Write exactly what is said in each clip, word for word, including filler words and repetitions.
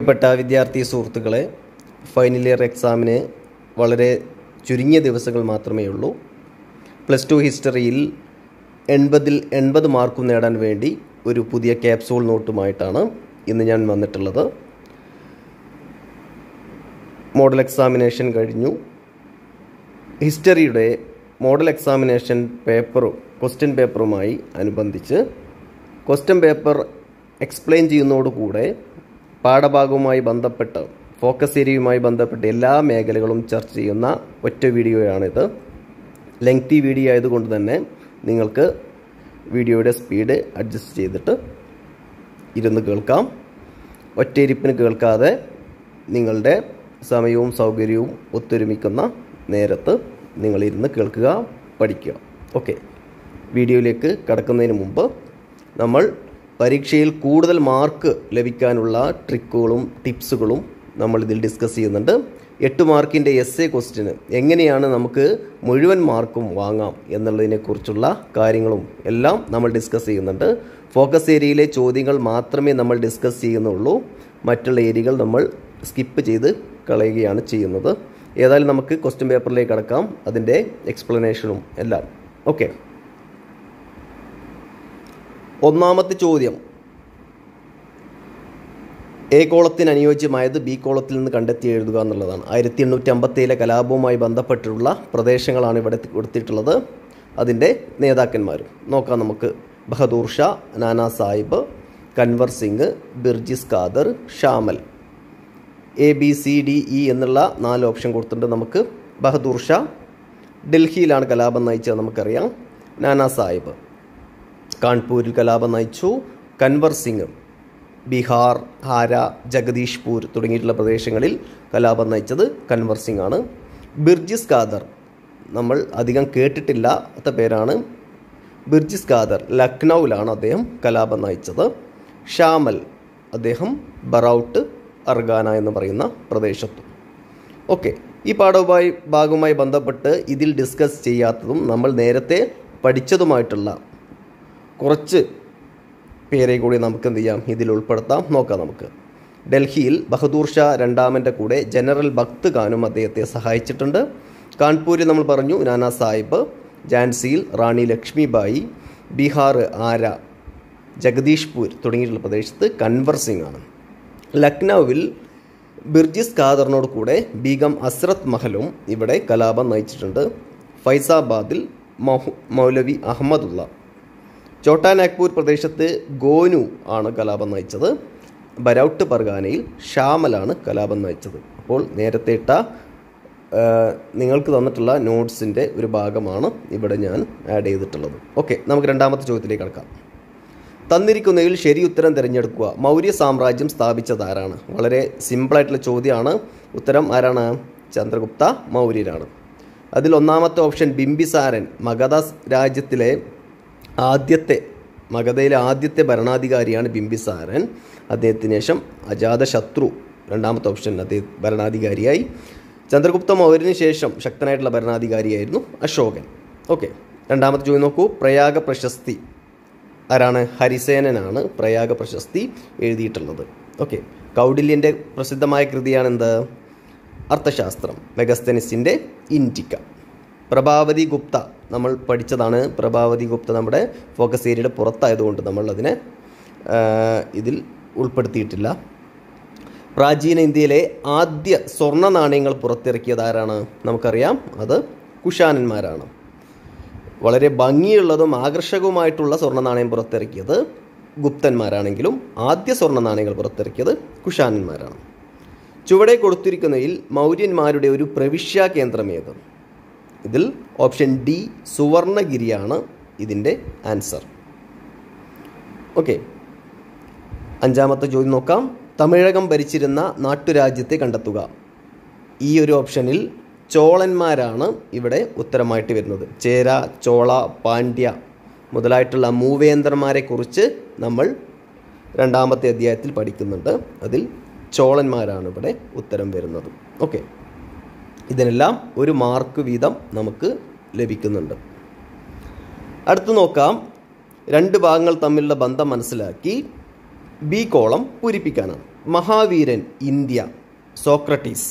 പ്രിയപ്പെട്ട വിദ്യാർത്ഥി സുഹൃത്തുക്കളെ, ഫൈനൽ ഇയർ എക്സാമിന് വളരെ ചുരുങ്ങിയ ദിവസങ്ങൾ മാത്രമേ ഉള്ളൂ. പ്ലസ് ടു ഹിസ്റ്ററിയിൽ എൺപതിൽ എൺപത് മാർക്കും നേടാൻ വേണ്ടി ഒരു പുതിയ ക്യാപ്സൂൾ നോട്ടുമായിട്ടാണ് ഇന്ന് ഞാൻ വന്നിട്ടുള്ളത്. മോഡൽ എക്സാമിനേഷൻ കഴിഞ്ഞു. ഹിസ്റ്ററിയുടെ മോഡൽ എക്സാമിനേഷൻ പേപ്പറും ക്വസ്റ്റ്യൻ പേപ്പറുമായി അനുബന്ധിച്ച് ക്വസ്റ്റ്യൻ പേപ്പർ എക്സ്പ്ലെയിൻ ചെയ്യുന്നതോടുകൂടെ പാഠഭാഗവുമായി ബന്ധപ്പെട്ട് ഫോക്കസ് ഏരിയയുമായി ബന്ധപ്പെട്ട് എല്ലാ മേഖലകളും ചർച്ച ചെയ്യുന്ന ഒറ്റ വീഡിയോയാണിത്. ലെങ്തി വീഡിയോ ആയതുകൊണ്ട് തന്നെ നിങ്ങൾക്ക് വീഡിയോയുടെ സ്പീഡ് അഡ്ജസ്റ്റ് ചെയ്തിട്ട് ഇരുന്ന് കേൾക്കാം. ഒറ്റയിരിപ്പിന് കേൾക്കാതെ നിങ്ങളുടെ സമയവും സൗകര്യവും ഒത്തൊരുമിക്കുന്ന നേരത്ത് നിങ്ങളിരുന്ന് കേൾക്കുക, പഠിക്കുക. ഓക്കെ, വീഡിയോയിലേക്ക് കടക്കുന്നതിന് മുമ്പ് നമ്മൾ പരീക്ഷയിൽ കൂടുതൽ മാർക്ക് ലഭിക്കാനുള്ള ട്രിക്കുകളും ടിപ്സുകളും നമ്മൾ ഇതിൽ ഡിസ്കസ് ചെയ്യുന്നുണ്ട്. എട്ട് മാർക്കിൻ്റെ എസ് എ ക്വസ്റ്റിന് എങ്ങനെയാണ് നമുക്ക് മുഴുവൻ മാർക്കും വാങ്ങാം എന്നുള്ളതിനെക്കുറിച്ചുള്ള കാര്യങ്ങളും എല്ലാം നമ്മൾ ഡിസ്കസ് ചെയ്യുന്നുണ്ട്. ഫോക്കസ് ഏരിയയിലെ ചോദ്യങ്ങൾ മാത്രമേ നമ്മൾ ഡിസ്കസ് ചെയ്യുന്നുള്ളൂ. മറ്റുള്ള ഏരിയകൾ നമ്മൾ സ്കിപ്പ് ചെയ്ത് കളയുകയാണ് ചെയ്യുന്നത്. ഏതായാലും നമുക്ക് ക്വസ്റ്റ്യൻ പേപ്പറിലേക്ക് കടക്കാം, അതിൻ്റെ എക്സ്പ്ലനേഷനും എല്ലാം. ഓക്കെ, ഒന്നാമത്തെ ചോദ്യം, എ കോളത്തിന് അനുയോജ്യമായത് ബി കോളത്തിൽ നിന്ന് കണ്ടെത്തി എഴുതുക എന്നുള്ളതാണ്. ആയിരത്തി എണ്ണൂറ്റി അമ്പത്തേഴിലെ കലാപവുമായി ബന്ധപ്പെട്ടുള്ള പ്രദേശങ്ങളാണ് ഇവിടെ കൊടുത്തിട്ടുള്ളത്. അതിൻ്റെ നേതാക്കന്മാരും നോക്കാം നമുക്ക്. ബഹദൂർ ഷാ, നാനാ സാഹിബ്, കൻവർ സിംഗ്, ബിർജിസ് ഖാദർ, ഷാമൽ. A B C D E എന്നുള്ള നാല് ഓപ്ഷൻ കൊടുത്തിട്ടുണ്ട് നമുക്ക്. ബഹദൂർ ഷാ ഡൽഹിയിലാണ് കലാപം നയിച്ചത് നമുക്കറിയാം. നാനാ സാഹിബ് കാൺപൂരിൽ കലാപം നയിച്ചു. കൻവർ സിംഗ് ബീഹാർ, ഹാര, ജഗദീഷ്പൂർ തുടങ്ങിയിട്ടുള്ള പ്രദേശങ്ങളിൽ കലാപം നയിച്ചത് കൻവർ സിംഗ് ആണ്. ബിർജിസ് ഖാദർ നമ്മൾ അധികം കേട്ടിട്ടില്ലാത്ത പേരാണ്. ബിർജിസ് ഖാദർ ലക്നൌവിലാണ് അദ്ദേഹം കലാപം നയിച്ചത്. ഷാമൽ അദ്ദേഹം ബറൌട്ട്, അർഗാന എന്ന് പറയുന്ന പ്രദേശത്തും. ഓക്കെ, ഈ പാഠവുമായി ഭാഗവുമായി ബന്ധപ്പെട്ട് ഇതിൽ ഡിസ്കസ് ചെയ്യാത്തതും നമ്മൾ നേരത്തെ പഠിച്ചതുമായിട്ടുള്ള കുറച്ച് പേരെ കൂടി നമുക്ക് എന്ത് ചെയ്യാം, ഇതിൽ ഉൾപ്പെടുത്താം. നോക്കാം നമുക്ക്. ഡൽഹിയിൽ ബഹദൂർ ഷാ രണ്ടാമൻ്റെ കൂടെ ജനറൽ ഭക്ത് ഖാനും അദ്ദേഹത്തെ സഹായിച്ചിട്ടുണ്ട്. കാൺപൂരിൽ നമ്മൾ പറഞ്ഞു നാനാ സാഹിബ്, ഝാൻസിയിൽ റാണി ലക്ഷ്മിബായി, ബീഹാർ ആര, ജഗദീഷ്പൂർ തുടങ്ങിയിട്ടുള്ള പ്രദേശത്ത് കൻവർ സിംഗ് ആണ്. ലക്നൌവിൽ ബിർജിസ് ഖാദറിനോട് കൂടെ ബീഗം അസ്രത് മഹലും ഇവിടെ കലാപം നയിച്ചിട്ടുണ്ട്. ഫൈസാബാദിൽ മഹു മൗലവി അഹമ്മദുള്ള. ചോട്ടാ നാഗ്പൂർ പ്രദേശത്ത് ഗോനു ആണ് കലാപം നയിച്ചത്. ബരൌട്ട് പർഗാനയിൽ ഷാമലാണ് കലാപം നയിച്ചത്. അപ്പോൾ നേരത്തെ ഇട്ട നിങ്ങൾക്ക് തന്നിട്ടുള്ള നോട്ട്സിൻ്റെ ഒരു ഭാഗമാണ് ഇവിടെ ഞാൻ ആഡ് ചെയ്തിട്ടുള്ളത്. ഓക്കെ, നമുക്ക് രണ്ടാമത്തെ ചോദ്യത്തിലേക്ക് കടക്കാം. തന്നിരിക്കുന്നതിൽ ശരി ഉത്തരം തിരഞ്ഞെടുക്കുക. മൗര്യ സാമ്രാജ്യം സ്ഥാപിച്ചത് ആരാണ്? വളരെ സിമ്പിളായിട്ടുള്ള ചോദ്യമാണ്. ഉത്തരം ആരാണ്? ചന്ദ്രഗുപ്ത മൗര്യരാണ്. അതിൽ ഒന്നാമത്തെ ഓപ്ഷൻ ബിംബിസാരൻ, മഗധ രാജ്യത്തിലെ ആദ്യത്തെ മഗധയിലെ ആദ്യത്തെ ഭരണാധികാരിയാണ് ബിംബിസാരൻ. അദ്ദേഹത്തിന് ശേഷം അജാതശത്രു രണ്ടാമത്തെ ഓപ്ഷൻ അദ്ദേഹം ഭരണാധികാരിയായി. ചന്ദ്രഗുപ്ത മൗര്യന് ശേഷം ശക്തനായിട്ടുള്ള ഭരണാധികാരിയായിരുന്നു അശോകൻ. ഓക്കെ, രണ്ടാമത്തെ ചോദ്യം നോക്കൂ. പ്രയാഗ പ്രശസ്തി ആരാണ്? ഹരിസേനനാണ് പ്രയാഗ പ്രശസ്തി എഴുതിയിട്ടുള്ളത്. ഓക്കെ, കൗടില്യൻ്റെ പ്രസിദ്ധമായ കൃതിയാണ് എന്ത്? അർത്ഥശാസ്ത്രം. മെഗസ്തനിസിൻ്റെ ഇൻഡിക്ക. പ്രഭാവതി ഗുപ്ത നമ്മൾ പഠിച്ചതാണ്. പ്രഭാവതി ഗുപ്ത നമ്മുടെ ഫോക്കസ് ഏരിയയുടെ പുറത്തായതുകൊണ്ട് നമ്മൾ അതിനെ ഇതിൽ ഉൾപ്പെടുത്തിയിട്ടില്ല. പ്രാചീന ഇന്ത്യയിലെ ആദ്യ സ്വർണ്ണ നാണയങ്ങൾ പുറത്തിറക്കിയത് ആരാണ്? നമുക്കറിയാം, അത് കുഷാനന്മാരാണ്. വളരെ ഭംഗിയുള്ളതും ആകർഷകവുമായിട്ടുള്ള സ്വർണ്ണ നാണയം പുറത്തിറക്കിയത് ഗുപ്തന്മാരാണെങ്കിലും ആദ്യ സ്വർണ്ണ നാണയങ്ങൾ പുറത്തിറക്കിയത് കുഷാനന്മാരാണ്. ചുവടെ കൊടുത്തിരിക്കുന്നതിൽ മൗര്യന്മാരുടെ ഒരു പ്രവിശ്യാ കേന്ദ്രം ഏത്? ഇതിൽ ഓപ്ഷൻ ഡി സുവർണഗിരിയാണ് ഇതിൻ്റെ ആൻസർ. ഓക്കെ, അഞ്ചാമത്തെ ചോദ്യം നോക്കാം. തമിഴകം ഭരിച്ചിരുന്ന നാട്ടുരാജ്യത്തെ കണ്ടെത്തുക. ഈ ഒരു ഓപ്ഷനിൽ ചോളന്മാരാണ് ഇവിടെ ഉത്തരമായിട്ട് വരുന്നത്. ചേര, ചോള, പാണ്ഡ്യ മുതലായിട്ടുള്ള മൂവേന്ദ്രന്മാരെക്കുറിച്ച് നമ്മൾ രണ്ടാമത്തെ അധ്യായത്തിൽ പഠിക്കുന്നുണ്ട്. അതിൽ ചോളന്മാരാണ് ഇവിടെ ഉത്തരം വരുന്നത്. ഓക്കെ, ഇതിനെല്ലാം ഒരു മാർക്ക് വീതം നമുക്ക് ലഭിക്കുന്നുണ്ട്. അടുത്ത് നോക്കാം. രണ്ട് ഭാഗങ്ങൾ തമ്മിലുള്ള ബന്ധം മനസ്സിലാക്കി ബി കോളം പൂരിപ്പിക്കാനാണ്. മഹാവീരൻ ഇന്ത്യ സോക്രട്ടീസ്.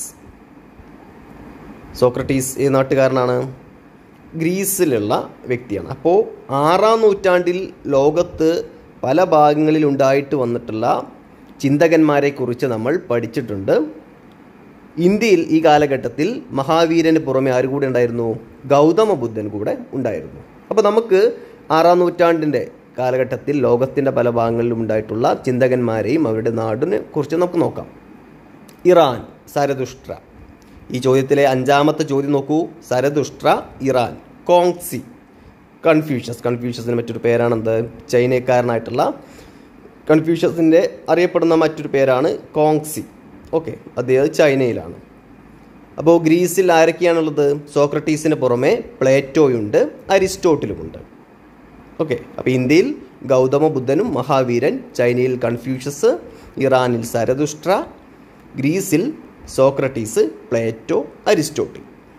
സോക്രട്ടീസ് ഏത് നാട്ടുകാരനാണ്? ഗ്രീസിലുള്ള വ്യക്തിയാണ്. അപ്പോൾ ആറാം നൂറ്റാണ്ടിൽ ലോകത്ത് പല ഭാഗങ്ങളിൽ ഉണ്ടായിട്ട് വന്നിട്ടുള്ള ചിന്തകന്മാരെക്കുറിച്ച് നമ്മൾ പഠിച്ചിട്ടുണ്ട്. ഇന്ത്യയിൽ ഈ കാലഘട്ടത്തിൽ മഹാവീരന് പുറമെ ആര് കൂടെ ഉണ്ടായിരുന്നു? ഗൗതമ ബുദ്ധൻ കൂടെ ഉണ്ടായിരുന്നു. അപ്പോൾ നമുക്ക് ആറാം നൂറ്റാണ്ടിൻ്റെ കാലഘട്ടത്തിൽ ലോകത്തിൻ്റെ പല ഭാഗങ്ങളിലും ഉണ്ടായിട്ടുള്ള ചിന്തകന്മാരെയും അവരുടെ നാടിനെ കുറിച്ച് നമുക്ക് നോക്കാം. Iran, Zarathustra. ഈ ചോദ്യത്തിലെ അഞ്ചാമത്തെ ചോദ്യം നോക്കൂ. സരതുഷ്ട്ര, ഇറാൻ. കോങ്സി, കൺഫ്യൂഷ്യസ്. കൺഫ്യൂഷ്യസിന് മറ്റൊരു പേരാണെന്ത്? ചൈനക്കാരനായിട്ടുള്ള കൺഫ്യൂഷ്യസിൻ്റെ അറിയപ്പെടുന്ന മറ്റൊരു പേരാണ് കോങ്സി. ഓക്കെ, അദ്ദേഹം ചൈനയിലാണ്. അപ്പോൾ ഗ്രീസിൽ ആരൊക്കെയാണുള്ളത്? സോക്രട്ടീസിന് പുറമെ പ്ലേറ്റോയുണ്ട്, അരിസ്റ്റോട്ടിലുമുണ്ട്. ഓക്കെ, അപ്പോൾ ഇന്ത്യയിൽ ഗൗതമ ബുദ്ധനും മഹാവീരൻ, ചൈനയിൽ കൺഫ്യൂഷ്യസ്, ഇറാനിൽ സരതുഷ്ട്ര, ഗ്രീസിൽ സോക്രട്ടീസ്, പ്ലേറ്റോ, അരിസ്റ്റോട്ടിൽ.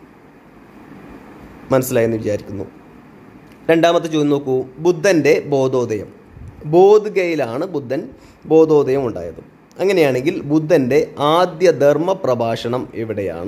മനസ്സിലായെന്ന് വിചാരിക്കുന്നു. രണ്ടാമത്തെ ചോദ്യം നോക്കൂ. ബുദ്ധൻ്റെ ബോധോദയം. ബോധഗയയിലാണ് ബുദ്ധൻ ബോധോദയം ഉണ്ടായത്. അങ്ങനെയാണെങ്കിൽ ബുദ്ധൻ്റെ ആദ്യ ധർമ്മ പ്രഭാഷണം എവിടെയാണ്?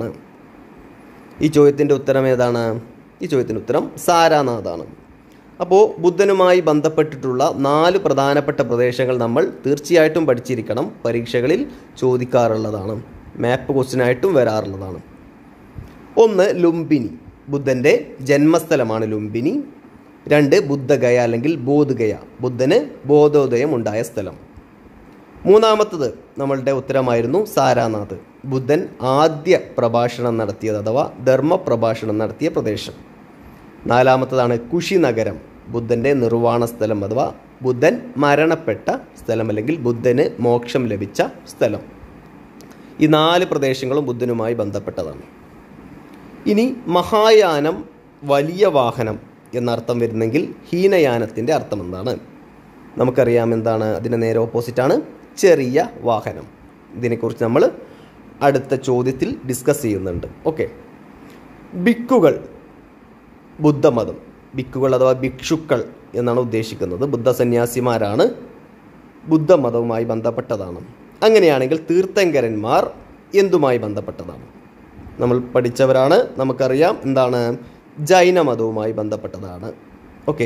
ഈ ചോദ്യത്തിൻ്റെ ഉത്തരം ഏതാണ്? ഈ ചോദ്യത്തിൻ്റെ ഉത്തരം സാരാനാഥാണ്. അപ്പോൾ ബുദ്ധനുമായി ബന്ധപ്പെട്ടിട്ടുള്ള നാല് പ്രധാനപ്പെട്ട പ്രദേശങ്ങൾ നമ്മൾ തീർച്ചയായിട്ടും പഠിച്ചിരിക്കണം. പരീക്ഷകളിൽ ചോദിക്കാറുള്ളതാണ്, മാപ്പ് ക്വസ്റ്റ്യനായിട്ടും വരാറുള്ളതാണ്. ഒന്ന് ലുംബിനി, ബുദ്ധൻ്റെ ജന്മസ്ഥലമാണ് ലുംബിനി. രണ്ട് ബുദ്ധഗയ അല്ലെങ്കിൽ ബോധഗയ, ബുദ്ധന് ബോധോദയം ഉണ്ടായ സ്ഥലം. മൂന്നാമത്തത് നമ്മളുടെ ഉത്തരമായിരുന്നു സാരാനാഥ്, ബുദ്ധൻ ആദ്യ പ്രഭാഷണം നടത്തിയത് അഥവാ ധർമ്മ പ്രഭാഷണം നടത്തിയ പ്രദേശം. നാലാമത്തതാണ് കുശിനഗരം, ബുദ്ധൻ്റെ നിർവ്വാണ സ്ഥലം അഥവാ ബുദ്ധൻ മരണപ്പെട്ട സ്ഥലം അല്ലെങ്കിൽ ബുദ്ധന് മോക്ഷം ലഭിച്ച സ്ഥലം. ഈ നാല് പ്രദേശങ്ങളും ബുദ്ധനുമായി ബന്ധപ്പെട്ടതാണ്. ഇനി മഹായാനം വലിയ വാഹനം എന്നർത്ഥം വരുന്നെങ്കിൽ ഹീനയാനത്തിൻ്റെ അർത്ഥം എന്താണ്? നമുക്കറിയാം എന്താണ്, അതിൻ്റെ നേരെ ഓപ്പോസിറ്റാണ് ചെറിയ വാഹനം. ഇതിനെക്കുറിച്ച് നമ്മൾ അടുത്ത ചോദ്യത്തിൽ ഡിസ്കസ് ചെയ്യുന്നുണ്ട്. ഓക്കെ, ഭിക്കുകൾ, ബുദ്ധമതം. ഭിക്കുകൾ അഥവാ ഭിക്ഷുക്കൾ എന്നാണ് ഉദ്ദേശിക്കുന്നത്. ബുദ്ധ സന്യാസിമാരാണ്, ബുദ്ധമതവുമായി ബന്ധപ്പെട്ടതാണ്. അങ്ങനെയാണെങ്കിൽ തീർത്ഥങ്കരന്മാർ എന്തുമായി ബന്ധപ്പെട്ടതാണ്? നമ്മൾ പഠിച്ചവരാണ്, നമുക്കറിയാം എന്താണ്, ജൈനമതവുമായി ബന്ധപ്പെട്ടതാണ്. ഓക്കെ,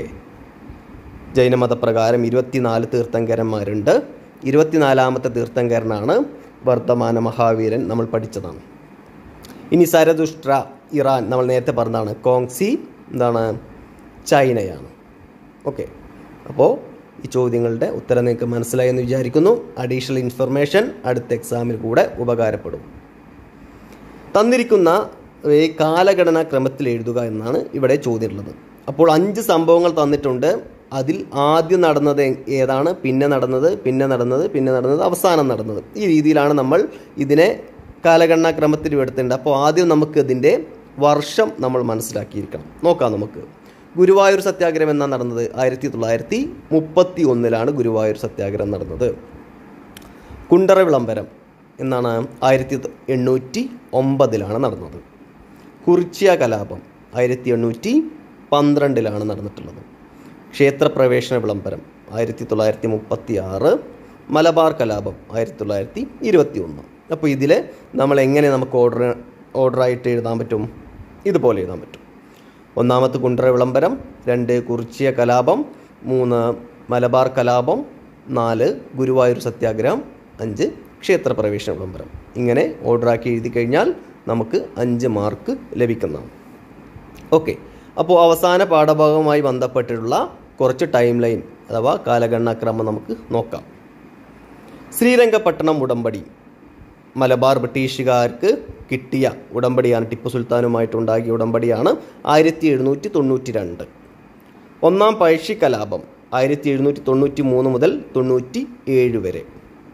ജൈനമതപ്രകാരം ഇരുപത്തിനാല് തീർത്ഥങ്കരന്മാരുണ്ട്. ഇരുപത്തിനാലാമത്തെ തീർത്ഥങ്കരനാണ് വർത്തമാന മഹാവീരൻ, നമ്മൾ പഠിച്ചതാണ്. ഇനി സരതുഷ്ട്ര, ഇറാൻ, നമ്മൾ നേരത്തെ പറഞ്ഞതാണ്. കോങ്സി എന്താണ്, ചൈനയാണ്. ഓക്കെ, അപ്പോൾ ഈ ചോദ്യങ്ങളുടെ ഉത്തരം നിങ്ങൾക്ക് മനസ്സിലായെന്ന് വിചാരിക്കുന്നു. അഡീഷണൽ ഇൻഫർമേഷൻ അടുത്ത എക്സാമിൽ കൂടെ ഉപകാരപ്പെടും. തന്നിരിക്കുന്ന കാലഘടനാ ക്രമത്തിൽ എഴുതുക എന്നാണ് ഇവിടെ ചോദ്യമുള്ളത്. അപ്പോൾ അഞ്ച് സംഭവങ്ങൾ തന്നിട്ടുണ്ട്. അതിൽ ആദ്യം നടന്നത് ഏതാണ്, പിന്നെ നടന്നത്, പിന്നെ നടന്നത്, പിന്നെ നടന്നത്, അവസാനം നടന്നത്. ഈ രീതിയിലാണ് നമ്മൾ ഇതിനെ കാലഗണനാ ക്രമത്തിൽ എടുത്തേണ്ടത്. അപ്പോൾ ആദ്യം നമുക്ക് ഇതിൻ്റെ വർഷം നമ്മൾ മനസ്സിലാക്കിയിരിക്കണം. നോക്കാം നമുക്ക്. ഗുരുവായൂർ സത്യാഗ്രഹം എന്നാണ് നടന്നത്? ആയിരത്തി തൊള്ളായിരത്തി മുപ്പത്തി ഒന്നിലാണ് ഗുരുവായൂർ സത്യാഗ്രഹം നടന്നത്. കുണ്ടറ വിളംബരം എന്നാണ്? ആയിരത്തി എണ്ണൂറ്റി ഒമ്പതിലാണ് നടന്നത്. കുറിച്യ കലാപം ആയിരത്തി എണ്ണൂറ്റി പന്ത്രണ്ടിലാണ് നടന്നിട്ടുള്ളത്. ക്ഷേത്രപ്രവേശന വിളംബരം ആയിരത്തി തൊള്ളായിരത്തി മുപ്പത്തി ആറ്. മലബാർ കലാപം ആയിരത്തി തൊള്ളായിരത്തി ഇരുപത്തി ഒന്ന്. അപ്പോൾ ഇതിൽ നമ്മൾ എങ്ങനെ നമുക്ക് ഓർഡർ ഓർഡറായിട്ട് എഴുതാൻ പറ്റും? ഇതുപോലെ എഴുതാൻ പറ്റും. ഒന്നാമത്തെ കുണ്ടറ വിളംബരം, രണ്ട് കുറിച്യ കലാപം, മൂന്ന് മലബാർ കലാപം, നാല് ഗുരുവായൂർ സത്യാഗ്രഹം, അഞ്ച് ക്ഷേത്രപ്രവേശന വിളംബരം. ഇങ്ങനെ ഓർഡറാക്കി എഴുതി കഴിഞ്ഞാൽ നമുക്ക് അഞ്ച് മാർക്ക് ലഭിക്കുന്നതാണ്. ഓക്കെ, അപ്പോൾ അവസാന പാഠഭാഗവുമായി ബന്ധപ്പെട്ടിട്ടുള്ള കുറച്ച് ടൈം ലൈൻ അഥവാ കാലഗണനാക്രമം നമുക്ക് നോക്കാം. ശ്രീരംഗപട്ടണം ഉടമ്പടി മലബാർ ബ്രിട്ടീഷുകാർക്ക് കിട്ടിയ ഉടമ്പടിയാണ്. ടിപ്പു സുൽത്താനുമായിട്ടുണ്ടാക്കിയ ഉടമ്പടിയാണ്. ആയിരത്തി എഴുന്നൂറ്റി തൊണ്ണൂറ്റി രണ്ട്. ഒന്നാം പഴശ്ശി കലാപം ആയിരത്തി എഴുന്നൂറ്റി തൊണ്ണൂറ്റി മൂന്ന് മുതൽ തൊണ്ണൂറ്റി ഏഴ് വരെ.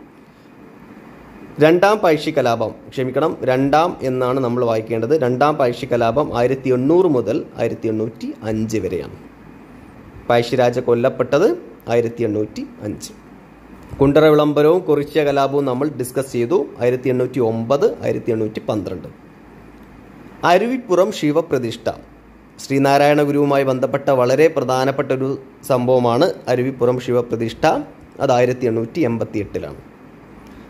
രണ്ടാം പഴശ്ശി കലാപം, ക്ഷമിക്കണം, രണ്ടാം എന്നാണ് നമ്മൾ വായിക്കേണ്ടത്. രണ്ടാം പഴശ്ശി കലാപം ആയിരത്തി എണ്ണൂറ് മുതൽ ആയിരത്തി എണ്ണൂറ്റി അഞ്ച് വരെയാണ്. പഴശ്ശിരാജ കൊല്ലപ്പെട്ടത് ആയിരത്തി എണ്ണൂറ്റി അഞ്ച്. കുണ്ടറ വിളംബരവും കുറിച്യ കലാപവും നമ്മൾ ഡിസ്കസ് ചെയ്തു. ആയിരത്തി എണ്ണൂറ്റി ഒമ്പത് ആയിരത്തി എണ്ണൂറ്റി പന്ത്രണ്ട്. അരുവിപ്പുറം ശിവപ്രതിഷ്ഠ ശ്രീനാരായണ ഗുരുവുമായി ബന്ധപ്പെട്ട വളരെ പ്രധാനപ്പെട്ട ഒരു സംഭവമാണ് അരുവിപ്പുറം ശിവപ്രതിഷ്ഠ. അത് ആയിരത്തി എണ്ണൂറ്റി എൺപത്തി എട്ടിലാണ്.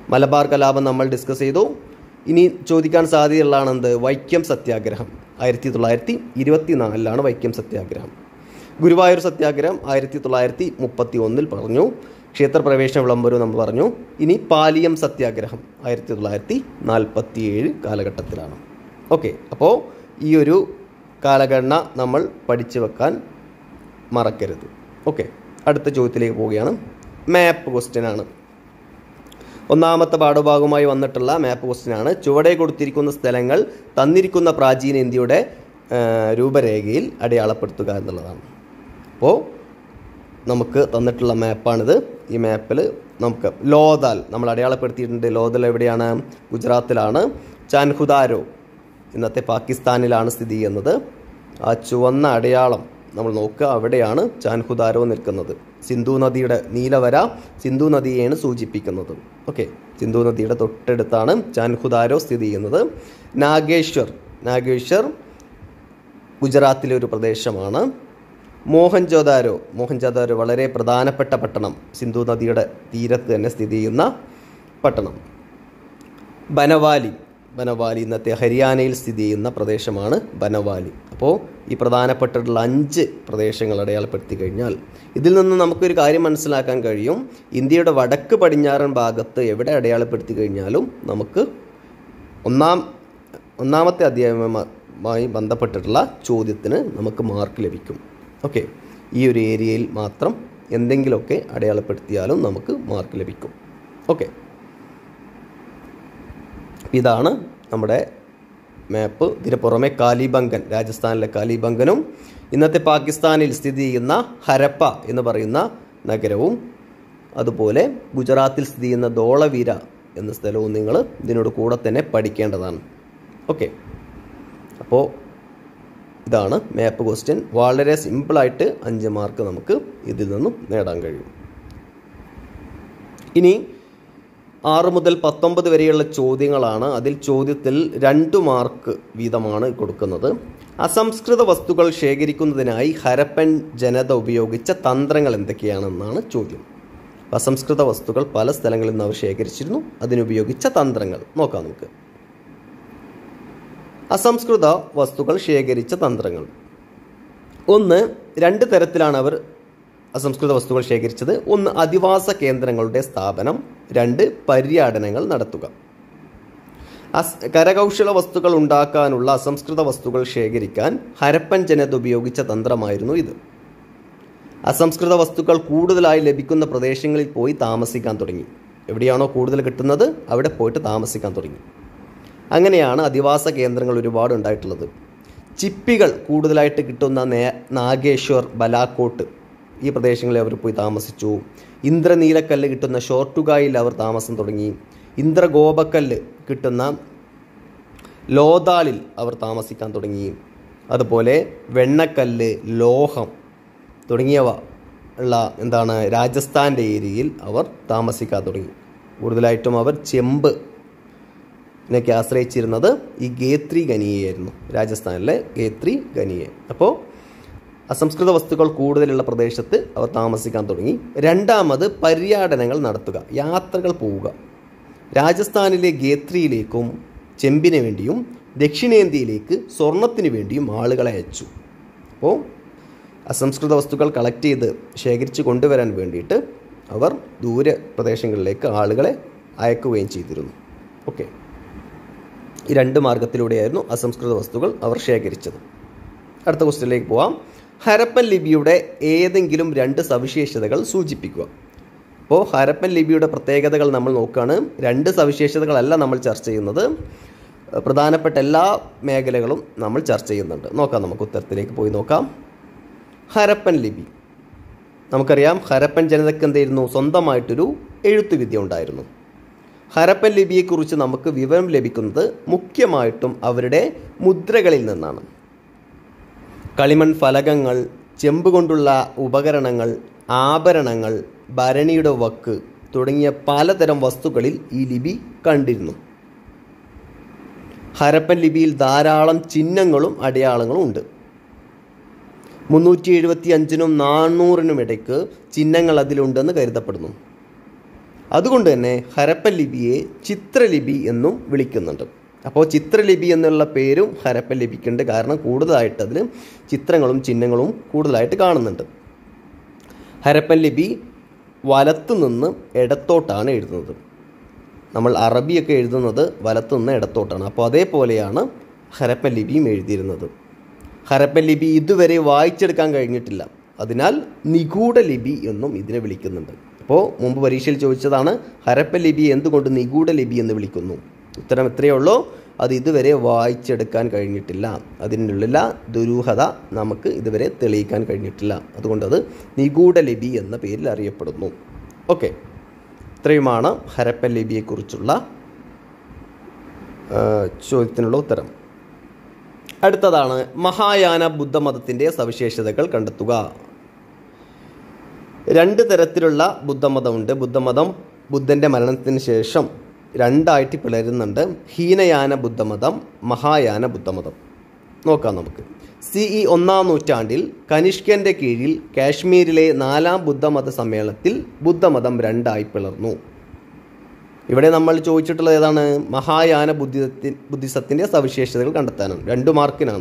മലബാർ കലാപം നമ്മൾ ഡിസ്കസ് ചെയ്തു. ഇനി ചോദിക്കാൻ സാധ്യതയുള്ളതാണ് എന്ത്? വൈക്കം സത്യാഗ്രഹം. ആയിരത്തി തൊള്ളായിരത്തി ഇരുപത്തി നാലിലാണ് വൈക്കം സത്യാഗ്രഹം. ഗുരുവായൂർ സത്യാഗ്രഹം ആയിരത്തി തൊള്ളായിരത്തി മുപ്പത്തി ഒന്നിൽ പറഞ്ഞു. ക്ഷേത്രപ്രവേശന വിളംബരവും നമ്മൾ പറഞ്ഞു. ഇനി പാലിയം സത്യാഗ്രഹം ആയിരത്തി തൊള്ളായിരത്തി നാൽപ്പത്തി ഏഴ് കാലഘട്ടത്തിലാണ്. ഓക്കെ, അപ്പോൾ ഈ ഒരു കാലഗണന നമ്മൾ പഠിച്ചു വെക്കാൻ മറക്കരുത്. ഓക്കെ, അടുത്ത ചോദ്യത്തിലേക്ക് പോവുകയാണ്. മാപ്പ് ക്വസ്റ്റ്യനാണ്. ഒന്നാമത്തെ പാഠഭാഗവുമായി വന്നിട്ടുള്ള മാപ്പ് ക്വസ്റ്റ്യനാണ്. ചുവടെ കൊടുത്തിരിക്കുന്ന സ്ഥലങ്ങൾ തന്നിരിക്കുന്ന പ്രാചീന ഇന്ത്യയുടെ രൂപരേഖയിൽ അടയാളപ്പെടുത്തുക എന്നുള്ളതാണ്. അപ്പോൾ നമുക്ക് തന്നിട്ടുള്ള മാപ്പാണിത്. ഈ മാപ്പിൽ നമുക്ക് ലോഥാൽ നമ്മൾ അടയാളപ്പെടുത്തിയിട്ടുണ്ട്. ലോഥാൽ എവിടെയാണ്? ഗുജറാത്തിലാണ്. ചാൻഹുദാരോ ഇന്നത്തെ പാകിസ്ഥാനിലാണ് സ്ഥിതി ചെയ്യുന്നത്. ആ ചുവന്ന അടയാളം നമ്മൾ നോക്കുക, അവിടെയാണ് ചാൻഹുദാരോ നിൽക്കുന്നത്. സിന്ധു നദിയുടെ നീലവര സിന്ധു നദിയെയാണ് സൂചിപ്പിക്കുന്നത്. ഓക്കെ, സിന്ധു നദിയുടെ തൊട്ടടുത്താണ് ചാൻഹുദാരോ സ്ഥിതി ചെയ്യുന്നത്. നാഗേശ്വർ നാഗേശ്വർ ഗുജറാത്തിലെ ഒരു പ്രദേശമാണ്. മോഹൻജോദാരോ മോഹൻജോദാരോ വളരെ പ്രധാനപ്പെട്ട പട്ടണം, സിന്ധു നദിയുടെ തീരത്ത് തന്നെ സ്ഥിതി ചെയ്യുന്ന പട്ടണം. ബനവാലി ബനവാലി ഇന്നത്തെ ഹരിയാനയിൽ സ്ഥിതി ചെയ്യുന്ന പ്രദേശമാണ് ബനവാലി. അപ്പോൾ ഈ പ്രധാനപ്പെട്ടിട്ടുള്ള അഞ്ച് പ്രദേശങ്ങൾ അടയാളപ്പെടുത്തി കഴിഞ്ഞാൽ ഇതിൽ നിന്ന് നമുക്കൊരു കാര്യം മനസ്സിലാക്കാൻ കഴിയും. ഇന്ത്യയുടെ വടക്ക് പടിഞ്ഞാറൻ ഭാഗത്ത് എവിടെ അടയാളപ്പെടുത്തി കഴിഞ്ഞാലും നമുക്ക് ഒന്നാം ഒന്നാമത്തെ അധ്യായവുമായി ബന്ധപ്പെട്ടിട്ടുള്ള ചോദ്യത്തിന് നമുക്ക് മാർക്ക് ലഭിക്കും. ഓക്കെ, ഈ ഒരു ഏരിയയിൽ മാത്രം എന്തെങ്കിലുമൊക്കെ അടയാളപ്പെടുത്തിയാലും നമുക്ക് മാർക്ക് ലഭിക്കും. ഓക്കെ, ഇതാണ് നമ്മുടെ മാപ്പ്. ഇതിന് പുറമെ കാലിബംഗൻ, രാജസ്ഥാനിലെ കാലിബംഗനും ഇന്നത്തെ പാകിസ്ഥാനിൽ സ്ഥിതി ചെയ്യുന്ന ഹരപ്പ എന്ന് പറയുന്ന നഗരവും അതുപോലെ ഗുജറാത്തിൽ സ്ഥിതി ചെയ്യുന്ന ധോളവീര എന്ന സ്ഥലവും നിങ്ങൾ ഇതിനോട് കൂടെ തന്നെ പഠിക്കേണ്ടതാണ്. ഓക്കെ, അപ്പോൾ ഇതാണ് മാപ്പ് ക്വസ്റ്റ്യൻ. വളരെ സിമ്പിളായിട്ട് അഞ്ച് മാർക്ക് നമുക്ക് ഇതിൽ നിന്നും നേടാൻ കഴിയും. ഇനി ആറ് മുതൽ പത്തൊമ്പത് വരെയുള്ള ചോദ്യങ്ങളാണ്. അതിൽ ചോദ്യത്തിൽ രണ്ട് മാർക്ക് വീതമാണ് കൊടുക്കുന്നത്. അസംസ്കൃത വസ്തുക്കൾ ശേഖരിക്കുന്നതിനായി ഹരപ്പൻ ജനത ഉപയോഗിച്ച തന്ത്രങ്ങൾ എന്തൊക്കെയാണെന്നാണ് ചോദ്യം. അസംസ്കൃത വസ്തുക്കൾ പല സ്ഥലങ്ങളിൽ നിന്ന് അവർ ശേഖരിച്ചിരുന്നു. അതിനുപയോഗിച്ച തന്ത്രങ്ങൾ നോക്കാം നമുക്ക്. അസംസ്കൃത വസ്തുക്കൾ ശേഖരിച്ച തന്ത്രങ്ങൾ. ഒന്ന്, രണ്ട് തരത്തിലാണ് അവർ അസംസ്കൃത വസ്തുക്കൾ ശേഖരിച്ചത്. ഒന്ന്, അധിവാസ കേന്ദ്രങ്ങളുടെ സ്ഥാപനം. രണ്ട്, പര്യടനങ്ങൾ നടത്തുക. അസ് കരകൗശല വസ്തുക്കൾ ഉണ്ടാക്കാനുള്ള അസംസ്കൃത വസ്തുക്കൾ ശേഖരിക്കാൻ ഹരപ്പൻ ജനത ഉപയോഗിച്ച തന്ത്രമായിരുന്നു ഇത്. അസംസ്കൃത വസ്തുക്കൾ കൂടുതലായി ലഭിക്കുന്ന പ്രദേശങ്ങളിൽ പോയി താമസിക്കാൻ തുടങ്ങി. എവിടെയാണോ കൂടുതൽ കിട്ടുന്നത് അവിടെ പോയിട്ട് താമസിക്കാൻ തുടങ്ങി. അങ്ങനെയാണ് അധിവാസ കേന്ദ്രങ്ങൾ ഒരുപാട് ഉണ്ടായിട്ടുള്ളത്. ചിപ്പികൾ കൂടുതലായിട്ട് കിട്ടുന്ന നേ നാഗേശ്വർ, ബലാക്കോട്ട് ഈ പ്രദേശങ്ങളിൽ അവർ പോയി താമസിച്ചു. ഇന്ദ്രനീലക്കല്ല് കിട്ടുന്ന ഷോർട്ടുഗായിൽ അവർ താമസം തുടങ്ങി. ഇന്ദ്രഗോപക്കല്ല് കിട്ടുന്ന ലോഥാളിൽ അവർ താമസിക്കാൻ തുടങ്ങി. അതുപോലെ വെണ്ണക്കല്ല്, ലോഹം തുടങ്ങിയവ ഉള്ള എന്താണ് രാജസ്ഥാൻ്റെ ഏരിയയിൽ അവർ താമസിക്കാൻ തുടങ്ങി. കൂടുതലായിട്ടും അവർ ചെമ്പ് ഇതിനൊക്കെ ആശ്രയിച്ചിരുന്നത് ഈ ഗേത്രി ഖനിയായിരുന്നു, രാജസ്ഥാനിലെ ഗേത്രി ഖനിയെ. അപ്പോൾ അസംസ്കൃത വസ്തുക്കൾ കൂടുതലുള്ള പ്രദേശത്ത് അവർ താമസിക്കാൻ തുടങ്ങി. രണ്ടാമത് പര്യടനങ്ങൾ നടത്തുക, യാത്രകൾ പോവുക. രാജസ്ഥാനിലെ ഗേത്രിയിലേക്കും ചെമ്പിന് വേണ്ടിയും ദക്ഷിണേന്ത്യയിലേക്ക് സ്വർണത്തിന് വേണ്ടിയും ആളുകളെ അയച്ചു. അപ്പോൾ അസംസ്കൃത വസ്തുക്കൾ കളക്ട് ചെയ്ത് ശേഖരിച്ച് കൊണ്ടുവരാൻ വേണ്ടിയിട്ട് അവർ ദൂര പ്രദേശങ്ങളിലേക്ക് ആളുകളെ അയക്കുകയും ചെയ്തിരുന്നു. ഓക്കെ, ഈ രണ്ട് മാർഗത്തിലൂടെയായിരുന്നു അസംസ്കൃത വസ്തുക്കൾ അവർ ശേഖരിച്ചത്. അടുത്ത ക്വസ്റ്റ്യനിലേക്ക് പോവാം. ഹരപ്പൻ ലിപിയുടെ ഏതെങ്കിലും രണ്ട് സവിശേഷതകൾ സൂചിപ്പിക്കുക. അപ്പോൾ ഹരപ്പൻ ലിപിയുടെ പ്രത്യേകതകൾ നമ്മൾ നോക്കുകയാണ്. രണ്ട് സവിശേഷതകളല്ല നമ്മൾ ചർച്ച ചെയ്യുന്നത്, പ്രധാനപ്പെട്ട എല്ലാ മേഖലകളും നമ്മൾ ചർച്ച ചെയ്യുന്നുണ്ട്. നോക്കാം, നമുക്ക് ഉത്തരത്തിലേക്ക് പോയി നോക്കാം. ഹരപ്പൻ ലിപി നമുക്കറിയാം. ഹരപ്പൻ ജനതയ്ക്ക് എന്തായിരുന്നു? സ്വന്തമായിട്ടൊരു എഴുത്തുവിദ്യ ഉണ്ടായിരുന്നു. ഹരപ്പൻ ലിപിയെക്കുറിച്ച് നമുക്ക് വിവരം ലഭിക്കുന്നത് മുഖ്യമായിട്ടും അവരുടെ മുദ്രകളിൽ നിന്നാണ്. കളിമൺ ഫലകങ്ങൾ, ചെമ്പ് കൊണ്ടുള്ള ഉപകരണങ്ങൾ, ആഭരണങ്ങൾ, ഭരണിയുടെ വക്ക് തുടങ്ങിയ പലതരം വസ്തുക്കളിൽ ഈ ലിപി കണ്ടിരുന്നു. ഹരപ്പൻ ലിപിയിൽ ധാരാളം ചിഹ്നങ്ങളും അടയാളങ്ങളും ഉണ്ട്. മുന്നൂറ്റി എഴുപത്തി അഞ്ചിനും നാനൂറിനും ഇടയ്ക്ക് ചിഹ്നങ്ങൾ അതിലുണ്ടെന്ന് കരുതപ്പെടുന്നു. അതുകൊണ്ട് തന്നെ ഹരപ്പൻ ലിപിയെ ചിത്രലിപി എന്നും വിളിക്കുന്നുണ്ട്. അപ്പോൾ ചിത്രലിപി എന്നുള്ള പേരും ഹരപ്പൻ ലിപിക്കുണ്ട്. കാരണം കൂടുതലായിട്ട് അതിൽ ചിത്രങ്ങളും ചിഹ്നങ്ങളും കൂടുതലായിട്ട് കാണുന്നുണ്ട്. ഹരപ്പൻ ലിപി വലത്തു നിന്ന് ഇടത്തോട്ടാണ് എഴുതുന്നത്. നമ്മൾ അറബിയൊക്കെ എഴുതുന്നത് വലത്തു നിന്ന് ഇടത്തോട്ടാണ്. അപ്പോൾ അതേപോലെയാണ് ഹരപ്പൻ ലിപിയും എഴുതിയിരുന്നത്. ഹരപ്പൻ ലിപി ഇതുവരെ വായിച്ചെടുക്കാൻ കഴിഞ്ഞിട്ടില്ല. അതിനാൽ നിഗൂഢ ലിപി എന്നും ഇതിനെ വിളിക്കുന്നുണ്ട്. അപ്പോൾ മുമ്പ് പരീക്ഷയിൽ ചോദിച്ചതാണ്, ഹരപ്പൻ ലിപി എന്തുകൊണ്ട് നിഗൂഢ ലിപി എന്ന് വിളിക്കുന്നു? ഉത്തരം ഇത്രയേ ഉള്ളൂ, അത് ഇതുവരെ വായിച്ചെടുക്കാൻ കഴിഞ്ഞിട്ടില്ല. അതിനുള്ള ദുരൂഹത നമുക്ക് ഇതുവരെ തെളിയിക്കാൻ കഴിഞ്ഞിട്ടില്ല. അതുകൊണ്ടത് നിഗൂഢ ലിപി എന്ന പേരിൽ അറിയപ്പെടുന്നു. ഓക്കെ, ഇത്രയുമാണ് ഹരപ്പൻ ലിപിയെക്കുറിച്ചുള്ള ചോദ്യത്തിനുള്ള ഉത്തരം. അടുത്തതാണ് മഹായാന ബുദ്ധമതത്തിൻ്റെ സവിശേഷതകൾ കണ്ടെത്തുക. രണ്ട് തരത്തിലുള്ള ബുദ്ധമതമുണ്ട്. ബുദ്ധമതം ബുദ്ധൻ്റെ മരണത്തിന് ശേഷം രണ്ടായിട്ട് പിളരുന്നുണ്ട്. ഹീനയാന ബുദ്ധമതം, മഹായാന ബുദ്ധമതം. നോക്കാം നമുക്ക്. സി ഇ ഒന്നാം നൂറ്റാണ്ടിൽ കനിഷ്കൻ്റെ കീഴിൽ കാശ്മീരിലെ നാലാം ബുദ്ധമത സമ്മേളനത്തിൽ ബുദ്ധമതം രണ്ടായി പിളർന്നു. ഇവിടെ നമ്മൾ ചോദിച്ചിട്ടുള്ളത് ഏതാണ്? മഹായാന ബുദ്ധിസത്തി ബുദ്ധിസത്തിൻ്റെ സവിശേഷതകൾ കണ്ടെത്താനാണ്. രണ്ട് മാർക്കിനാണ്,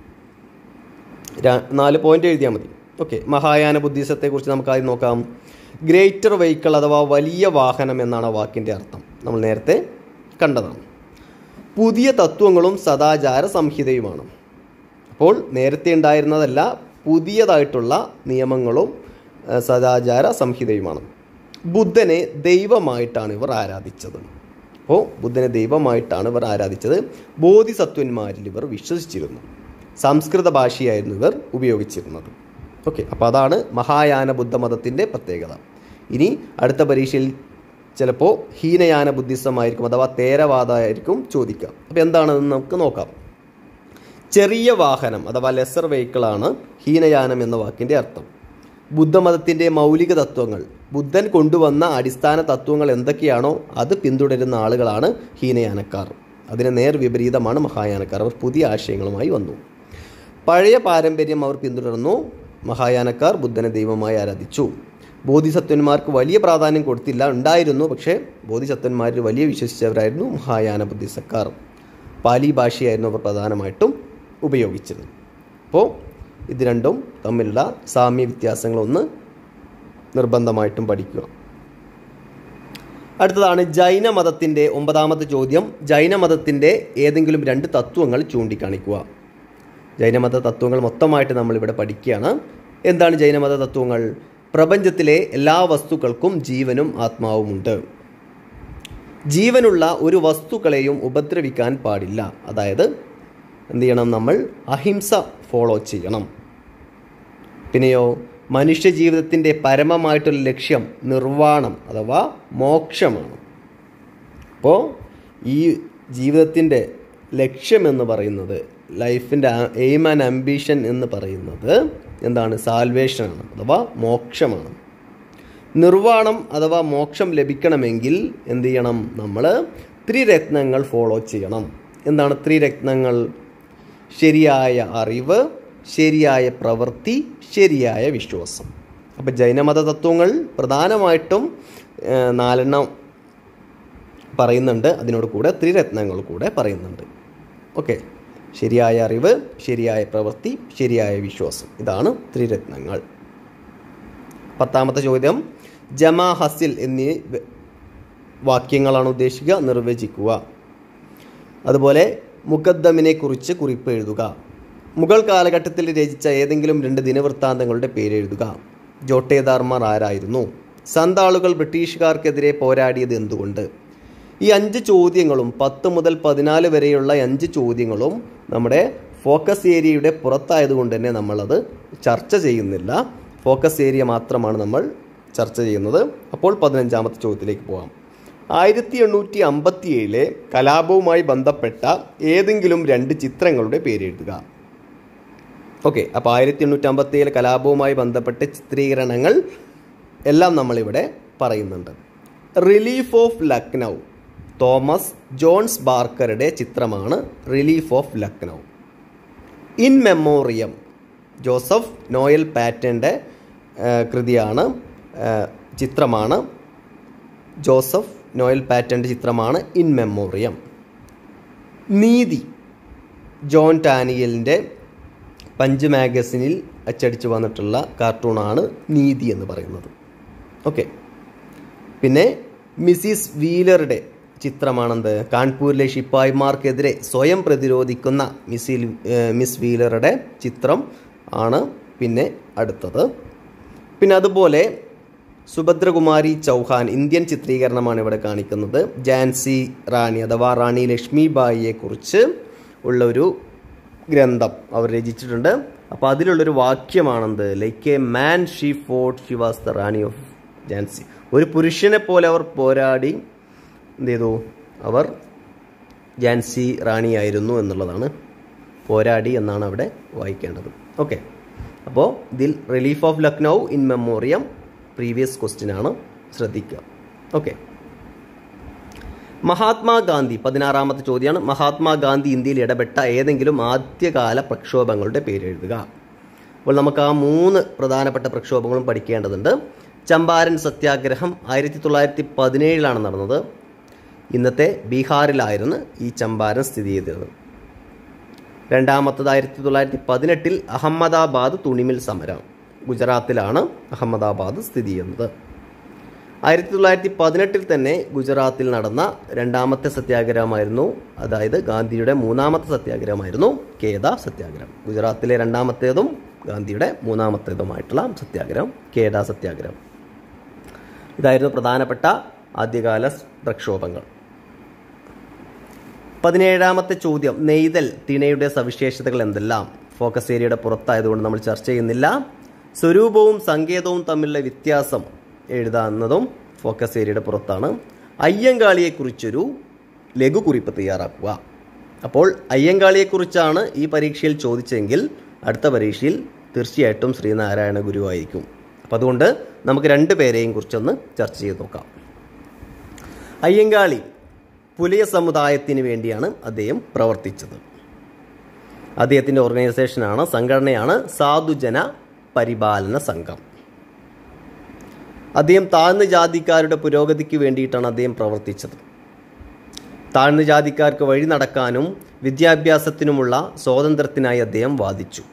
നാല് പോയിന്റ് എഴുതിയാൽ മതി. ഓക്കെ, മഹായാന ബുദ്ധിസത്തെക്കുറിച്ച് നമുക്ക് ആദ്യം നോക്കാം. ഗ്രേറ്റർ വെഹിക്കിൾ അഥവാ വലിയ വാഹനം എന്നാണ് വാക്കിൻ്റെ അർത്ഥം. നമ്മൾ നേരത്തെ കണ്ടതാണ്. പുതിയ തത്വങ്ങളും സദാചാര സംഹിതയുമാണ്. അപ്പോൾ നേരത്തെ ഉണ്ടായിരുന്നതല്ല, പുതിയതായിട്ടുള്ള നിയമങ്ങളും സദാചാര സംഹിതയുമാണ്. ബുദ്ധനെ ദൈവമായിട്ടാണ് ഇവർ ആരാധിച്ചത്. അപ്പോൾ ബുദ്ധനെ ദൈവമായിട്ടാണ് ഇവർ ആരാധിച്ചത്. ബോധിസത്വന്മാരിൽ ഇവർ വിശ്വസിച്ചിരുന്നു. സംസ്കൃത ഭാഷയായിരുന്നു ഇവർ ഉപയോഗിച്ചിരുന്നത്. ഓക്കെ, അപ്പോൾ അതാണ് മഹായാന ബുദ്ധമതത്തിൻ്റെ പ്രത്യേകത. ഇനി അടുത്ത പരീക്ഷയിൽ ചിലപ്പോൾ ഹീനയാന ബുദ്ധിസമായിരിക്കും അഥവാ തേരവാദമായിരിക്കും ചോദിക്കുക. അപ്പോൾ എന്താണെന്ന് നമുക്ക് നോക്കാം. ചെറിയ വാഹനം അഥവാ ലെസർ വെഹിക്കിളാണ് ഹീനയാനം എന്ന വാക്കിൻ്റെ അർത്ഥം. ബുദ്ധമതത്തിൻ്റെ മൗലിക തത്വങ്ങൾ, ബുദ്ധൻ കൊണ്ടുവന്ന അടിസ്ഥാന തത്വങ്ങൾ എന്തൊക്കെയാണോ അത് പിന്തുടരുന്ന ആളുകളാണ് ഹീനയാനക്കാർ. അതിന് നേർ വിപരീതമാണ് മഹായാനക്കാർ. അവർ പുതിയ ആശയങ്ങളുമായി വന്നു. പഴയ പാരമ്പര്യം അവർ പിന്തുടർന്നു. മഹായാനക്കാർ ബുദ്ധനെ ദൈവമായി ആരാധിച്ചു. ബോധിസത്വന്മാർക്ക് വലിയ പ്രാധാന്യം കൊടുത്തില്ല, ഉണ്ടായിരുന്നു, പക്ഷേ ബോധിസത്വന്മാരിൽ വലിയ വിശ്വസിച്ചവരായിരുന്നു മഹായാന ബുദ്ധിസക്കാർ. പാലി ഭാഷയായിരുന്നു അവർ പ്രധാനമായിട്ടും ഉപയോഗിച്ചത്. അപ്പോൾ ഇത് രണ്ടും തമ്മിലുള്ള സാമ്യ വ്യത്യാസങ്ങളൊന്ന് നിർബന്ധമായിട്ടും പഠിക്കുക. അടുത്തതാണ് ജൈനമതത്തിൻ്റെ ഒമ്പതാമത്തെ ചോദ്യം. ജൈനമതത്തിൻ്റെ ഏതെങ്കിലും രണ്ട് തത്വങ്ങൾ ചൂണ്ടിക്കാണിക്കുക. ജൈനമത തത്വങ്ങൾ മൊത്തമായിട്ട് നമ്മളിവിടെ പഠിക്കുകയാണ്. എന്താണ് ജൈനമത തത്വങ്ങൾ? പ്രപഞ്ചത്തിലെ എല്ലാ വസ്തുക്കൾക്കും ജീവനും ആത്മാവുമുണ്ട്. ജീവനുള്ള ഒരു വസ്തുക്കളെയും ഉപദ്രവിക്കാൻ പാടില്ല. അതായത് എന്ത് ചെയ്യണം? നമ്മൾ അഹിംസ ഫോളോ ചെയ്യണം. പിന്നെയോ മനുഷ്യ ജീവിതത്തിൻ്റെ പരമമായിട്ടുള്ള ലക്ഷ്യം നിർവ്വാണം അഥവാ മോക്ഷമാണ്. അപ്പോൾ ഈ ജീവിതത്തിൻ്റെ ലക്ഷ്യമെന്ന് പറയുന്നത്, ലൈഫിൻ്റെ എയിം ആൻഡ് ആംബിഷൻ എന്ന് പറയുന്നത് എന്താണ്? സാൽവേഷനാണ് അഥവാ മോക്ഷമാണ്. നിർവ്വാണം അഥവാ മോക്ഷം ലഭിക്കണമെങ്കിൽ എന്ത് ചെയ്യണം? നമ്മൾ ത്രിരത്നങ്ങൾ ഫോളോ ചെയ്യണം. എന്താണ് ത്രിരത്നങ്ങൾ? ശരിയായ അറിവ്, ശരിയായ പ്രവൃത്തി, ശരിയായ വിശ്വാസം. അപ്പോൾ ജൈനമത തത്വങ്ങൾ പ്രധാനമായിട്ടും നാലെണ്ണം പറയുന്നുണ്ട്. അതിനോട് കൂടെ ത്രിരത്നങ്ങൾ കൂടെ പറയുന്നുണ്ട്. ഓക്കെ, ശരിയായ അറിവ്, ശരിയായ പ്രവൃത്തി, ശരിയായ വിശ്വാസം. ഇതാണ് ത്രിരത്നങ്ങൾ. പത്താമത്തെ ചോദ്യം. ജമാ ഹസിൽ എന്നീ വാക്യങ്ങളാണ് ഉദ്ദേശിക്കുക, നിർവചിക്കുക. അതുപോലെ മുഖദ്ദമിനെ കുറിച്ച് കുറിപ്പ് എഴുതുക. മുഗൾ കാലഘട്ടത്തിൽ രചിച്ച ഏതെങ്കിലും രണ്ട് ദിനവൃത്താന്തങ്ങളുടെ പേരെഴുതുക. ജോട്ടേദാർമാർ ആരായിരുന്നു? സന്താളുകൾ ബ്രിട്ടീഷുകാർക്കെതിരെ പോരാടിയത് എന്തുകൊണ്ട്? ഈ അഞ്ച് ചോദ്യങ്ങളും പത്ത് മുതൽ പതിനാല് വരെയുള്ള അഞ്ച് ചോദ്യങ്ങളും നമ്മുടെ ഫോക്കസ് ഏരിയയുടെ പുറത്തായതുകൊണ്ട് തന്നെ നമ്മളത് ചർച്ച ചെയ്യുന്നില്ല. ഫോക്കസ് ഏരിയ മാത്രമാണ് നമ്മൾ ചർച്ച ചെയ്യുന്നത്. അപ്പോൾ പതിനഞ്ചാമത്തെ ചോദ്യത്തിലേക്ക് പോകാം. ആയിരത്തി എണ്ണൂറ്റി അമ്പത്തി ഏഴിലെ കലാപവുമായി ബന്ധപ്പെട്ട ഏതെങ്കിലും രണ്ട് ചിത്രങ്ങളുടെ പേരെഴുതുക. ഓക്കെ, അപ്പോൾ ആയിരത്തി എണ്ണൂറ്റി അമ്പത്തി ഏഴിലെ കലാപവുമായി ബന്ധപ്പെട്ട ചിത്രീകരണങ്ങൾ എല്ലാം നമ്മളിവിടെ പറയുന്നുണ്ട്. Relief of Lucknow, Thomas Jones ബാർക്കറുടെ ചിത്രമാണ് relief of Lucknow. In memoriam, Joseph Noel പാറ്റൻ്റെ കൃതിയാണ്, ചിത്രമാണ് ജോസഫ് നോയൽ പാറ്റൻ്റെ ചിത്രമാണ് ഇൻ മെമ്മോറിയം. നീതി ജോൺ ടാനിയലിൻ്റെ പഞ്ച് മാഗസിനിൽ അച്ചടിച്ച് വന്നിട്ടുള്ള കാർട്ടൂണാണ് നീതി എന്ന് പറയുന്നത്. ഓക്കെ. പിന്നെ മിസ്സിസ് വീലറുടെ ചിത്രമാണെന്ത്? കാൺപൂരിലെ ശിപ്പായിമാർക്കെതിരെ സ്വയം പ്രതിരോധിക്കുന്ന മിസ്സിൽ മിസ് വീലറുടെ ചിത്രം ആണ് പിന്നെ അടുത്തത്. പിന്നെ അതുപോലെ സുഭദ്രകുമാരി ചൗഹാൻ ഇന്ത്യൻ ചിത്രീകരണമാണ് ഇവിടെ കാണിക്കുന്നത്. ഝാൻസി റാണി അഥവാ റാണി ലക്ഷ്മിബായിയെ കുറിച്ച് ഉള്ള ഒരു ഗ്രന്ഥം അവർ രചിച്ചിട്ടുണ്ട്. അപ്പോൾ അതിലുള്ളൊരു വാക്യമാണെന്ത്? Like a man she fought she was the Rani of Jhansi. ഒരു പുരുഷനെ പോലെ അവർ പോരാടി എന്ത് ചെയ്തു? അവർ ഝാൻസി റാണിയായിരുന്നു എന്നുള്ളതാണ്. പോരാടി എന്നാണ് അവിടെ വായിക്കേണ്ടത്. ഓക്കെ. അപ്പോൾ ഇതിൽ relief of Lucknow in memoriam previous question ആണ്, ശ്രദ്ധിക്കുക. ഓക്കെ. മഹാത്മാഗാന്ധി പതിനാറാമത്തെ ചോദ്യമാണ്. മഹാത്മാഗാന്ധി ഇന്ത്യയിൽ ഇടപെട്ട ഏതെങ്കിലും ആദ്യകാല പ്രക്ഷോഭങ്ങളുടെ പേര് എഴുതുക. അപ്പോൾ നമുക്ക് ആ മൂന്ന് പ്രധാനപ്പെട്ട പ്രക്ഷോഭങ്ങളും പഠിക്കേണ്ടതുണ്ട്. ചമ്പാരൻ സത്യാഗ്രഹം ആയിരത്തി തൊള്ളായിരത്തി പതിനേഴിലാണ് നടന്നത്. ഇന്നത്തെ ബീഹാറിലായിരുന്നു ഈ ചമ്പാരൻ സ്ഥിതി ചെയ്തത്. രണ്ടാമത്തത് ആയിരത്തി തൊള്ളായിരത്തി പതിനെട്ടിൽ അഹമ്മദാബാദ് തുണിമിൽ സമരം, ഗുജറാത്തിലാണ് അഹമ്മദാബാദ് സ്ഥിതി ചെയ്യുന്നത്. ആയിരത്തി തൊള്ളായിരത്തി പതിനെട്ടിൽ തന്നെ ഗുജറാത്തിൽ നടന്ന രണ്ടാമത്തെ സത്യാഗ്രഹമായിരുന്നു, അതായത് ഗാന്ധിയുടെ മൂന്നാമത്തെ സത്യാഗ്രഹമായിരുന്നു കേദ സത്യാഗ്രഹം. ഗുജറാത്തിലെ രണ്ടാമത്തേതും ഗാന്ധിയുടെ മൂന്നാമത്തേതുമായിട്ടുള്ള സത്യാഗ്രഹം കേദ സത്യാഗ്രഹം. ഇതായിരുന്നു പ്രധാനപ്പെട്ട ആദ്യകാല പ്രക്ഷോഭങ്ങൾ. പതിനേഴാമത്തെ ചോദ്യം, നെയ്തൽ തിണയുടെ സവിശേഷതകൾ എന്തെല്ലാം? ഫോക്കസ് ഏരിയയുടെ പുറത്തായതുകൊണ്ട് നമ്മൾ ചർച്ച ചെയ്യുന്നില്ല. സ്വരൂപവും സങ്കേതവും തമ്മിലുള്ള വ്യത്യാസം എഴുതാവുന്നതും ഫോക്കസ് ഏരിയയുടെ പുറത്താണ്. അയ്യങ്കാളിയെക്കുറിച്ചൊരു ലഘുകുറിപ്പ് തയ്യാറാക്കുക. അപ്പോൾ അയ്യങ്കാളിയെക്കുറിച്ചാണ് ഈ പരീക്ഷയിൽ ചോദിച്ചെങ്കിൽ അടുത്ത പരീക്ഷയിൽ തീർച്ചയായിട്ടും ശ്രീനാരായണ ഗുരുവായിരിക്കും. അപ്പം അതുകൊണ്ട് നമുക്ക് രണ്ട് പേരെയും കുറിച്ചൊന്ന് ചർച്ച ചെയ്ത് നോക്കാം. അയ്യങ്കാളി പുലിയ സമുദായത്തിന് വേണ്ടിയാണ് അദ്ദേഹം പ്രവർത്തിച്ചത്. അദ്ദേഹത്തിൻ്റെ ഓർഗനൈസേഷനാണ്, സംഘടനയാണ് സാധുജന പരിപാലന സംഘം. അദ്ദേഹം താഴ്ന്ന ജാതിക്കാരുടെ പുരോഗതിക്ക് വേണ്ടിയിട്ടാണ് അദ്ദേഹം പ്രവർത്തിച്ചത്. താഴ്ന്ന ജാതിക്കാർക്ക് വഴി നടക്കാനും വിദ്യാഭ്യാസത്തിനുമുള്ള സ്വാതന്ത്ര്യത്തിനായി അദ്ദേഹം വാദിച്ചു.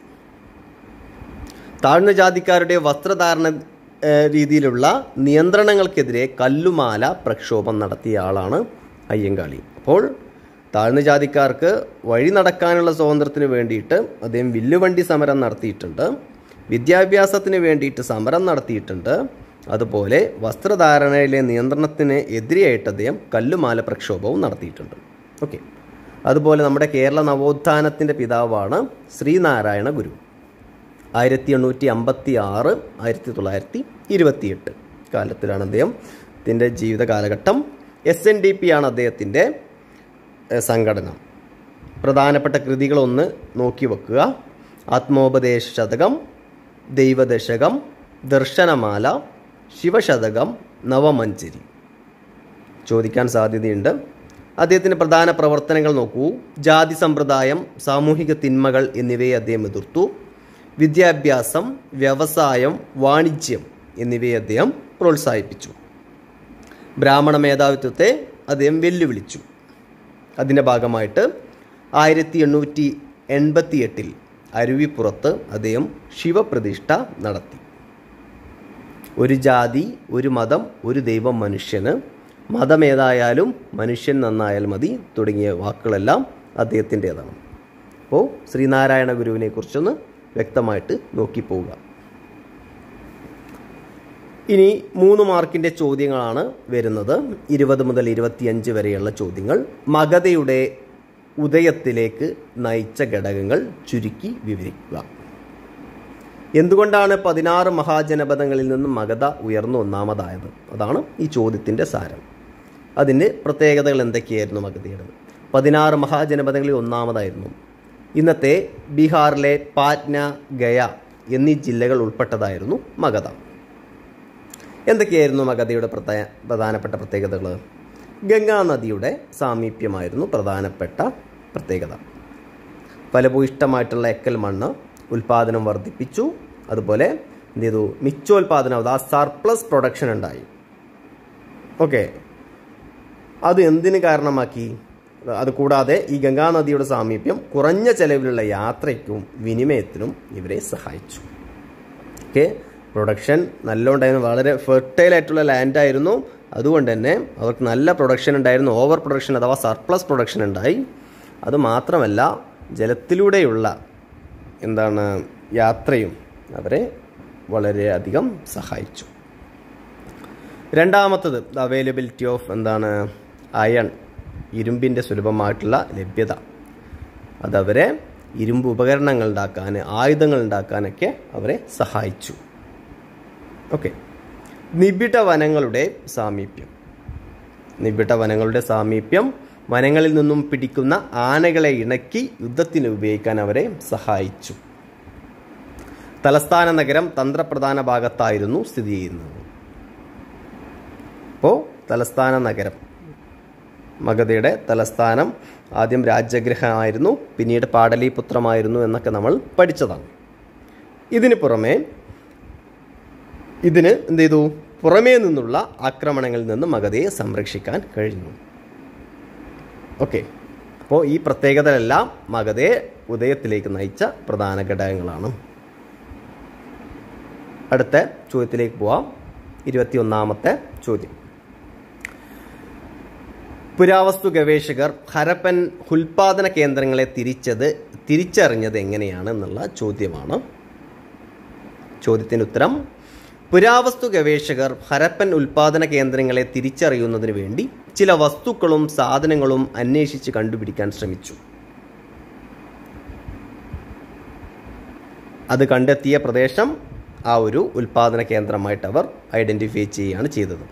താഴ്ന്ന ജാതിക്കാരുടെ വസ്ത്രധാരണ രീതിയിലുള്ള നിയന്ത്രണങ്ങൾക്കെതിരെ കല്ലുമാല പ്രക്ഷോഭം നടത്തിയ ആളാണ് അയ്യങ്കാളി. അപ്പോൾ താഴ്ന്ന ജാതിക്കാർക്ക് വഴി നടക്കാനുള്ള സ്വാതന്ത്ര്യത്തിന് വേണ്ടിയിട്ട് അദ്ദേഹം വില്ലുവണ്ടി സമരം നടത്തിയിട്ടുണ്ട്, വിദ്യാഭ്യാസത്തിന് വേണ്ടിയിട്ട് സമരം നടത്തിയിട്ടുണ്ട്, അതുപോലെ വസ്ത്രധാരണയിലെ നിയന്ത്രണത്തിന് എതിരെയായിട്ട് അദ്ദേഹം കല്ലുമാല പ്രക്ഷോഭവും നടത്തിയിട്ടുണ്ട്. ഓക്കെ. അതുപോലെ നമ്മുടെ കേരള നവോത്ഥാനത്തിൻ്റെ പിതാവാണ് ശ്രീനാരായണ ഗുരു. ആയിരത്തി എണ്ണൂറ്റി അമ്പത്തി ആറ് ആയിരത്തി തൊള്ളായിരത്തി ഇരുപത്തിയെട്ട് കാലത്തിലാണ് അദ്ദേഹത്തിൻ്റെ ജീവിത കാലഘട്ടം. എസ് എൻ ഡി പി ആണ് അദ്ദേഹത്തിൻ്റെ സംഘടന. പ്രധാനപ്പെട്ട കൃതികളൊന്ന് നോക്കി വെക്കുക. ആത്മോപദേശ ശതകം, ദൈവദശകം, ദർശനമാല, ശിവശതകം, നവമഞ്ചരി ചോദിക്കാൻ സാധ്യതയുണ്ട്. അദ്ദേഹത്തിൻ്റെ പ്രധാന പ്രവർത്തനങ്ങൾ നോക്കൂ. ജാതി സമ്പ്രദായം, സാമൂഹിക തിന്മകൾ എന്നിവയെ അദ്ദേഹം എതിർത്തു. വിദ്യാഭ്യാസം, വ്യവസായം, വാണിജ്യം എന്നിവയെ അദ്ദേഹം പ്രോത്സാഹിപ്പിച്ചു. ബ്രാഹ്മണ മേധാവിത്വത്തെ അദ്ദേഹം വെല്ലുവിളിച്ചു. അതിൻ്റെ ഭാഗമായിട്ട് ആയിരത്തി എണ്ണൂറ്റി എൺപത്തി എട്ടിൽ അരുവിപ്പുറത്ത് അദ്ദേഹം ശിവപ്രതിഷ്ഠ നടത്തി. ഒരു ജാതി, ഒരു മതം, ഒരു ദൈവം മനുഷ്യന്, മതമേതായാലും മനുഷ്യൻ നന്നായാൽ മതി തുടങ്ങിയ വാക്കുകളെല്ലാം അദ്ദേഹത്തിൻ്റേതാണ്. അപ്പോൾ ശ്രീനാരായണ ഗുരുവിനെ കുറിച്ചൊന്ന് വ്യക്തമായിട്ട് നോക്കിപ്പോവുക. ഇനി മൂന്ന് മാർക്കിൻ്റെ ചോദ്യങ്ങളാണ് വരുന്നത്. ഇരുപത് മുതൽ ഇരുപത്തിയഞ്ച് വരെയുള്ള ചോദ്യങ്ങൾ. മഗധയുടെ ഉദയത്തിലേക്ക് നയിച്ച ഘടകങ്ങൾ ചുരുക്കി വിവരിക്കുക. എന്തുകൊണ്ടാണ് പതിനാറ് മഹാജനപദങ്ങളിൽ നിന്നും മഗധ ഉയർന്നു ഒന്നാമതായത്? അതാണ് ഈ ചോദ്യത്തിൻ്റെ സാരം. അതിൻ്റെ പ്രത്യേകതകൾ എന്തൊക്കെയായിരുന്നു മഗധയുടെ? പതിനാറ് മഹാജനപദങ്ങളിൽ ഒന്നാമതായിരുന്നു. ഇന്നത്തെ ബീഹാറിലെ പാറ്റ്ന, ഗയ എന്നീ ജില്ലകൾ ഉൾപ്പെട്ടതായിരുന്നു മഗധ. എന്തൊക്കെയായിരുന്നു മഗധയുടെ പ്രത്യേക പ്രധാനപ്പെട്ട പ്രത്യേകതകൾ? ഗംഗാ നദിയുടെ സാമീപ്യമായിരുന്നു പ്രധാനപ്പെട്ട പ്രത്യേകത. ഫലഭൂയിഷ്ടമായിട്ടുള്ള എക്കൽ മണ്ണ് ഉൽപ്പാദനം വർദ്ധിപ്പിച്ചു. അതുപോലെ എന്ത് ചെയ്തു? മിച്ചോൽപാദനം, അതാ സർപ്ലസ് പ്രൊഡക്ഷൻ ഉണ്ടായി. ഓക്കെ, അത് എന്തിന് കാരണമാക്കി? അതുകൂടാതെ ഈ ഗംഗാനദിയുടെ സാമീപ്യം കുറഞ്ഞ ചെലവിലുള്ള യാത്രയ്ക്കും വിനിമയത്തിനും ഇവരെ സഹായിച്ചു. ഓക്കെ, പ്രൊഡക്ഷൻ നല്ല ഉണ്ടായിരുന്നു, വളരെ ഫെർട്ടൈൽ ആയിട്ടുള്ള ലാൻഡായിരുന്നു. അതുകൊണ്ട് തന്നെ അവർക്ക് നല്ല പ്രൊഡക്ഷൻ ഉണ്ടായിരുന്നു. ഓവർ പ്രൊഡക്ഷൻ അഥവാ സർപ്ലസ് പ്രൊഡക്ഷൻ ഉണ്ടായി. അതുമാത്രമല്ല, ജലത്തിലൂടെയുള്ള എന്താണ് യാത്രയും അവരെ വളരെയധികം സഹായിച്ചു. രണ്ടാമത്തത് ദ അവൈലബിലിറ്റി ഓഫ് എന്താണ് അയൺ, ഇരുമ്പിൻ്റെ സുലഭമായിട്ടുള്ള ലഭ്യത. അതവരെ ഇരുമ്പ് ഉപകരണങ്ങൾ ഉണ്ടാക്കാൻ, ആയുധങ്ങൾ ഉണ്ടാക്കാനൊക്കെ അവരെ സഹായിച്ചു. ഓക്കെ, നിബിഡ വനങ്ങളുടെ സാമീപ്യം. നിബിഡ വനങ്ങളുടെ സാമീപ്യം വനങ്ങളിൽ നിന്നും പിടിക്കുന്ന ആനകളെ ഇണക്കി യുദ്ധത്തിന് ഉപയോഗിക്കാൻ അവരെ സഹായിച്ചു. തലസ്ഥാന നഗരം തന്ത്രപ്രധാന ഭാഗത്തായിരുന്നു സ്ഥിതി ചെയ്യുന്നത്. അപ്പോൾ തലസ്ഥാന നഗരം, മഗധയുടെ തലസ്ഥാനം ആദ്യം രാജഗൃഹമായിരുന്നു, പിന്നീട് പാടലീപുത്രമായിരുന്നു എന്നൊക്കെ നമ്മൾ പഠിച്ചതാണ്. ഇതിന് പുറമെ ഇതിന് എന്ത് ചെയ്തു? പുറമേ നിന്നുള്ള ആക്രമണങ്ങളിൽ നിന്ന് മഗധയെ സംരക്ഷിക്കാൻ കഴിഞ്ഞു. ഓക്കെ, അപ്പോൾ ഈ പ്രത്യേകതകളെല്ലാം മഗധയെ ഉദയത്തിലേക്ക് നയിച്ച പ്രധാന ഘടകങ്ങളാണ്. അടുത്ത ചോദ്യത്തിലേക്ക് പോവാം. ഇരുപത്തി ഒന്നാമത്തെ ചോദ്യം. പുരാവസ്തു ഗവേഷകർ ഹരപ്പൻ ഉൽപാദന കേന്ദ്രങ്ങളെ തിരിച്ചത് തിരിച്ചറിഞ്ഞത് എങ്ങനെയാണ് എന്നുള്ള ചോദ്യമാണ്. ചോദ്യത്തിന് ഉത്തരം: പുരാവസ്തു ഗവേഷകർ ഹരപ്പൻ ഉൽപാദന കേന്ദ്രങ്ങളെ തിരിച്ചറിയുന്നതിന് വേണ്ടി ചില വസ്തുക്കളും സാധനങ്ങളും അന്വേഷിച്ച് കണ്ടുപിടിക്കാൻ ശ്രമിച്ചു. അത് കണ്ടെത്തിയ പ്രദേശം ആ ഒരു ഉൽപാദന കേന്ദ്രമായിട്ട് അവർ ഐഡൻറ്റിഫൈ ചെയ്യുകയാണ് ചെയ്തത്.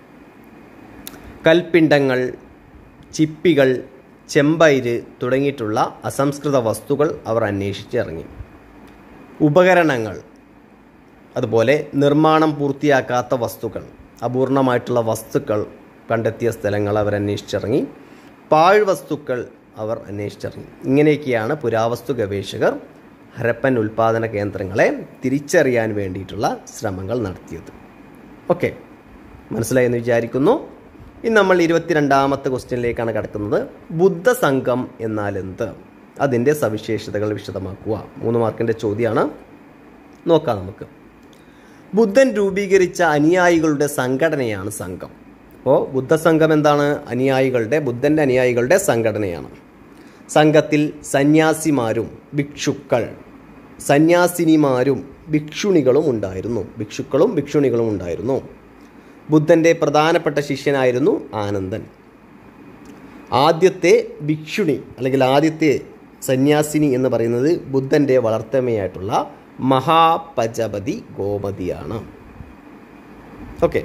കൽപ്പിണ്ടങ്ങൾ, ചിപ്പികൾ, ചെമ്പൈര് തുടങ്ങിയിട്ടുള്ള അസംസ്കൃത വസ്തുക്കൾ അവർ അന്വേഷിച്ചിറങ്ങി. ഉപകരണങ്ങൾ, അതുപോലെ നിർമ്മാണം പൂർത്തിയാക്കാത്ത വസ്തുക്കൾ, അപൂർണമായിട്ടുള്ള വസ്തുക്കൾ കണ്ടെത്തിയ സ്ഥലങ്ങൾ അവർ അന്വേഷിച്ചിറങ്ങി. പാഴ്വസ്തുക്കൾ അവർ അന്വേഷിച്ചിറങ്ങി. ഇങ്ങനെയൊക്കെയാണ് പുരാവസ്തു ഗവേഷകർ ഹരപ്പൻ ഉൽപാദന കേന്ദ്രങ്ങളെ തിരിച്ചറിയാൻ വേണ്ടിയിട്ടുള്ള ശ്രമങ്ങൾ നടത്തിയത്. ഓക്കെ, മനസ്സിലായെന്ന് വിചാരിക്കുന്നു. ഇനി നമ്മൾ ഇരുപത്തിരണ്ടാമത്തെ ക്വസ്റ്റ്യനിലേക്കാണ് കടക്കുന്നത്. ബുദ്ധസംഘം എന്നാൽ എന്ത്? അതിൻ്റെ സവിശേഷതകൾ വിശദമാക്കുക. മൂന്ന് മാർക്കിൻ്റെ ചോദ്യമാണ്. നോക്കാം നമുക്ക്. ബുദ്ധൻ രൂപീകരിച്ച അനുയായികളുടെ സംഘടനയാണ് സംഘം. അപ്പോൾ ബുദ്ധസംഘം എന്താണ്? അനുയായികളുടെ, ബുദ്ധൻ്റെ അനുയായികളുടെ സംഘടനയാണ്. സംഘത്തിൽ സന്യാസിമാരും ഭിക്ഷുക്കൾ, സന്യാസിനിമാരും ഭിക്ഷുണികളും ഉണ്ടായിരുന്നു. ഭിക്ഷുക്കളും ഭിക്ഷുണികളും ഉണ്ടായിരുന്നു. ബുദ്ധൻ്റെ പ്രധാനപ്പെട്ട ശിഷ്യനായിരുന്നു ആനന്ദൻ. ആദ്യത്തെ ഭിക്ഷുണി അല്ലെങ്കിൽ ആദ്യത്തെ സന്യാസിനി എന്ന് പറയുന്നത് ബുദ്ധൻ്റെ വളർത്തമ്മയായിട്ടുള്ള മഹാപജപതി ഗോമതിയാണ്. ഓക്കെ,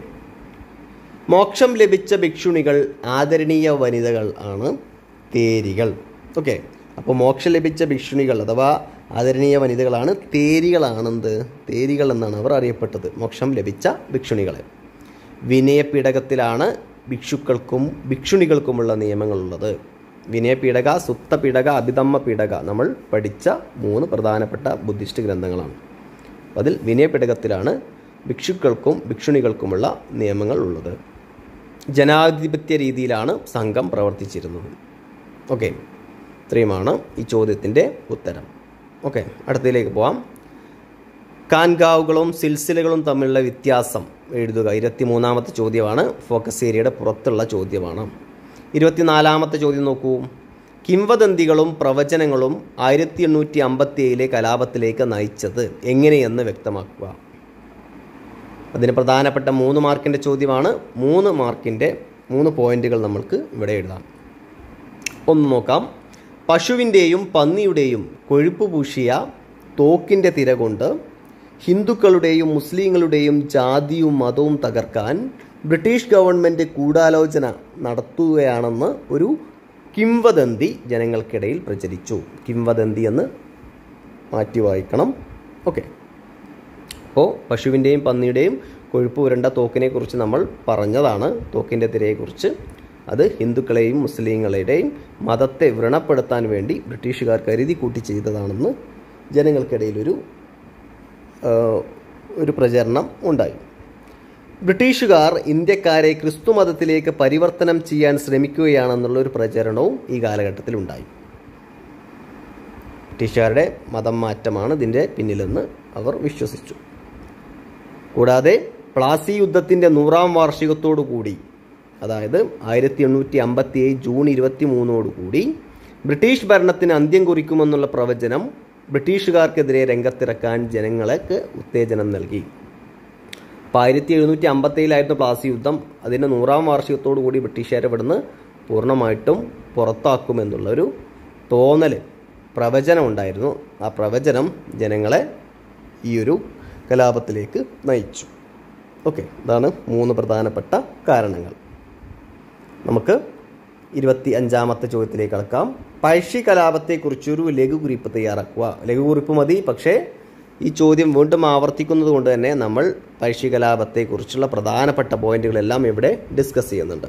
മോക്ഷം ലഭിച്ച ഭിക്ഷുണികൾ ആദരണീയ വനിതകൾ ആണ് തേരികൾ. ഓക്കെ, അപ്പോൾ മോക്ഷം ലഭിച്ച ഭിക്ഷുണികൾ അഥവാ ആദരണീയ വനിതകളാണ് തേരികളാണെന്ത് തേരികൾ എന്നാണ് അവർ അറിയപ്പെട്ടത്, മോക്ഷം ലഭിച്ച ഭിക്ഷുണികളെ. വിനയപീഠകത്തിലാണ് ഭിക്ഷുക്കൾക്കും ഭിക്ഷുണികൾക്കുമുള്ള നിയമങ്ങളുള്ളത്. വിനയപീഠക, സുപ്തപീഠക, അഭിധമ്മ പീഠക നമ്മൾ പഠിച്ച മൂന്ന് പ്രധാനപ്പെട്ട ബുദ്ധിസ്റ്റ് ഗ്രന്ഥങ്ങളാണ്. അതിൽ വിനയപീഠകത്തിലാണ് ഭിക്ഷുക്കൾക്കും ഭിക്ഷുണികൾക്കുമുള്ള നിയമങ്ങൾ ഉള്ളത്. ജനാധിപത്യ രീതിയിലാണ് സംഘം പ്രവർത്തിച്ചിരുന്നത്. ഓക്കെ, ഇത്രയുമാണ് ഈ ചോദ്യത്തിൻ്റെ ഉത്തരം. ഓക്കെ, അടുത്തതിലേക്ക് പോവാം. കാൻഗാവുകളും സിൽസിലകളും തമ്മിലുള്ള വ്യത്യാസം എഴുതുക. ഇരുപത്തി മൂന്നാമത്തെ ചോദ്യമാണ്. ഫോക്കസ് ഏരിയയുടെ പുറത്തുള്ള ചോദ്യമാണ്. ഇരുപത്തിനാലാമത്തെ ചോദ്യം നോക്കൂ. കിംവദന്തികളും പ്രവചനങ്ങളും ആയിരത്തി എണ്ണൂറ്റി അമ്പത്തി ഏഴിലെ കലാപത്തിലേക്ക് നയിച്ചത് എങ്ങനെയെന്ന് വ്യക്തമാക്കുക. അതിന് പ്രധാനപ്പെട്ട മൂന്ന് മാർക്കിൻ്റെ ചോദ്യമാണ്. മൂന്ന് മാർക്കിൻ്റെ മൂന്ന് പോയിന്റുകൾ നമ്മൾക്ക് ഇവിടെ എഴുതാം. ഒന്ന് നോക്കാം. പശുവിൻ്റെയും പന്നിയുടെയും കൊഴുപ്പ് പൂശിയ തോക്കിൻ്റെ തിര കൊണ്ട് ഹിന്ദുക്കളുടെയും മുസ്ലിങ്ങളുടെയും ജാതിയും മതവും തകർക്കാൻ ബ്രിട്ടീഷ് ഗവൺമെൻറ് ഗൂഢാലോചന നടത്തുകയാണെന്ന് ഒരു കിംവദന്തി ജനങ്ങൾക്കിടയിൽ പ്രചരിച്ചു. കിംവദന്തി എന്ന് മാറ്റി വായിക്കണം. ഓക്കെ, അപ്പോൾ പശുവിൻ്റെയും പന്നിയുടെയും കൊഴുപ്പ് പുരണ്ട തോക്കിനെക്കുറിച്ച് നമ്മൾ പറഞ്ഞതാണ്. തോക്കിൻ്റെ തിരയെക്കുറിച്ച് അത് ഹിന്ദുക്കളെയും മുസ്ലിങ്ങളുടെയും മതത്തെ വ്രണപ്പെടുത്താൻ വേണ്ടി ബ്രിട്ടീഷുകാർ കരുതി കൂട്ടി ചെയ്തതാണെന്ന് ജനങ്ങൾക്കിടയിലൊരു ഒരു പ്രചരണം ഉണ്ടായി. ബ്രിട്ടീഷുകാർ ഇന്ത്യക്കാരെ ക്രിസ്തു മതത്തിലേക്ക് പരിവർത്തനം ചെയ്യാൻ ശ്രമിക്കുകയാണെന്നുള്ളൊരു പ്രചരണവും ഈ കാലഘട്ടത്തിൽ ഉണ്ടായി. ബ്രിട്ടീഷുകാരുടെ മതം മാറ്റമാണ് ഇതിൻ്റെ പിന്നിലെന്ന് അവർ വിശ്വസിച്ചു. കൂടാതെ പ്ലാസി യുദ്ധത്തിൻ്റെ നൂറാം വാർഷികത്തോടു കൂടി, അതായത് ആയിരത്തി എണ്ണൂറ്റി അമ്പത്തി ഏഴ് ജൂൺ ഇരുപത്തി മൂന്നോടുകൂടി ബ്രിട്ടീഷ് ഭരണത്തിന് അന്ത്യം കുറിക്കുമെന്നുള്ള പ്രവചനം ബ്രിട്ടീഷുകാർക്കെതിരെ രംഗത്തിറക്കാൻ ജനങ്ങൾക്ക് ഉത്തേജനം നൽകി. അപ്പോൾ ആയിരത്തി എഴുന്നൂറ്റി അമ്പത്തേഴിലായിരുന്നു പ്ലാസി യുദ്ധം. അതിൻ്റെ നൂറാം വാർഷികത്തോടു കൂടി ബ്രിട്ടീഷുകാരെ ഇവിടുന്ന് പൂർണ്ണമായിട്ടും പുറത്താക്കുമെന്നുള്ളൊരു തോന്നൽ, പ്രവചനം ഉണ്ടായിരുന്നു. ആ പ്രവചനം ജനങ്ങളെ ഈ ഒരു കലാപത്തിലേക്ക് നയിച്ചു. ഓക്കെ, ഇതാണ് മൂന്ന് പ്രധാനപ്പെട്ട കാരണങ്ങൾ. നമുക്ക് ഇരുപത്തി അഞ്ചാമത്തെ ചോദ്യത്തിലേക്ക് കടക്കാം. പഴശ്ശി കലാപത്തെക്കുറിച്ചൊരു ലഘുകുറിപ്പ് തയ്യാറാക്കുക. ലഘുകുറിപ്പ് മതി, പക്ഷേ ഈ ചോദ്യം വീണ്ടും ആവർത്തിക്കുന്നത് കൊണ്ട് തന്നെ നമ്മൾ പഴശ്ശി കലാപത്തെക്കുറിച്ചുള്ള പ്രധാനപ്പെട്ട പോയിന്റുകളെല്ലാം ഇവിടെ ഡിസ്കസ് ചെയ്യുന്നുണ്ട്.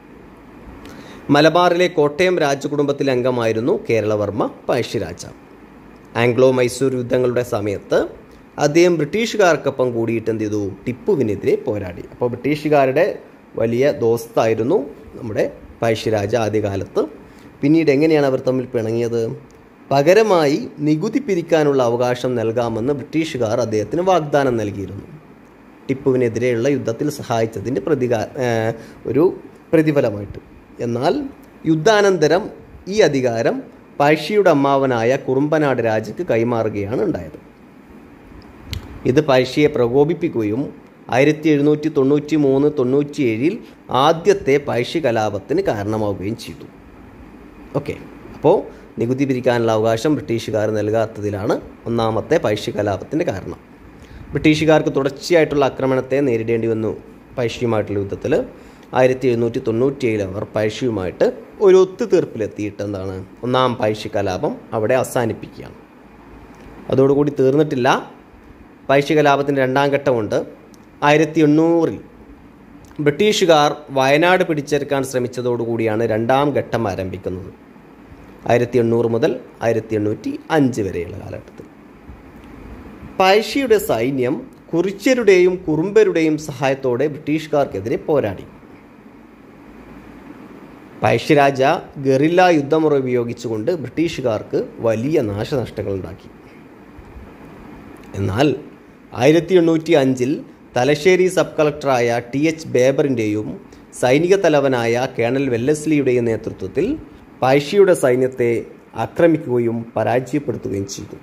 മലബാറിലെ കോട്ടയം രാജകുടുംബത്തിലെ അംഗമായിരുന്നു കേരളവർമ്മ പഴശ്ശിരാജ. ആംഗ്ലോ മൈസൂർ യുദ്ധങ്ങളുടെ സമയത്ത് അദ്ദേഹം ബ്രിട്ടീഷുകാർക്കൊപ്പം കൂടിയിട്ട് എന്ത് ചെയ്തു? ടിപ്പുവിനെതിരെ പോരാടി. അപ്പോൾ ബ്രിട്ടീഷുകാരുടെ വലിയ ദോസ്തായിരുന്നു നമ്മുടെ പഴശ്ശിരാജ ആദ്യകാലത്ത്. പിന്നീട് എങ്ങനെയാണ് അവർ തമ്മിൽ പിണങ്ങിയത്? പകരമായി നികുതി പിരിക്കാനുള്ള അവകാശം നൽകാമെന്ന് ബ്രിട്ടീഷുകാർ അദ്ദേഹത്തിന് വാഗ്ദാനം നൽകിയിരുന്നു. ടിപ്പുവിനെതിരെയുള്ള യുദ്ധത്തിൽ സഹായിച്ചതിൻ്റെ പ്രതികാ ഒരു പ്രതിഫലമായിട്ട്. എന്നാൽ യുദ്ധാനന്തരം ഈ അധികാരം പഴശ്ശിയുടെ അമ്മാവനായ കുറുമ്പനാട് രാജയ്ക്ക് കൈമാറുകയാണ് ഉണ്ടായത്. ഇത് പഴശ്ശിയെ പ്രകോപിപ്പിക്കുകയും ആയിരത്തി എഴുന്നൂറ്റി തൊണ്ണൂറ്റി മൂന്ന് തൊണ്ണൂറ്റി ഏഴിൽ ആദ്യത്തെ പഴശ്ശി കലാപത്തിന് കാരണമാവുകയും ചെയ്തു. ഓക്കെ, അപ്പോൾ നികുതി പിരിക്കാനുള്ള അവകാശം ബ്രിട്ടീഷുകാർ നൽകാത്തതിലാണ് ഒന്നാമത്തെ പഴശ്ശി കലാപത്തിൻ്റെ കാരണം. ബ്രിട്ടീഷുകാർക്ക് തുടർച്ചയായിട്ടുള്ള ആക്രമണത്തെ നേരിടേണ്ടി വന്നു. പഴശ്ശിയുമായിട്ടുള്ള യുദ്ധത്തിൽ ആയിരത്തി എഴുന്നൂറ്റി തൊണ്ണൂറ്റി ഏഴിൽ അവർ പഴശ്ശിയുമായിട്ട് ഒരു ഒത്തുതീർപ്പിലെത്തിയിട്ട് എന്താണ് ഒന്നാം പഴശ്ശി കലാപം അവിടെ അവസാനിപ്പിക്കുകയാണ്. അതോടുകൂടി തീർന്നിട്ടില്ല. പഴശ്ശി കലാപത്തിൻ്റെ രണ്ടാം ഘട്ടമുണ്ട്. ആയിരത്തി എണ്ണൂറിൽ ബ്രിട്ടീഷുകാർ വയനാട് പിടിച്ചെടുക്കാൻ ശ്രമിച്ചതോടുകൂടിയാണ് രണ്ടാം ഘട്ടം ആരംഭിക്കുന്നത്. ആയിരത്തി എണ്ണൂറ് മുതൽ ആയിരത്തി എണ്ണൂറ്റി അഞ്ച് വരെയുള്ള കാലഘട്ടത്തിൽ പഴശ്ശിയുടെ സൈന്യം കുറിച്യരുടെയും കുറുമ്പരുടെയും സഹായത്തോടെ ബ്രിട്ടീഷുകാർക്കെതിരെ പോരാടി. പഴശ്ശിരാജ ഗറില്ല യുദ്ധമുറ ഉപയോഗിച്ചുകൊണ്ട് ബ്രിട്ടീഷുകാർക്ക് വലിയ നാശനഷ്ടങ്ങൾ ഉണ്ടാക്കി. എന്നാൽ ആയിരത്തി എണ്ണൂറ്റി അഞ്ചിൽ തലശ്ശേരി സബ് കളക്ടറായ ടി എച്ച് ബേബറിൻ്റെയും സൈനിക തലവനായ കേണൽ വെല്ലസ്ലിയുടെയും നേതൃത്വത്തിൽ പഴശ്ശിയുടെ സൈന്യത്തെ ആക്രമിക്കുകയും പരാജയപ്പെടുത്തുകയും ചെയ്തു.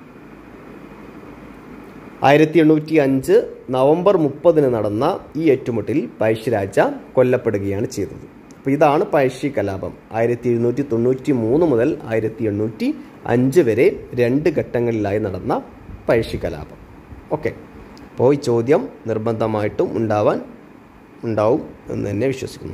ആയിരത്തി എണ്ണൂറ്റി അഞ്ച് നവംബർ മുപ്പതിന് നടന്ന ഈ ഏറ്റുമുട്ടൽ പഴശ്ശിരാജ കൊല്ലപ്പെടുകയാണ് ചെയ്തത്. അപ്പോൾ ഇതാണ് പഴശ്ശി കലാപം. ആയിരത്തി എഴുന്നൂറ്റി തൊണ്ണൂറ്റി മൂന്ന് മുതൽ ആയിരത്തി എണ്ണൂറ്റി അഞ്ച് വരെ രണ്ട് ഘട്ടങ്ങളിലായി നടന്ന പഴശ്ശി കലാപം. ഓക്കെ, അപ്പോൾ ഈ ചോദ്യം നിർബന്ധമായിട്ടും ഉണ്ടാവാൻ ഉണ്ടാവും എന്ന് തന്നെ വിശ്വസിക്കുന്നു.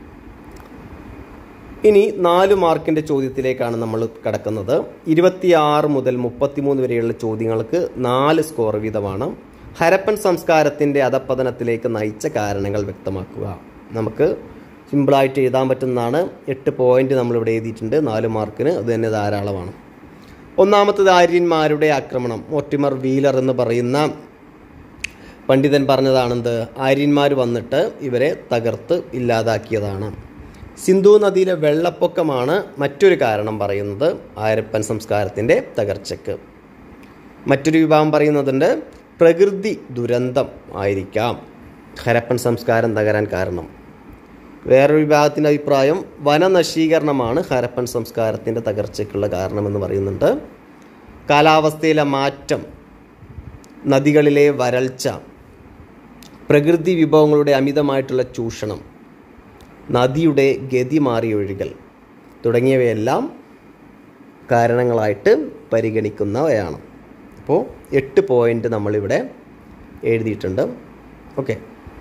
ഇനി നാല് മാർക്കിൻ്റെ ചോദ്യത്തിലേക്കാണ് നമ്മൾ കടക്കുന്നത്. ഇരുപത്തിയാറ് മുതൽ മുപ്പത്തിമൂന്ന് വരെയുള്ള ചോദ്യങ്ങൾക്ക് നാല് സ്കോർ വീതമാണ്. ഹരപ്പൻ സംസ്കാരത്തിൻ്റെ അധപ്പതനത്തിലേക്ക് നയിച്ച കാരണങ്ങൾ വ്യക്തമാക്കുക. നമുക്ക് സിമ്പിളായിട്ട് എഴുതാൻ പറ്റുന്നതാണ്. എട്ട് പോയിന്റ് നമ്മളിവിടെ എഴുതിയിട്ടുണ്ട്. നാല് മാർക്കിന് അത് തന്നെ ധാരാളമാണ്. ഒന്നാമത്തത് ആര്യന്മാരുടെ ആക്രമണം. മോർട്ടിമർ വീലർ എന്ന് പറയുന്ന പണ്ഡിതൻ പറഞ്ഞതാണെന്ത്? ആര്യന്മാർ വന്നിട്ട് ഇവരെ തകർത്ത് ഇല്ലാതാക്കിയതാണ്. സിന്ധു നദിയിലെ വെള്ളപ്പൊക്കമാണ് മറ്റൊരു കാരണം പറയുന്നത് ഹരപ്പൻ സംസ്കാരത്തിൻ്റെ തകർച്ചയ്ക്ക്. മറ്റൊരു വിഭാഗം പറയുന്നതുണ്ട് പ്രകൃതി ദുരന്തം ആയിരിക്കാം ഹരപ്പൻ സംസ്കാരം തകരാൻ കാരണം. വേറൊരു വിഭാഗത്തിൻ്റെ അഭിപ്രായം വനനശീകരണമാണ് ഹരപ്പൻ സംസ്കാരത്തിൻ്റെ തകർച്ചയ്ക്കുള്ള കാരണമെന്ന് പറയുന്നുണ്ട്. കാലാവസ്ഥയിലെ മാറ്റം, നദികളിലെ വരൾച്ച, പ്രകൃതി വിഭവങ്ങളുടെ അമിതമായിട്ടുള്ള ചൂഷണം, നദിയുടെ ഗതി മാറിയൊഴുകൽ തുടങ്ങിയവയെല്ലാം കാരണങ്ങളായിട്ട് പരിഗണിക്കുന്നവയാണ്. അപ്പോൾ എട്ട് പോയിൻ്റ് നമ്മളിവിടെ എഴുതിയിട്ടുണ്ട്. ഓക്കെ,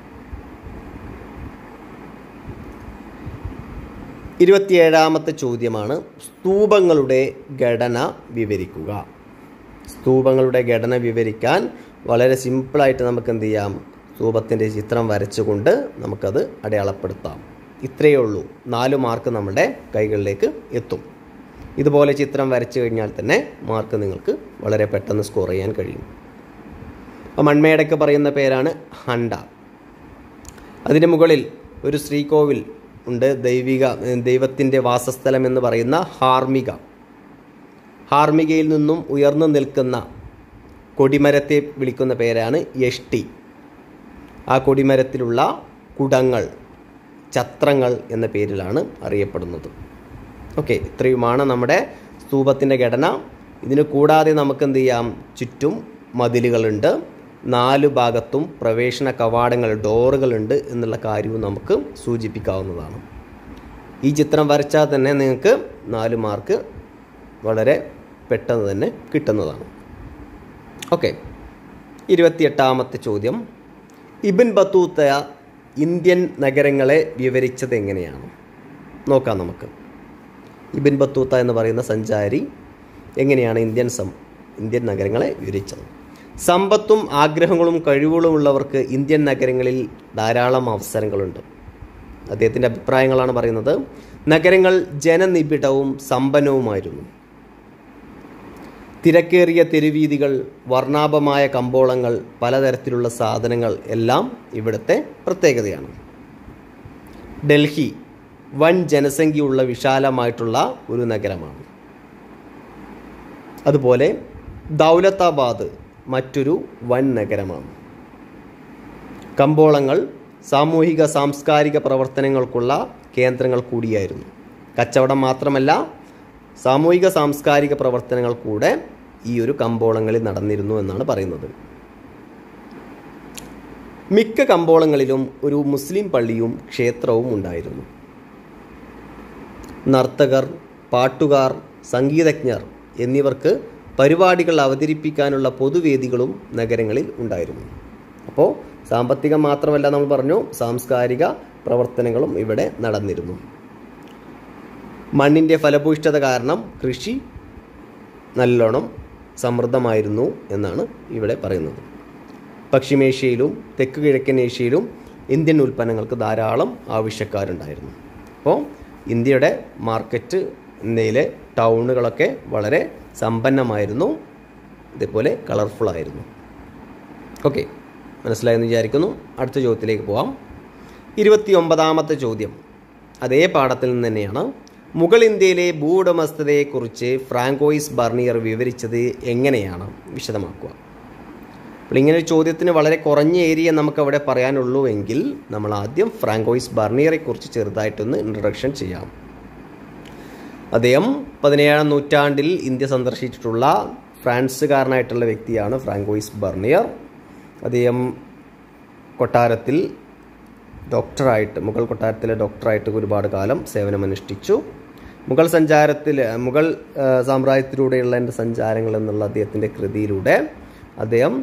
ഇരുപത്തിയേഴാമത്തെ ചോദ്യമാണ് സ്തൂപങ്ങളുടെ ഘടന വിവരിക്കുക. സ്തൂപങ്ങളുടെ ഘടന വിവരിക്കാൻ വളരെ സിമ്പിളായിട്ട് നമുക്ക് എന്ത് ചെയ്യാം? സ്തൂപത്തിൻ്റെ ചിത്രം വരച്ചുകൊണ്ട് നമുക്കത് അടയാളപ്പെടുത്താം. ഇത്രയേ ഉള്ളൂ. നാല് മാർക്ക് നമ്മുടെ കൈകളിലേക്ക് എത്തും. ഇതുപോലെ ചിത്രം വരച്ചു കഴിഞ്ഞാൽ തന്നെ മാർക്ക് നിങ്ങൾക്ക് വളരെ പെട്ടെന്ന് സ്കോർ ചെയ്യാൻ കഴിയും. അപ്പോൾ മൺമേടയ്ക്ക് പറയുന്ന പേരാണ് ഹണ്ട. അതിന് മുകളിൽ ഒരു ശ്രീകോവിൽ ഉണ്ട്, ദൈവിക ദൈവത്തിൻ്റെ വാസസ്ഥലം എന്ന് പറയുന്ന ഹാർമിക. ഹാർമികയിൽ നിന്നും ഉയർന്നു നിൽക്കുന്ന കൊടിമരത്തെ വിളിക്കുന്ന പേരാണ് യഷ്ടി. ആ കൊടിമരത്തിലുള്ള കുടങ്ങൾ ഛത്രങ്ങൾ എന്ന പേരിലാണ് അറിയപ്പെടുന്നത്. ഓക്കെ, ഇത്രയുമാണ് നമ്മുടെ സ്തൂപത്തിൻ്റെ ഘടന. ഇതിന് കൂടാതെ നമുക്ക് എന്ത് ചെയ്യാം, ചുറ്റും മതിലുകളുണ്ട്, നാലു ഭാഗത്തും പ്രവേശന കവാടങ്ങൾ ഡോറുകളുണ്ട് എന്നുള്ള കാര്യവും നമുക്ക് സൂചിപ്പിക്കാവുന്നതാണ്. ഈ ചിത്രം വരച്ചാൽ തന്നെ നിങ്ങൾക്ക് നാല് മാർക്ക് വളരെ പെട്ടെന്ന് തന്നെ കിട്ടുന്നതാണ്. ഓക്കെ, ഇരുപത്തിയെട്ടാമത്തെ ചോദ്യം, ഇബ്ൻ ബത്തൂത്ത ഇന്ത്യൻ നഗരങ്ങളെ വിവരിച്ചത് എങ്ങനെയാണ്? നോക്കാം നമുക്ക്. ഇബ്ൻ ബത്തൂത്ത എന്ന് പറയുന്ന സഞ്ചാരി എങ്ങനെയാണ് ഇന്ത്യൻ സം ഇന്ത്യൻ നഗരങ്ങളെ വിവരിച്ചത്? സമ്പത്തും ആഗ്രഹങ്ങളും കഴിവുകളും ഉള്ളവർക്ക് ഇന്ത്യൻ നഗരങ്ങളിൽ ധാരാളം അവസരങ്ങളുണ്ട്. അദ്ദേഹത്തിൻ്റെ അഭിപ്രായങ്ങളാണ് പറയുന്നത്. നഗരങ്ങൾ ജനനിബിഡവും സമ്പന്നവുമായിരുന്നു. തിരക്കേറിയ തെരുവീതികൾ, വർണ്ണാഭമായ കമ്പോളങ്ങൾ, പലതരത്തിലുള്ള സാധനങ്ങൾ എല്ലാം ഇവിടുത്തെ പ്രത്യേകതയാണ്. ഡൽഹി വൻ ജനസംഖ്യയുള്ള വിശാലമായിട്ടുള്ള ഒരു നഗരമാണ്. അതുപോലെ ദൗലത്താബാദ് മറ്റൊരു വൻ നഗരമാണ്. കമ്പോളങ്ങൾ സാമൂഹിക സാംസ്കാരിക പ്രവർത്തനങ്ങൾക്കുള്ള കേന്ദ്രങ്ങൾ കൂടിയായിരുന്നു. കച്ചവടം മാത്രമല്ല, സാമൂഹിക സാംസ്കാരിക പ്രവർത്തനങ്ങൾ കൂടെ ഈ ഒരു കമ്പോളങ്ങളിൽ നടന്നിരുന്നു എന്നാണ് പറയുന്നത്. മിക്ക കമ്പോളങ്ങളിലും ഒരു മുസ്ലിം പള്ളിയും ക്ഷേത്രവും ഉണ്ടായിരുന്നു. നർത്തകർ, പാട്ടുകാർ, സംഗീതജ്ഞർ എന്നിവർക്ക് പരിപാടികൾ അവതരിപ്പിക്കാനുള്ള പൊതുവേദികളും നഗരങ്ങളിൽ ഉണ്ടായിരുന്നു. അപ്പോൾ സാമ്പത്തികം മാത്രമല്ല, നമ്മൾ പറഞ്ഞു, സാംസ്കാരിക പ്രവർത്തനങ്ങളും ഇവിടെ നടന്നിരുന്നു. മണ്ണിൻ്റെ ഫലഭൂയിഷ്ഠത കാരണം കൃഷി നല്ലോണം സമൃദ്ധമായിരുന്നു എന്നാണ് ഇവിടെ പറയുന്നത്. പശ്ചിമേഷ്യയിലും തെക്ക് കിഴക്കൻ ഏഷ്യയിലും ഇന്ത്യൻ ഉൽപ്പന്നങ്ങൾക്ക് ധാരാളം ആവശ്യക്കാരുണ്ടായിരുന്നു. അപ്പോൾ ഇന്ത്യയുടെ മാർക്കറ്റ്, ഇന്ത്യയിലെ ടൗണുകളൊക്കെ വളരെ സമ്പന്നമായിരുന്നു, ഇതേപോലെ കളർഫുള്ളായിരുന്നു. ഓക്കെ, മനസ്സിലായെന്ന് വിചാരിക്കുന്നു. അടുത്ത ചോദ്യത്തിലേക്ക് പോവാം. ഇരുപത്തി ഒമ്പതാമത്തെ ചോദ്യം അതേ പാഠത്തിൽ നിന്ന് തന്നെയാണ്. മുഗൾ ഇന്ത്യയിലെ ഭൂവുടമസ്ഥതയെക്കുറിച്ച് ഫ്രാങ്കോയിസ് ബർണിയർ വിവരിച്ചത് എങ്ങനെയാണ്? വിശദമാക്കുക. അപ്പോൾ ഇങ്ങനെ ഒരു ചോദ്യത്തിന് വളരെ കുറഞ്ഞ ഏരിയ നമുക്കവിടെ പറയാനുള്ളൂ എങ്കിൽ നമ്മൾ ആദ്യം ഫ്രാങ്കോയിസ് ബർണിയറെക്കുറിച്ച് ചെറുതായിട്ടൊന്ന് ഇൻട്രൊഡക്ഷൻ ചെയ്യാം. അദ്ദേഹം പതിനേഴാം നൂറ്റാണ്ടിൽ ഇന്ത്യ സന്ദർശിച്ചിട്ടുള്ള ഫ്രാൻസുകാരനായിട്ടുള്ള വ്യക്തിയാണ് ഫ്രാങ്കോയിസ് ബർണിയർ. അദ്ദേഹം കൊട്ടാരത്തിൽ ഡോക്ടറായിട്ട് മുഗൾ കൊട്ടാരത്തിലെ ഡോക്ടറായിട്ട് ഒരുപാട് കാലം സേവനമനുഷ്ഠിച്ചു. മുഗൾ സഞ്ചാരത്തിൽ മുഗൾ സാമ്രാജ്യത്തിലൂടെയുള്ള എൻ്റെ സഞ്ചാരങ്ങൾ എന്നുള്ള അദ്ദേഹത്തിൻ്റെ കൃതിയിലൂടെ അദ്ദേഹം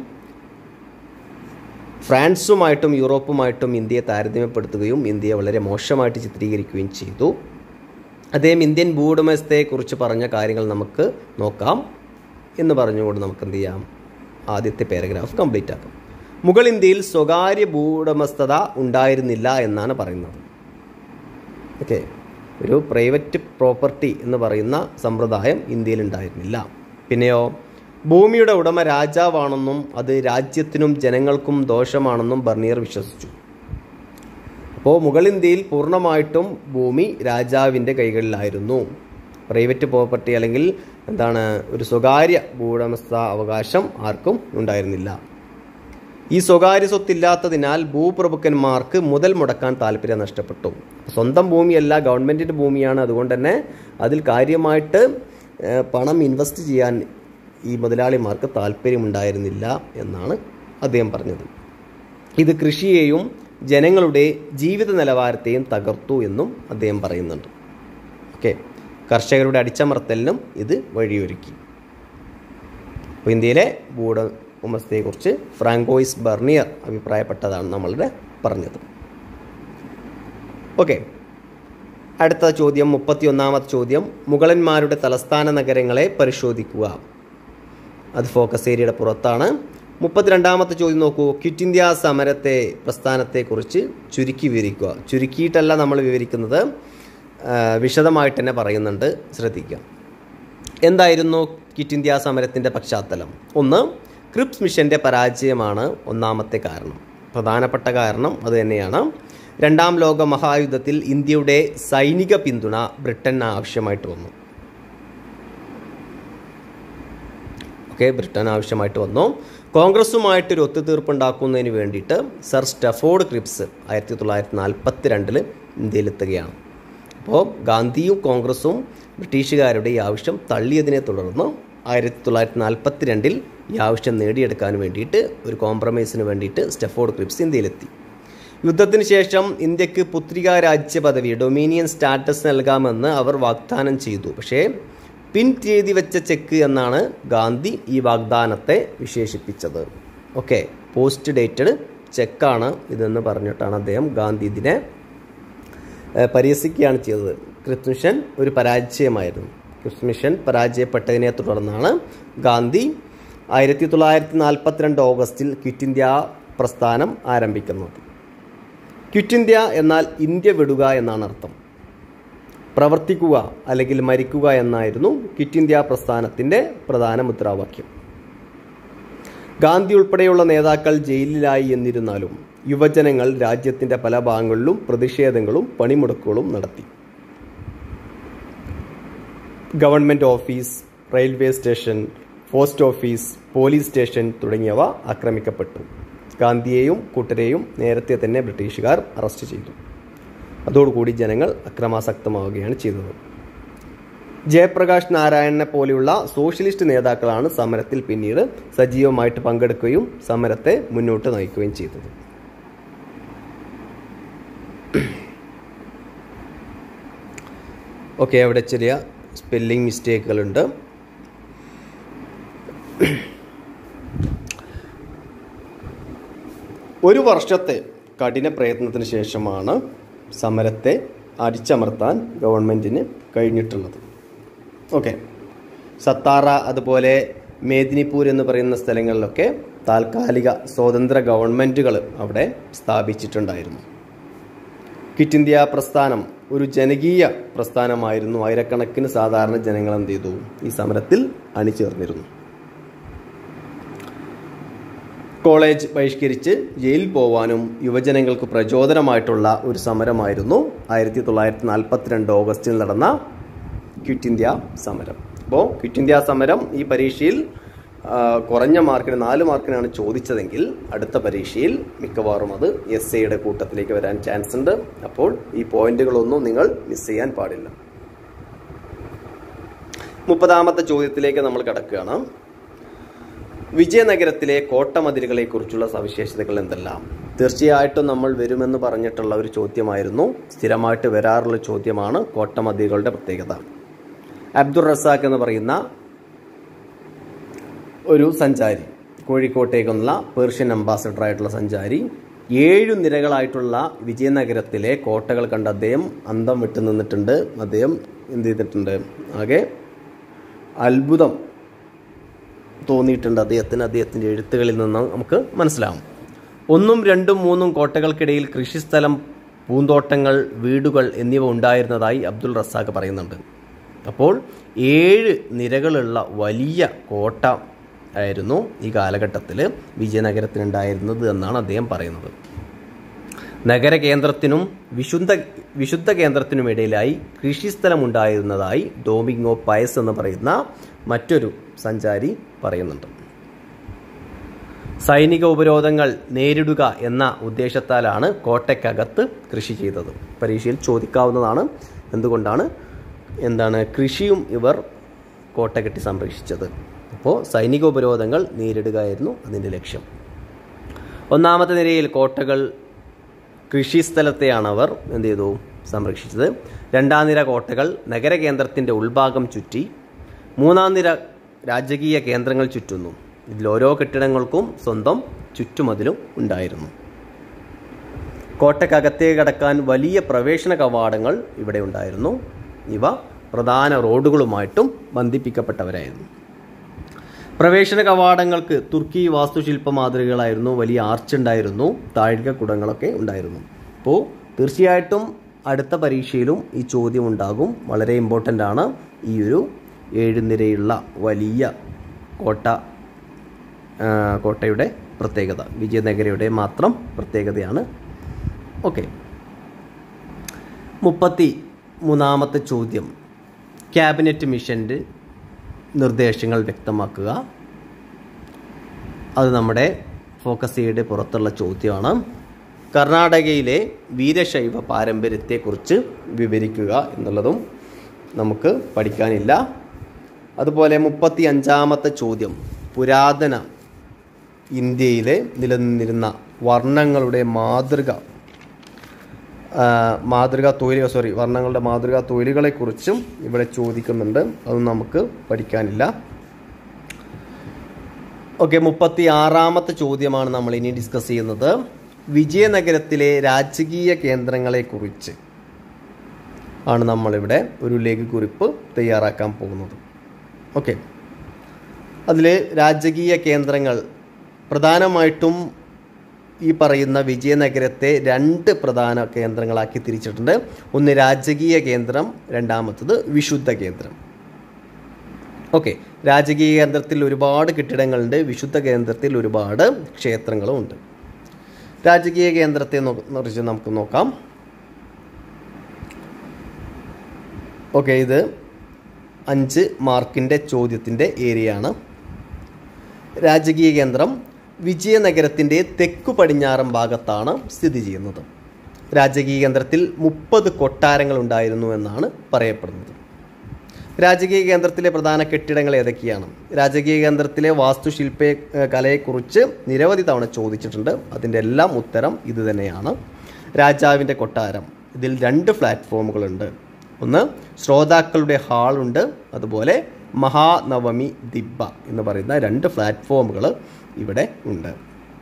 ഫ്രാൻസുമായിട്ടും യൂറോപ്പുമായിട്ടും ഇന്ത്യയെ താരതമ്യപ്പെടുത്തുകയും ഇന്ത്യയെ വളരെ മോശമായിട്ട് ചിത്രീകരിക്കുകയും ചെയ്തു. അദ്ദേഹം ഇന്ത്യൻ ഭൂവുടമസ്ഥതയെക്കുറിച്ച് പറഞ്ഞ കാര്യങ്ങൾ നമുക്ക് നോക്കാം എന്ന് പറഞ്ഞുകൊണ്ട് നമുക്ക് എന്ത് ചെയ്യാം, ആദ്യത്തെ പാരഗ്രാഫ് കംപ്ലീറ്റ് ആക്കാം. മുഗൾ ഇന്ത്യയിൽ സ്വകാര്യ ഭൂവുടമസ്ഥത ഉണ്ടായിരുന്നില്ല എന്നാണ് പറയുന്നത്. ഓക്കെ, ഒരു പ്രൈവറ്റ് പ്രോപ്പർട്ടി എന്ന് പറയുന്ന സമ്പ്രദായം ഇന്ത്യയിൽ ഉണ്ടായിരുന്നില്ല. പിന്നെയോ ഭൂമിയുടെ ഉടമ രാജാവാണെന്നും അത് രാജ്യത്തിനും ജനങ്ങൾക്കും ദോഷമാണെന്നും ബർണിയർ വിശ്വസിച്ചു. അപ്പോൾ മുഗൾ ഇന്ത്യയിൽ പൂർണ്ണമായിട്ടും ഭൂമി രാജാവിൻ്റെ കൈകളിലായിരുന്നു. പ്രൈവറ്റ് പ്രോപ്പർട്ടി അല്ലെങ്കിൽ എന്താണ് ഒരു സ്വകാര്യ ഭൂവുടമസ്ഥ അവകാശം ആർക്കും ഉണ്ടായിരുന്നില്ല. ഈ സ്വകാര്യ സ്വത്തില്ലാത്തതിനാൽ ഭൂപ്രഭുക്കന്മാർക്ക് മുതൽ മുടക്കാൻ താല്പര്യം നഷ്ടപ്പെട്ടു. സ്വന്തം ഭൂമിയല്ല, ഗവൺമെൻറ്റിൻ്റെ ഭൂമിയാണ്. അതുകൊണ്ട് തന്നെ അതിൽ കാര്യമായിട്ട് പണം ഇൻവെസ്റ്റ് ചെയ്യാൻ ഈ മുതലാളിമാർക്ക് താല്പര്യമുണ്ടായിരുന്നില്ല എന്നാണ് അദ്ദേഹം പറഞ്ഞത്. ഇത് കൃഷിയെയും ജനങ്ങളുടെ ജീവിത നിലവാരത്തെയും തകർത്തു എന്നും അദ്ദേഹം പറയുന്നുണ്ട്. ഓക്കെ, കർഷകരുടെ അടിച്ചമർത്തലിനും ഇത് വഴിയൊരുക്കി. അപ്പോൾ ഇന്ത്യയിലെ ഭൂവുടമസ്ഥതയെക്കുറിച്ച് ഫ്രാങ്കോയിസ് ബർണിയർ അഭിപ്രായപ്പെട്ടതാണ് നമ്മളുടെ പറഞ്ഞത്. ഓക്കെ, അടുത്ത ചോദ്യം, മുപ്പത്തി ഒന്നാമത്തെ ചോദ്യം, മുഗളന്മാരുടെ തലസ്ഥാന നഗരങ്ങളെ പരിശോധിക്കുക. അത് ഫോക്കസ് ഏരിയയുടെ പുറത്താണ്. മുപ്പത്തിരണ്ടാമത്തെ ചോദ്യം നോക്കൂ. ക്വിറ്റ് ഇന്ത്യ സമരത്തെ പ്രസ്ഥാനത്തെക്കുറിച്ച് ചുരുക്കി വിവരിക്കുക. ചുരുക്കിയിട്ടല്ല നമ്മൾ വിവരിക്കുന്നത്, വിശദമായിട്ട് തന്നെ പറയുന്നുണ്ട്, ശ്രദ്ധിക്കുക. എന്തായിരുന്നു ക്വിറ്റ് ഇന്ത്യ സമരത്തിൻ്റെ പശ്ചാത്തലം? ഒന്ന്, ക്രിപ്സ് മിഷൻ്റെ പരാജയമാണ് ഒന്നാമത്തെ കാരണം. പ്രധാനപ്പെട്ട കാരണം അത് തന്നെയാണ്. രണ്ടാം ലോക മഹായുദ്ധത്തിൽ ഇന്ത്യയുടെ സൈനിക പിന്തുണ ബ്രിട്ടന് ആവശ്യമായിട്ട് വന്നു. ഓക്കെ, ബ്രിട്ടൻ ആവശ്യമായിട്ട് വന്നു. കോൺഗ്രസുമായിട്ടൊരു ഒത്തുതീർപ്പുണ്ടാക്കുന്നതിന് വേണ്ടിയിട്ട് സർ സ്റ്റഫോർഡ് ക്രിപ്സ് ആയിരത്തി തൊള്ളായിരത്തി നാൽപ്പത്തി രണ്ടിൽ ഇന്ത്യയിലെത്തുകയാണ്. അപ്പോൾ ഗാന്ധിയും കോൺഗ്രസും ബ്രിട്ടീഷുകാരുടെ ഈ ആവശ്യം തള്ളിയതിനെ തുടർന്ന് ആയിരത്തി തൊള്ളായിരത്തി നാൽപ്പത്തി രണ്ടിൽ ഈ ആവശ്യം നേടിയെടുക്കാൻ വേണ്ടിയിട്ട് ഒരു കോംപ്രമൈസിന് വേണ്ടിയിട്ട് സ്റ്റഫോർഡ് ക്രിപ്സ് ഇന്ത്യയിലെത്തി. യുദ്ധത്തിന് ശേഷം ഇന്ത്യക്ക് പുത്രികാ രാജ്യ പദവി ഡൊമീനിയൻ സ്റ്റാറ്റസ് നൽകാമെന്ന് അവർ വാഗ്ദാനം ചെയ്തു. പക്ഷേ പിൻ ചെയ്തി വെച്ച ചെക്ക് എന്നാണ് ഗാന്ധി ഈ വാഗ്ദാനത്തെ വിശേഷിപ്പിച്ചത്. ഓക്കെ, പോസ്റ്റ് ഡേറ്റഡ് ചെക്കാണ് ഇതെന്ന് പറഞ്ഞിട്ടാണ് അദ്ദേഹം ഗാന്ധി ഇതിനെ പരിഹസിക്കുകയാണ് ചെയ്തത്. ക്രിപ്സ് മിഷൻ ഒരു പരാജയമായിരുന്നു. ക്രിപ്സ് മിഷൻ പരാജയപ്പെട്ടതിനെ തുടർന്നാണ് ഗാന്ധി ആയിരത്തി തൊള്ളായിരത്തി നാൽപ്പത്തിരണ്ട് ഓഗസ്റ്റിൽ ക്വിറ്റ് ഇന്ത്യ പ്രസ്ഥാനം ആരംഭിക്കുന്നത്. ക്വിറ്റ് ഇന്ത്യ എന്നാൽ ഇന്ത്യ വിടുക എന്നാണ് അർത്ഥം. പ്രവർത്തിക്കുക അല്ലെങ്കിൽ മരിക്കുക എന്നായിരുന്നു ക്വിറ്റ് ഇന്ത്യ പ്രസ്ഥാനത്തിൻ്റെ പ്രധാന മുദ്രാവാക്യം. ഗാന്ധി ഉൾപ്പെടെയുള്ള നേതാക്കൾ ജയിലിലായി എന്നിരുന്നാലും യുവജനങ്ങൾ രാജ്യത്തിൻ്റെ പല ഭാഗങ്ങളിലും പ്രതിഷേധങ്ങളും പണിമുടക്കുകളും നടത്തി. Government office, railway station, post office, police station തുടങ്ങിയവ ആക്രമിക്കപ്പെട്ടു. ഗാന്ധിയെയും കൂട്ടരെയും നേരത്തെ തന്നെ ബ്രിട്ടീഷുകാർ അറസ്റ്റ് ചെയ്തു. അതോടുകൂടി ജനങ്ങൾ അക്രമാസക്തമാവുകയാണ് ചെയ്തത്. ജയപ്രകാശ് നാരായണനെ പോലെയുള്ള സോഷ്യലിസ്റ്റ് നേതാക്കളാണ് സമരത്തിൽ പിന്നീട് സജീവമായിട്ട് പങ്കെടുക്കുകയും സമരത്തെ മുന്നോട്ട് നയിക്കുകയും ചെയ്തത്. ഓക്കെ, അവിടെ ചെറിയ സ്പെല്ലിംഗ് മിസ്റ്റേക്കുകളുണ്ട്. ഒരു വർഷത്തെ കഠിന പ്രയത്നത്തിന് ശേഷമാണ് സമരത്തെ അടിച്ചമർത്താൻ ഗവൺമെൻറ്റിന് കഴിഞ്ഞിട്ടുള്ളത്. ഓക്കെ, സത്താറ അതുപോലെ മേദിനിപൂർ എന്ന് പറയുന്ന സ്ഥലങ്ങളിലൊക്കെ താൽക്കാലിക സ്വതന്ത്ര ഗവൺമെൻറ്റുകൾ അവിടെ സ്ഥാപിച്ചിട്ടുണ്ടായിരുന്നു. ക്വിറ്റ് ഇന്ത്യ പ്രസ്ഥാനം ഒരു ജനകീയ പ്രസ്ഥാനമായിരുന്നു. ആയിരക്കണക്കിന് സാധാരണ ജനങ്ങൾ എന്ത് ചെയ്തു? ഈ സമരത്തിൽ അണിചേർന്നിരുന്നു. കോളേജ് ബഹിഷ്കരിച്ച് ജയിലിൽ പോവാനും യുവജനങ്ങൾക്ക് പ്രചോദനമായിട്ടുള്ള ഒരു സമരമായിരുന്നു ആയിരത്തി തൊള്ളായിരത്തി നാൽപ്പത്തിരണ്ട് ഓഗസ്റ്റിൽ നടന്ന ക്വിറ്റ് ഇന്ത്യ സമരം. അപ്പോൾ ക്വിറ്റ് ഇന്ത്യ സമരം ഈ പരീക്ഷയിൽ കുറഞ്ഞ മാർക്കിന് നാല് മാർക്കിനാണ് ചോദിച്ചതെങ്കിൽ അടുത്ത പരീക്ഷയിൽ മിക്കവാറും അത് എസ് എയുടെ കൂട്ടത്തിലേക്ക് വരാൻ ചാൻസ് ഉണ്ട്. അപ്പോൾ ഈ പോയിന്റുകളൊന്നും നിങ്ങൾ മിസ് ചെയ്യാൻ പാടില്ല. മുപ്പതാമത്തെ ചോദ്യത്തിലേക്ക് നമ്മൾ കടക്കുകയാണ്. വിജയനഗരത്തിലെ കോട്ടമതിലുകളെ കുറിച്ചുള്ള സവിശേഷതകൾ എന്തെല്ലാം? തീർച്ചയായിട്ടും നമ്മൾ വരുമെന്ന് പറഞ്ഞിട്ടുള്ള ഒരു ചോദ്യമായിരുന്നു. സ്ഥിരമായിട്ട് വരാറുള്ള ചോദ്യമാണ് കോട്ടമതിലുകളുടെ പ്രത്യേകത. അബ്ദുൾ റസാഖ് എന്ന് പറയുന്ന ഒരു സഞ്ചാരി, കോഴിക്കോട്ടേക്കുള്ള പേർഷ്യൻ അംബാസഡർ ആയിട്ടുള്ള സഞ്ചാരി, ഏഴു നിരകളായിട്ടുള്ള വിജയനഗരത്തിലെ കോട്ടകൾ കണ്ട് അദ്ദേഹം അന്തം വിട്ടു നിന്നിട്ടുണ്ട്. അദ്ദേഹം എന്ത് ചെയ്തിട്ടുണ്ട്? ആകെ അത്ഭുതം തോന്നിയിട്ടുണ്ട് അദ്ദേഹത്തിന്. അദ്ദേഹത്തിൻ്റെ എഴുത്തുകളിൽ നിന്ന് നമുക്ക് മനസ്സിലാവും. ഒന്നും രണ്ടും മൂന്നും കോട്ടകൾക്കിടയിൽ കൃഷിസ്ഥലം, പൂന്തോട്ടങ്ങൾ, വീടുകൾ എന്നിവ ഉണ്ടായിരുന്നതായി അബ്ദുൾ റസാഖ് പറയുന്നുണ്ട്. അപ്പോൾ ഏഴ് നിരകളുള്ള വലിയ കോട്ട ആയിരുന്നു ഈ കാലഘട്ടത്തിൽ വിജയനഗരത്തിനുണ്ടായിരുന്നത് എന്നാണ് അദ്ദേഹം പറയുന്നത്. നഗരകേന്ദ്രത്തിനും വിശുദ്ധ വിശുദ്ധ കേന്ദ്രത്തിനുമിടയിലായി കൃഷിസ്ഥലം ഉണ്ടായിരുന്നതായി ഡോമിങ്ങോ പയസ് എന്ന് പറയുന്ന മറ്റൊരു സഞ്ചാരി പറയുന്നുണ്ട്. സൈനിക ഉപരോധങ്ങൾ നേരിടുക എന്ന ഉദ്ദേശത്താലാണ് കോട്ടയ്ക്കകത്ത് കൃഷി ചെയ്തത്. പരീക്ഷയിൽ ചോദിക്കാവുന്നതാണ്. എന്തുകൊണ്ടാണ് എന്താണ് കൃഷിയും ഇവർ കോട്ട കെട്ടി സംരക്ഷിച്ചത്? അപ്പോൾ സൈനിക ഉപരോധങ്ങൾ നേരിടുകയായിരുന്നു അതിൻ്റെ ലക്ഷ്യം. ഒന്നാമത്തെ നിരയിൽ കോട്ടകൾ കൃഷിസ്ഥലത്തെയാണ് അവർ എന്ത് ചെയ്തു? സംരക്ഷിച്ചത്. രണ്ടാം നിര കോട്ടകൾ നഗരകേന്ദ്രത്തിൻ്റെ ഉൾഭാഗം ചുറ്റി. മൂന്നാം നിര രാജകീയ കേന്ദ്രങ്ങൾ ചുറ്റുന്നു. ഇതിൽ ഓരോ കെട്ടിടങ്ങൾക്കും സ്വന്തം ചുറ്റുമതിലും ഉണ്ടായിരുന്നു. കോട്ടയ്ക്കകത്തേക്ക് കടക്കാൻ വലിയ പ്രവേശന കവാടങ്ങൾ ഇവിടെ ഉണ്ടായിരുന്നു. ഇവ പ്രധാന റോഡുകളുമായിട്ടും ബന്ധിപ്പിക്കപ്പെട്ടവരായിരുന്നു. പ്രവേശന കവാടങ്ങൾക്ക് തുർക്കി വാസ്തുശില്പ മാതൃകകളായിരുന്നു. വലിയ ആർച്ച് ഉണ്ടായിരുന്നു. താഴിക കുടങ്ങളൊക്കെ ഉണ്ടായിരുന്നു. അപ്പോൾ തീർച്ചയായിട്ടും അടുത്ത പരീക്ഷയിലും ഈ ചോദ്യം ഉണ്ടാകും. വളരെ ഇമ്പോർട്ടൻ്റ് ആണ് ഈ ഒരു ഏഴുനിരയുള്ള വലിയ കോട്ട കോട്ടയുടെ പ്രത്യേകത. വിജയനഗരയുടെ മാത്രം പ്രത്യേകതയാണ്. ഓക്കെ, മുപ്പത്തി മൂന്നാമത്തെ ചോദ്യം, ക്യാബിനറ്റ് മിഷൻ്റെ നിർദ്ദേശങ്ങൾ വ്യക്തമാക്കുക. അത് നമ്മുടെ ഫോക്കസ് ചെയ്യുടെ പുറത്തുള്ള ചോദ്യമാണ്. കർണാടകയിലെ വീരശൈവ പാരമ്പര്യത്തെക്കുറിച്ച് വിവരിക്കുക എന്നുള്ളതും നമുക്ക് പഠിക്കാനില്ല. അതുപോലെ മുപ്പത്തി അഞ്ചാമത്തെ ചോദ്യം, പുരാതന ഇന്ത്യയിലെ നിലനിന്നിരുന്ന വർണ്ണങ്ങളുടെ മാതൃക മാതൃക തൊഴിലുകൾ സോറി വർണ്ണങ്ങളുടെ മാതൃകാ തൊഴിലുകളെക്കുറിച്ചും ഇവിടെ ചോദിക്കുന്നുണ്ട്. അതും നമുക്ക് പഠിക്കാനില്ല. ഓക്കെ, മുപ്പത്തി ആറാമത്തെ ചോദ്യമാണ് നമ്മൾ ഇനി ഡിസ്കസ് ചെയ്യുന്നത്. വിജയനഗരത്തിലെ രാജകീയ കേന്ദ്രങ്ങളെക്കുറിച്ച് ആണ് നമ്മളിവിടെ ഒരു ലഘുകുറിപ്പ് തയ്യാറാക്കാൻ പോകുന്നത്. ഓക്കെ, അതിൽ രാജകീയ കേന്ദ്രങ്ങൾ പ്രധാനമായിട്ടും ഈ പറയുന്ന വിജയനഗരത്തെ രണ്ട് പ്രധാന കേന്ദ്രങ്ങളാക്കി തിരിച്ചിട്ടുണ്ട്. ഒന്ന് രാജകീയ കേന്ദ്രം, രണ്ടാമത്തത് വിശുദ്ധ കേന്ദ്രം. ഓക്കെ, രാജകീയ കേന്ദ്രത്തിൽ ഒരുപാട് കെട്ടിടങ്ങളുണ്ട്, വിശുദ്ധ കേന്ദ്രത്തിൽ ഒരുപാട് ക്ഷേത്രങ്ങളും ഉണ്ട്. രാജകീയ കേന്ദ്രത്തെ കുറിച്ച് നമുക്ക് നോക്കാം. ഓക്കെ, ഇത് അഞ്ച് മാർക്കിൻ്റെ ചോദ്യത്തിൻ്റെ ഏരിയയാണ്. രാജകീയ കേന്ദ്രം വിജയനഗരത്തിൻ്റെ തെക്കു പടിഞ്ഞാറൻ ഭാഗത്താണ് സ്ഥിതി ചെയ്യുന്നത്. രാജകീയ കേന്ദ്രത്തിൽ മുപ്പത് കൊട്ടാരങ്ങൾ ഉണ്ടായിരുന്നു എന്നാണ് പറയപ്പെടുന്നത്. രാജകീയ കേന്ദ്രത്തിലെ പ്രധാന കെട്ടിടങ്ങൾ ഏതൊക്കെയാണ്? രാജകീയ കേന്ദ്രത്തിലെ വാസ്തുശില്പ കലയെക്കുറിച്ച് നിരവധി തവണ ചോദിച്ചിട്ടുണ്ട്. അതിൻ്റെ എല്ലാം ഉത്തരം ഇത് തന്നെയാണ്. രാജാവിൻ്റെ കൊട്ടാരം, ഇതിൽ രണ്ട് പ്ലാറ്റ്ഫോമുകളുണ്ട്. ഒന്ന് ശ്രോതാക്കളുടെ ഹാളുണ്ട്, അതുപോലെ മഹാനവമി ദിബ്ബ എന്ന് പറയുന്ന രണ്ട് പ്ലാറ്റ്ഫോമുകൾ ഇവിടെ ഉണ്ട്.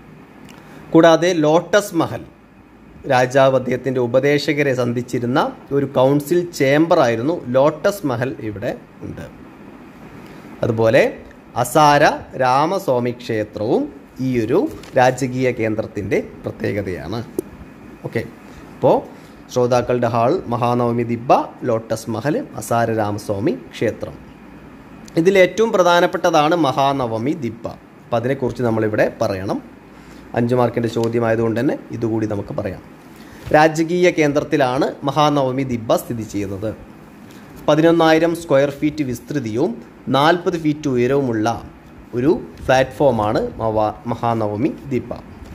കൂടാതെ ലോട്ടസ് മഹൽ, രാജാവ് അദ്ദേഹത്തിൻ്റെ ഉപദേശകരെ സന്ധിച്ചിരുന്ന ഒരു കൗൺസിൽ ചേംബറായിരുന്നു ലോട്ടസ് മഹൽ, ഇവിടെ ഉണ്ട്. അതുപോലെ അസാര രാമസ്വാമി ക്ഷേത്രവും ഈ ഒരു രാജകീയ കേന്ദ്രത്തിൻ്റെ പ്രത്യേകതയാണ്. ഓക്കെ, അപ്പോൾ ശ്രോതാക്കളുടെ ഹാൾ, മഹാനവമി ദിബ്ബ, ലോട്ടസ് മഹൽ, അസാര രാമസ്വാമി ക്ഷേത്രം. ഇതിലേറ്റവും പ്രധാനപ്പെട്ടതാണ് മഹാനവമി ദിബ്ബ. അപ്പോൾ അതിനെക്കുറിച്ച് നമ്മളിവിടെ പറയണം. അഞ്ച് മാർക്കിൻ്റെ ചോദ്യമായതുകൊണ്ട് തന്നെ ഇതുകൂടി നമുക്ക് പറയാം. രാജകീയ കേന്ദ്രത്തിലാണ് മഹാനവമി ദിബ്ബ സ്ഥിതി ചെയ്യുന്നത്. പതിനൊന്നായിരം സ്ക്വയർ ഫീറ്റ് വിസ്തൃതിയും നാൽപ്പത് ഫീറ്റ് ഉയരവുമുള്ള ഒരു പ്ലാറ്റ്ഫോമാണ് മഹാനവമി ദിബ്ബ.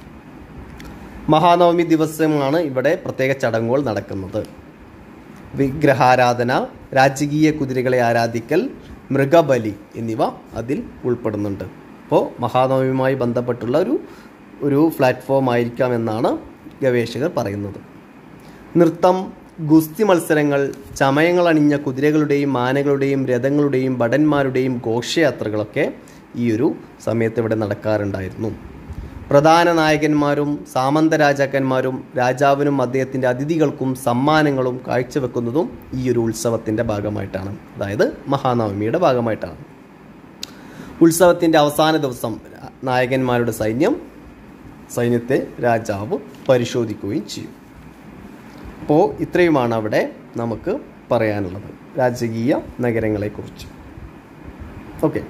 മഹാനവമി ദിവസമാണ് ഇവിടെ പ്രത്യേക ചടങ്ങുകൾ നടക്കുന്നത്. വിഗ്രഹാരാധന, രാജകീയ കുതിരകളെ ആരാധിക്കൽ, മൃഗബലി എന്നിവ അതിൽ ഉൾപ്പെടുന്നുണ്ട്. അപ്പോൾ മഹാനവമിയുമായി ബന്ധപ്പെട്ടുള്ള ഒരു ഒരു പ്ലാറ്റ്ഫോം ആയിരിക്കാമെന്നാണ് ഗവേഷകർ പറയുന്നത്. നൃത്തം, ഗുസ്തി മത്സരങ്ങൾ, ചമയങ്ങൾ അണിഞ്ഞ കുതിരകളുടെയും ആനകളുടെയും രഥങ്ങളുടെയും ഭടന്മാരുടെയും ഘോഷയാത്രകളൊക്കെ ഈ ഒരു സമയത്ത് ഇവിടെ നടക്കാറുണ്ടായിരുന്നു. പ്രധാന നായകന്മാരും സാമന്ത രാജാക്കന്മാരും രാജാവിനും അദ്ദേഹത്തിൻ്റെ അതിഥികൾക്കും സമ്മാനങ്ങളും കാഴ്ചവെക്കുന്നതും ഈ ഒരു ഉത്സവത്തിൻ്റെ ഭാഗമായിട്ടാണ്, അതായത് മഹാനവമിയുടെ ഭാഗമായിട്ടാണ്. ഉത്സവത്തിൻ്റെ അവസാന ദിവസം നായകന്മാരുടെ സൈന്യം സൈന്യത്തെ രാജാവ് പരിശോധിക്കുകയും ചെയ്യും. അപ്പോൾ ഇത്രയുമാണ് അവിടെ നമുക്ക് പറയാനുള്ളത് രാജകീയ നഗരങ്ങളെക്കുറിച്ച്. ഓക്കെ,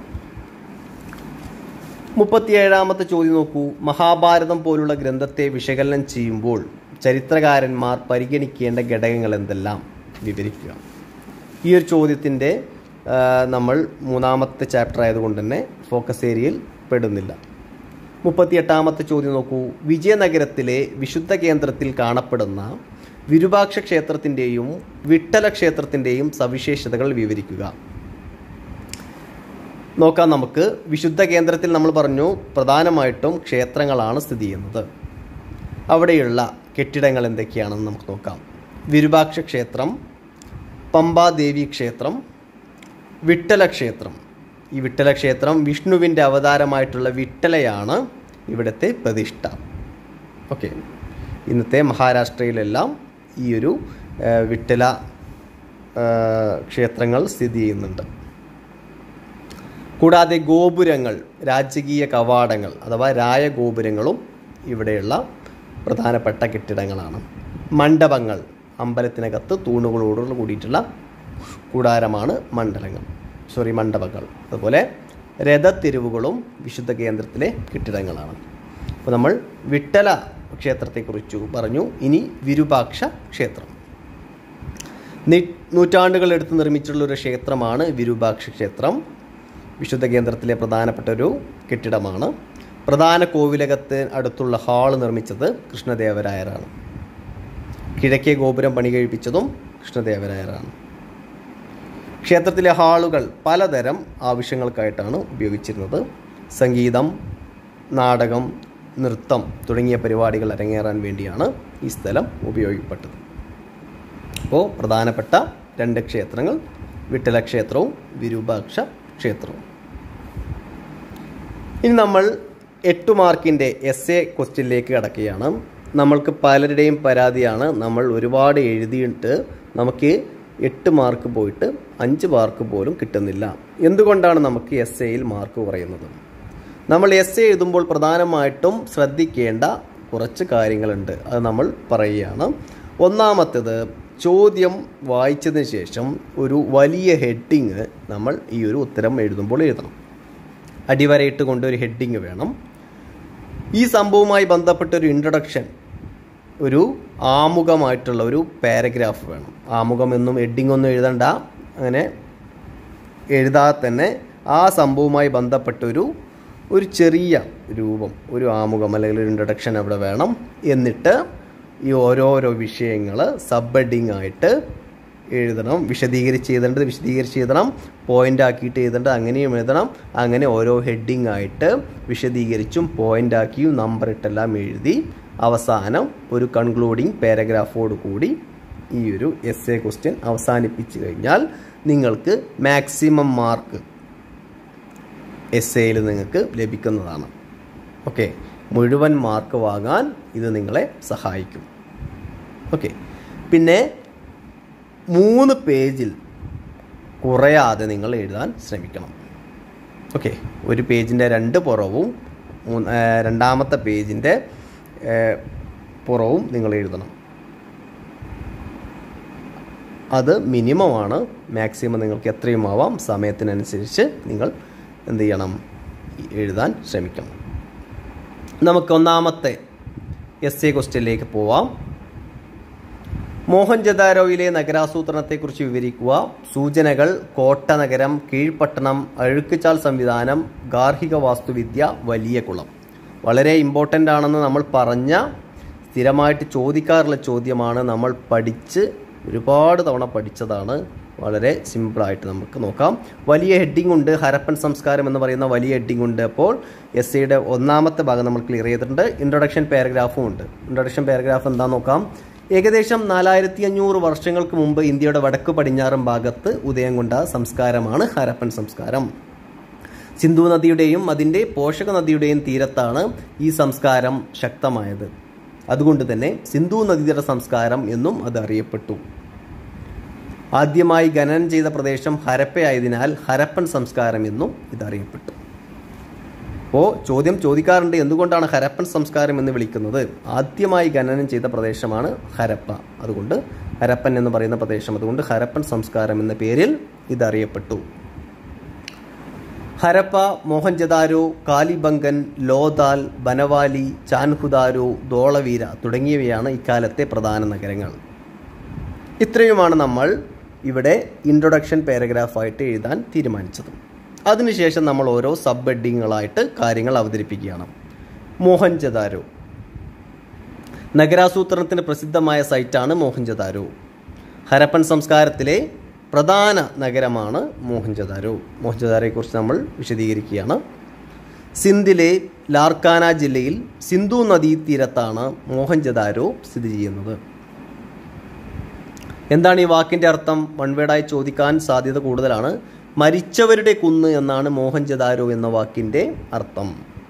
മുപ്പത്തിയേഴാമത്തെ ചോദ്യം നോക്കൂ. മഹാഭാരതം പോലുള്ള ഗ്രന്ഥത്തെ വിശകലനം ചെയ്യുമ്പോൾ ചരിത്രകാരന്മാർ പരിഗണിക്കേണ്ട ഘടകങ്ങൾ എന്തെല്ലാം വിവരിക്കുക. ഈ ഒരു ചോദ്യത്തിൻ്റെ നമ്മൾ മൂന്നാമത്തെ ചാപ്റ്റർ ആയതുകൊണ്ട് തന്നെ ഫോക്കസ് ഏരിയയിൽ പെടുന്നില്ല. മുപ്പത്തിയെട്ടാമത്തെ ചോദ്യം നോക്കൂ. വിജയനഗരത്തിലെ വിശുദ്ധ കേന്ദ്രത്തിൽ കാണപ്പെടുന്ന വിരൂപാക്ഷ ക്ഷേത്രത്തിൻ്റെയും വിട്ടല ക്ഷേത്രത്തിൻ്റെയും സവിശേഷതകൾ വിവരിക്കുക. നോക്കാം നമുക്ക്. വിശുദ്ധ കേന്ദ്രത്തിൽ നമ്മൾ പറഞ്ഞു പ്രധാനമായിട്ടും ക്ഷേത്രങ്ങളാണ് സ്ഥിതി ചെയ്യുന്നത്. അവിടെയുള്ള കെട്ടിടങ്ങൾ എന്തൊക്കെയാണെന്ന് നമുക്ക് നോക്കാം. വിരൂപാക്ഷ ക്ഷേത്രം, പമ്പാദേവി ക്ഷേത്രം, വിട്ടല ക്ഷേത്രം. ഈ വിട്ടല ക്ഷേത്രം വിഷ്ണുവിൻ്റെ അവതാരമായിട്ടുള്ള വിട്ടലയാണ് ഇവിടുത്തെ പ്രതിഷ്ഠ. ഓക്കെ, ഇന്നത്തെ മഹാരാഷ്ട്രയിലെല്ലാം ഈ ഒരു വിട്ടല ക്ഷേത്രങ്ങൾ സ്ഥിതി ചെയ്യുന്നുണ്ട്. കൂടാതെ ഗോപുരങ്ങൾ, രാജകീയ കവാടങ്ങൾ അഥവാ രായഗോപുരങ്ങളും ഇവിടെയുള്ള പ്രധാനപ്പെട്ട കെട്ടിടങ്ങളാണ്. മണ്ഡപങ്ങൾ, അമ്പലത്തിനകത്ത് തൂണുകളോട് കൂടിയിട്ടുള്ള കൂടാരമാണ് മണ്ഡലങ്ങൾ സോറി മണ്ഡപങ്ങൾ. അതുപോലെ രഥത്തെരുവുകളും വിശുദ്ധ കേന്ദ്രത്തിലെ കെട്ടിടങ്ങളാണ്. അപ്പോൾ നമ്മൾ വിട്ടല ക്ഷേത്രത്തെക്കുറിച്ച് പറഞ്ഞു. ഇനി വിരൂപാക്ഷ ക്ഷേത്രം. നൂറ്റാണ്ടുകളെടുത്ത് നിർമ്മിച്ചിട്ടുള്ള ഒരു ക്ഷേത്രമാണ് വിരൂപാക്ഷ ക്ഷേത്രം. വിശുദ്ധ കേന്ദ്രത്തിലെ പ്രധാനപ്പെട്ട ഒരു കെട്ടിടമാണ്. പ്രധാന കോവിലകത്ത് അടുത്തുള്ള ഹാൾ നിർമ്മിച്ചത് കൃഷ്ണദേവരായരാണ്. കിഴക്കേ ഗോപുരം പണി കഴിപ്പിച്ചതും കൃഷ്ണദേവരായരാണ്. ക്ഷേത്രത്തിലെ ഹാളുകൾ പലതരം ആവശ്യങ്ങൾക്കായിട്ടാണ് ഉപയോഗിച്ചിരുന്നത്. സംഗീതം, നാടകം, നൃത്തം തുടങ്ങിയ പരിപാടികൾ അരങ്ങേറാൻ വേണ്ടിയാണ് ഈ സ്ഥലം ഉപയോഗപ്പെട്ടത്. അപ്പോൾ പ്രധാനപ്പെട്ട രണ്ട് ക്ഷേത്രങ്ങൾ വിട്ടല ക്ഷേത്രവും വിരൂപാക്ഷ ക്ഷേത്രവും. ഇനി നമ്മൾ എട്ട് മാർക്കിൻ്റെ എസ് എ ക്വസ്റ്റ്യനിലേക്ക് കടക്കുകയാണ്. നമ്മൾക്ക് പലരുടെയും പരാതിയാണ്, നമ്മൾ ഒരുപാട് എഴുതിയിട്ട് നമുക്ക് എട്ട് മാർക്ക് പോയിട്ട് അഞ്ച് മാർക്ക് പോലും കിട്ടുന്നില്ല. എന്തുകൊണ്ടാണ് നമുക്ക് എസ് എയിൽ മാർക്ക് കുറയുന്നത്? നമ്മൾ എസ് എ എഴുതുമ്പോൾ പ്രധാനമായിട്ടും ശ്രദ്ധിക്കേണ്ട കുറച്ച് കാര്യങ്ങളുണ്ട്. അത് നമ്മൾ പറയുകയാണ്. ഒന്നാമത്തേത്, ചോദ്യം വായിച്ചതിന് ശേഷം ഒരു വലിയ ഹെഡിങ് നമ്മൾ ഈ ഒരു ഉത്തരം എഴുതുമ്പോൾ എഴുതണം. അടിവരയിട്ട് കൊണ്ട് ഒരു ഹെഡിങ് വേണം. ഈ സംഭവവുമായി ബന്ധപ്പെട്ടൊരു ഇൻട്രൊഡക്ഷൻ, ഒരു ആമുഖമായിട്ടുള്ള ഒരു പാരഗ്രാഫ് വേണം. ആമുഖം എന്നും ഹെഡിങ് ഒന്നും എഴുതണ്ട, അങ്ങനെ എഴുതാതെ തന്നെ ആ സംഭവവുമായി ബന്ധപ്പെട്ടൊരു ഒരു ചെറിയ രൂപം, ഒരു ആമുഖം അല്ലെങ്കിൽ ഒരു ഇൻട്രൊഡക്ഷൻ അവിടെ വേണം. എന്നിട്ട് ഈ ഓരോരോ വിഷയങ്ങൾ സബ് ഹെഡിങ് ആയിട്ട് എഴുതണം. വിശദീകരിച്ച് എഴുതേണ്ടത് വിശദീകരിച്ച് എഴുതണം, പോയിൻ്റ് ആക്കിയിട്ട് എഴുതേണ്ടത് അങ്ങനെയും എഴുതണം. അങ്ങനെ ഓരോ ഹെഡിങ് ആയിട്ട് വിശദീകരിച്ചും പോയിൻ്റ് ആക്കിയും നമ്പർ ഇട്ടെല്ലാം എഴുതി അവസാനം ഒരു കൺക്ലൂഡിങ് പാരഗ്രാഫോട് കൂടി ഈ ഒരു എസ് എ ക്വസ്റ്റ്യൻ അവസാനിപ്പിച്ച് കഴിഞ്ഞാൽ നിങ്ങൾക്ക് മാക്സിമം മാർക്ക് എസ് എയിൽ നിങ്ങൾക്ക് ലഭിക്കുന്നതാണ്. ഓക്കെ, മുഴുവൻ മാർക്ക് വാങ്ങാൻ ഇത് നിങ്ങളെ സഹായിക്കും. ഓക്കെ, പിന്നെ മൂന്ന് പേജിൽ കുറയാതെ നിങ്ങൾ എഴുതാൻ ശ്രമിക്കണം. ഓക്കെ, ഒരു പേജിൻ്റെ രണ്ട് പുറവും രണ്ടാമത്തെ പേജിൻ്റെ പുറവും നിങ്ങൾ എഴുതണം. അത് മിനിമമാണ്. മാക്സിമം നിങ്ങൾക്ക് എത്രയും ആവാം. സമയത്തിനനുസരിച്ച് നിങ്ങൾ എന്ത് ചെയ്യണം? എഴുതാൻ ശ്രമിക്കണം. നമുക്ക് ഒന്നാമത്തെ എസ് എ ക്വസ്റ്റ്യനിലേക്ക് പോവാം. മോഹൻജദാരോയിലെ നഗരാസൂത്രണത്തെക്കുറിച്ച് വിവരിക്കുക. സൂചനകൾ: കോട്ട നഗരം, കീഴ്പട്ടണം, അഴുക്കുചാൽ സംവിധാനം, ഗാർഹിക വാസ്തുവിദ്യ, വലിയ കുളം. വളരെ ഇമ്പോർട്ടൻ്റ് ആണെന്ന് നമ്മൾ പറഞ്ഞ, സ്ഥിരമായിട്ട് ചോദിക്കാറുള്ള ചോദ്യമാണ്. നമ്മൾ പഠിച്ച് ഒരുപാട് തവണ പഠിച്ചതാണ്. വളരെ സിമ്പിളായിട്ട് നമുക്ക് നോക്കാം. വലിയ ഹെഡിങ് ഉണ്ട്, ഹരപ്പൻ സംസ്കാരം എന്ന് പറയുന്ന വലിയ ഹെഡിങ് ഉണ്ട്. അപ്പോൾ എസ് എയുടെ ഒന്നാമത്തെ ഭാഗം നമ്മൾ ക്ലിയർ ചെയ്തിട്ടുണ്ട്. ഇൻട്രൊഡക്ഷൻ പാരഗ്രാഫും ഉണ്ട്. ഇൻട്രൊഡക്ഷൻ പാരഗ്രാഫ് എന്താ നോക്കാം. ഏകദേശം നാലായിരത്തി അഞ്ഞൂറ് വർഷങ്ങൾക്ക് മുമ്പ് ഇന്ത്യയുടെ വടക്ക് പടിഞ്ഞാറൻ ഭാഗത്ത് ഉദയം കൊണ്ട സംസ്കാരമാണ് ഹരപ്പൻ സംസ്കാരം. സിന്ധു നദിയുടെയും അതിൻ്റെ പോഷക നദിയുടെയും തീരത്താണ് ഈ സംസ്കാരം ശക്തമായത്. അതുകൊണ്ട് തന്നെ സിന്ധു നദിയുടെ സംസ്കാരം എന്നും അത് അറിയപ്പെട്ടു. ആദ്യമായി ഖനനം ചെയ്ത പ്രദേശം ഹരപ്പയായതിനാൽ ഹരപ്പൻ സംസ്കാരം എന്നും ഇതറിയപ്പെട്ടു. അപ്പോൾ ചോദ്യം ചോദിക്കാറുണ്ട്, എന്തുകൊണ്ടാണ് ഹരപ്പൻ സംസ്കാരം എന്ന് വിളിക്കുന്നത്? ആദ്യമായി ഖനനം ചെയ്ത പ്രദേശമാണ് ഹരപ്പ, അതുകൊണ്ട് ഹരപ്പൻ എന്ന് പറയുന്ന പ്രദേശം, അതുകൊണ്ട് ഹരപ്പൻ സംസ്കാരം എന്ന പേരിൽ ഇതറിയപ്പെട്ടു. ഹരപ്പ, മോഹൻജദാരോ, കാലിബംഗൻ, ലോഥാൽ, ബനവാലി, ചാൻഹുദാരോ, ധോളവീര തുടങ്ങിയവയാണ് ഇക്കാലത്തെ പ്രധാന നഗരങ്ങൾ. ഇത്രയുമാണ് നമ്മൾ ഇവിടെ ഇൻട്രൊഡക്ഷൻ പാരഗ്രാഫായിട്ട് എഴുതാൻ തീരുമാനിച്ചത്. അതിനുശേഷം നമ്മൾ ഓരോ സബ് ഹെഡിങ്ങുകളായിട്ട് കാര്യങ്ങൾ അവതരിപ്പിക്കുകയാണ്. മോഹൻജദാരോ നഗരാസൂത്രണത്തിന് പ്രസിദ്ധമായ സൈറ്റാണ് മോഹൻജദാരോ. ഹരപ്പൻ സംസ്കാരത്തിലെ പ്രധാന നഗരമാണ് മോഹൻജദാരോ. മോഹൻജദാരോയെക്കുറിച്ച് നമ്മൾ വിശദീകരിക്കുകയാണ്. സിന്ധിലെ ലാർക്കാന ജില്ലയിൽ സിന്ധു നദീതീരത്താണ് മോഹൻജദാരോ സ്ഥിതി ചെയ്യുന്നത്. എന്താണ് ഈ വാക്കിൻ്റെ അർത്ഥം? വൺ വേർഡായി ചോദിക്കാൻ സാധ്യത കൂടുതലാണ്. മരിച്ചവരുടെ കുന്ന് എന്നാണ് മോഹൻജദാരോ എന്ന വാക്കിൻ്റെ അർത്ഥം.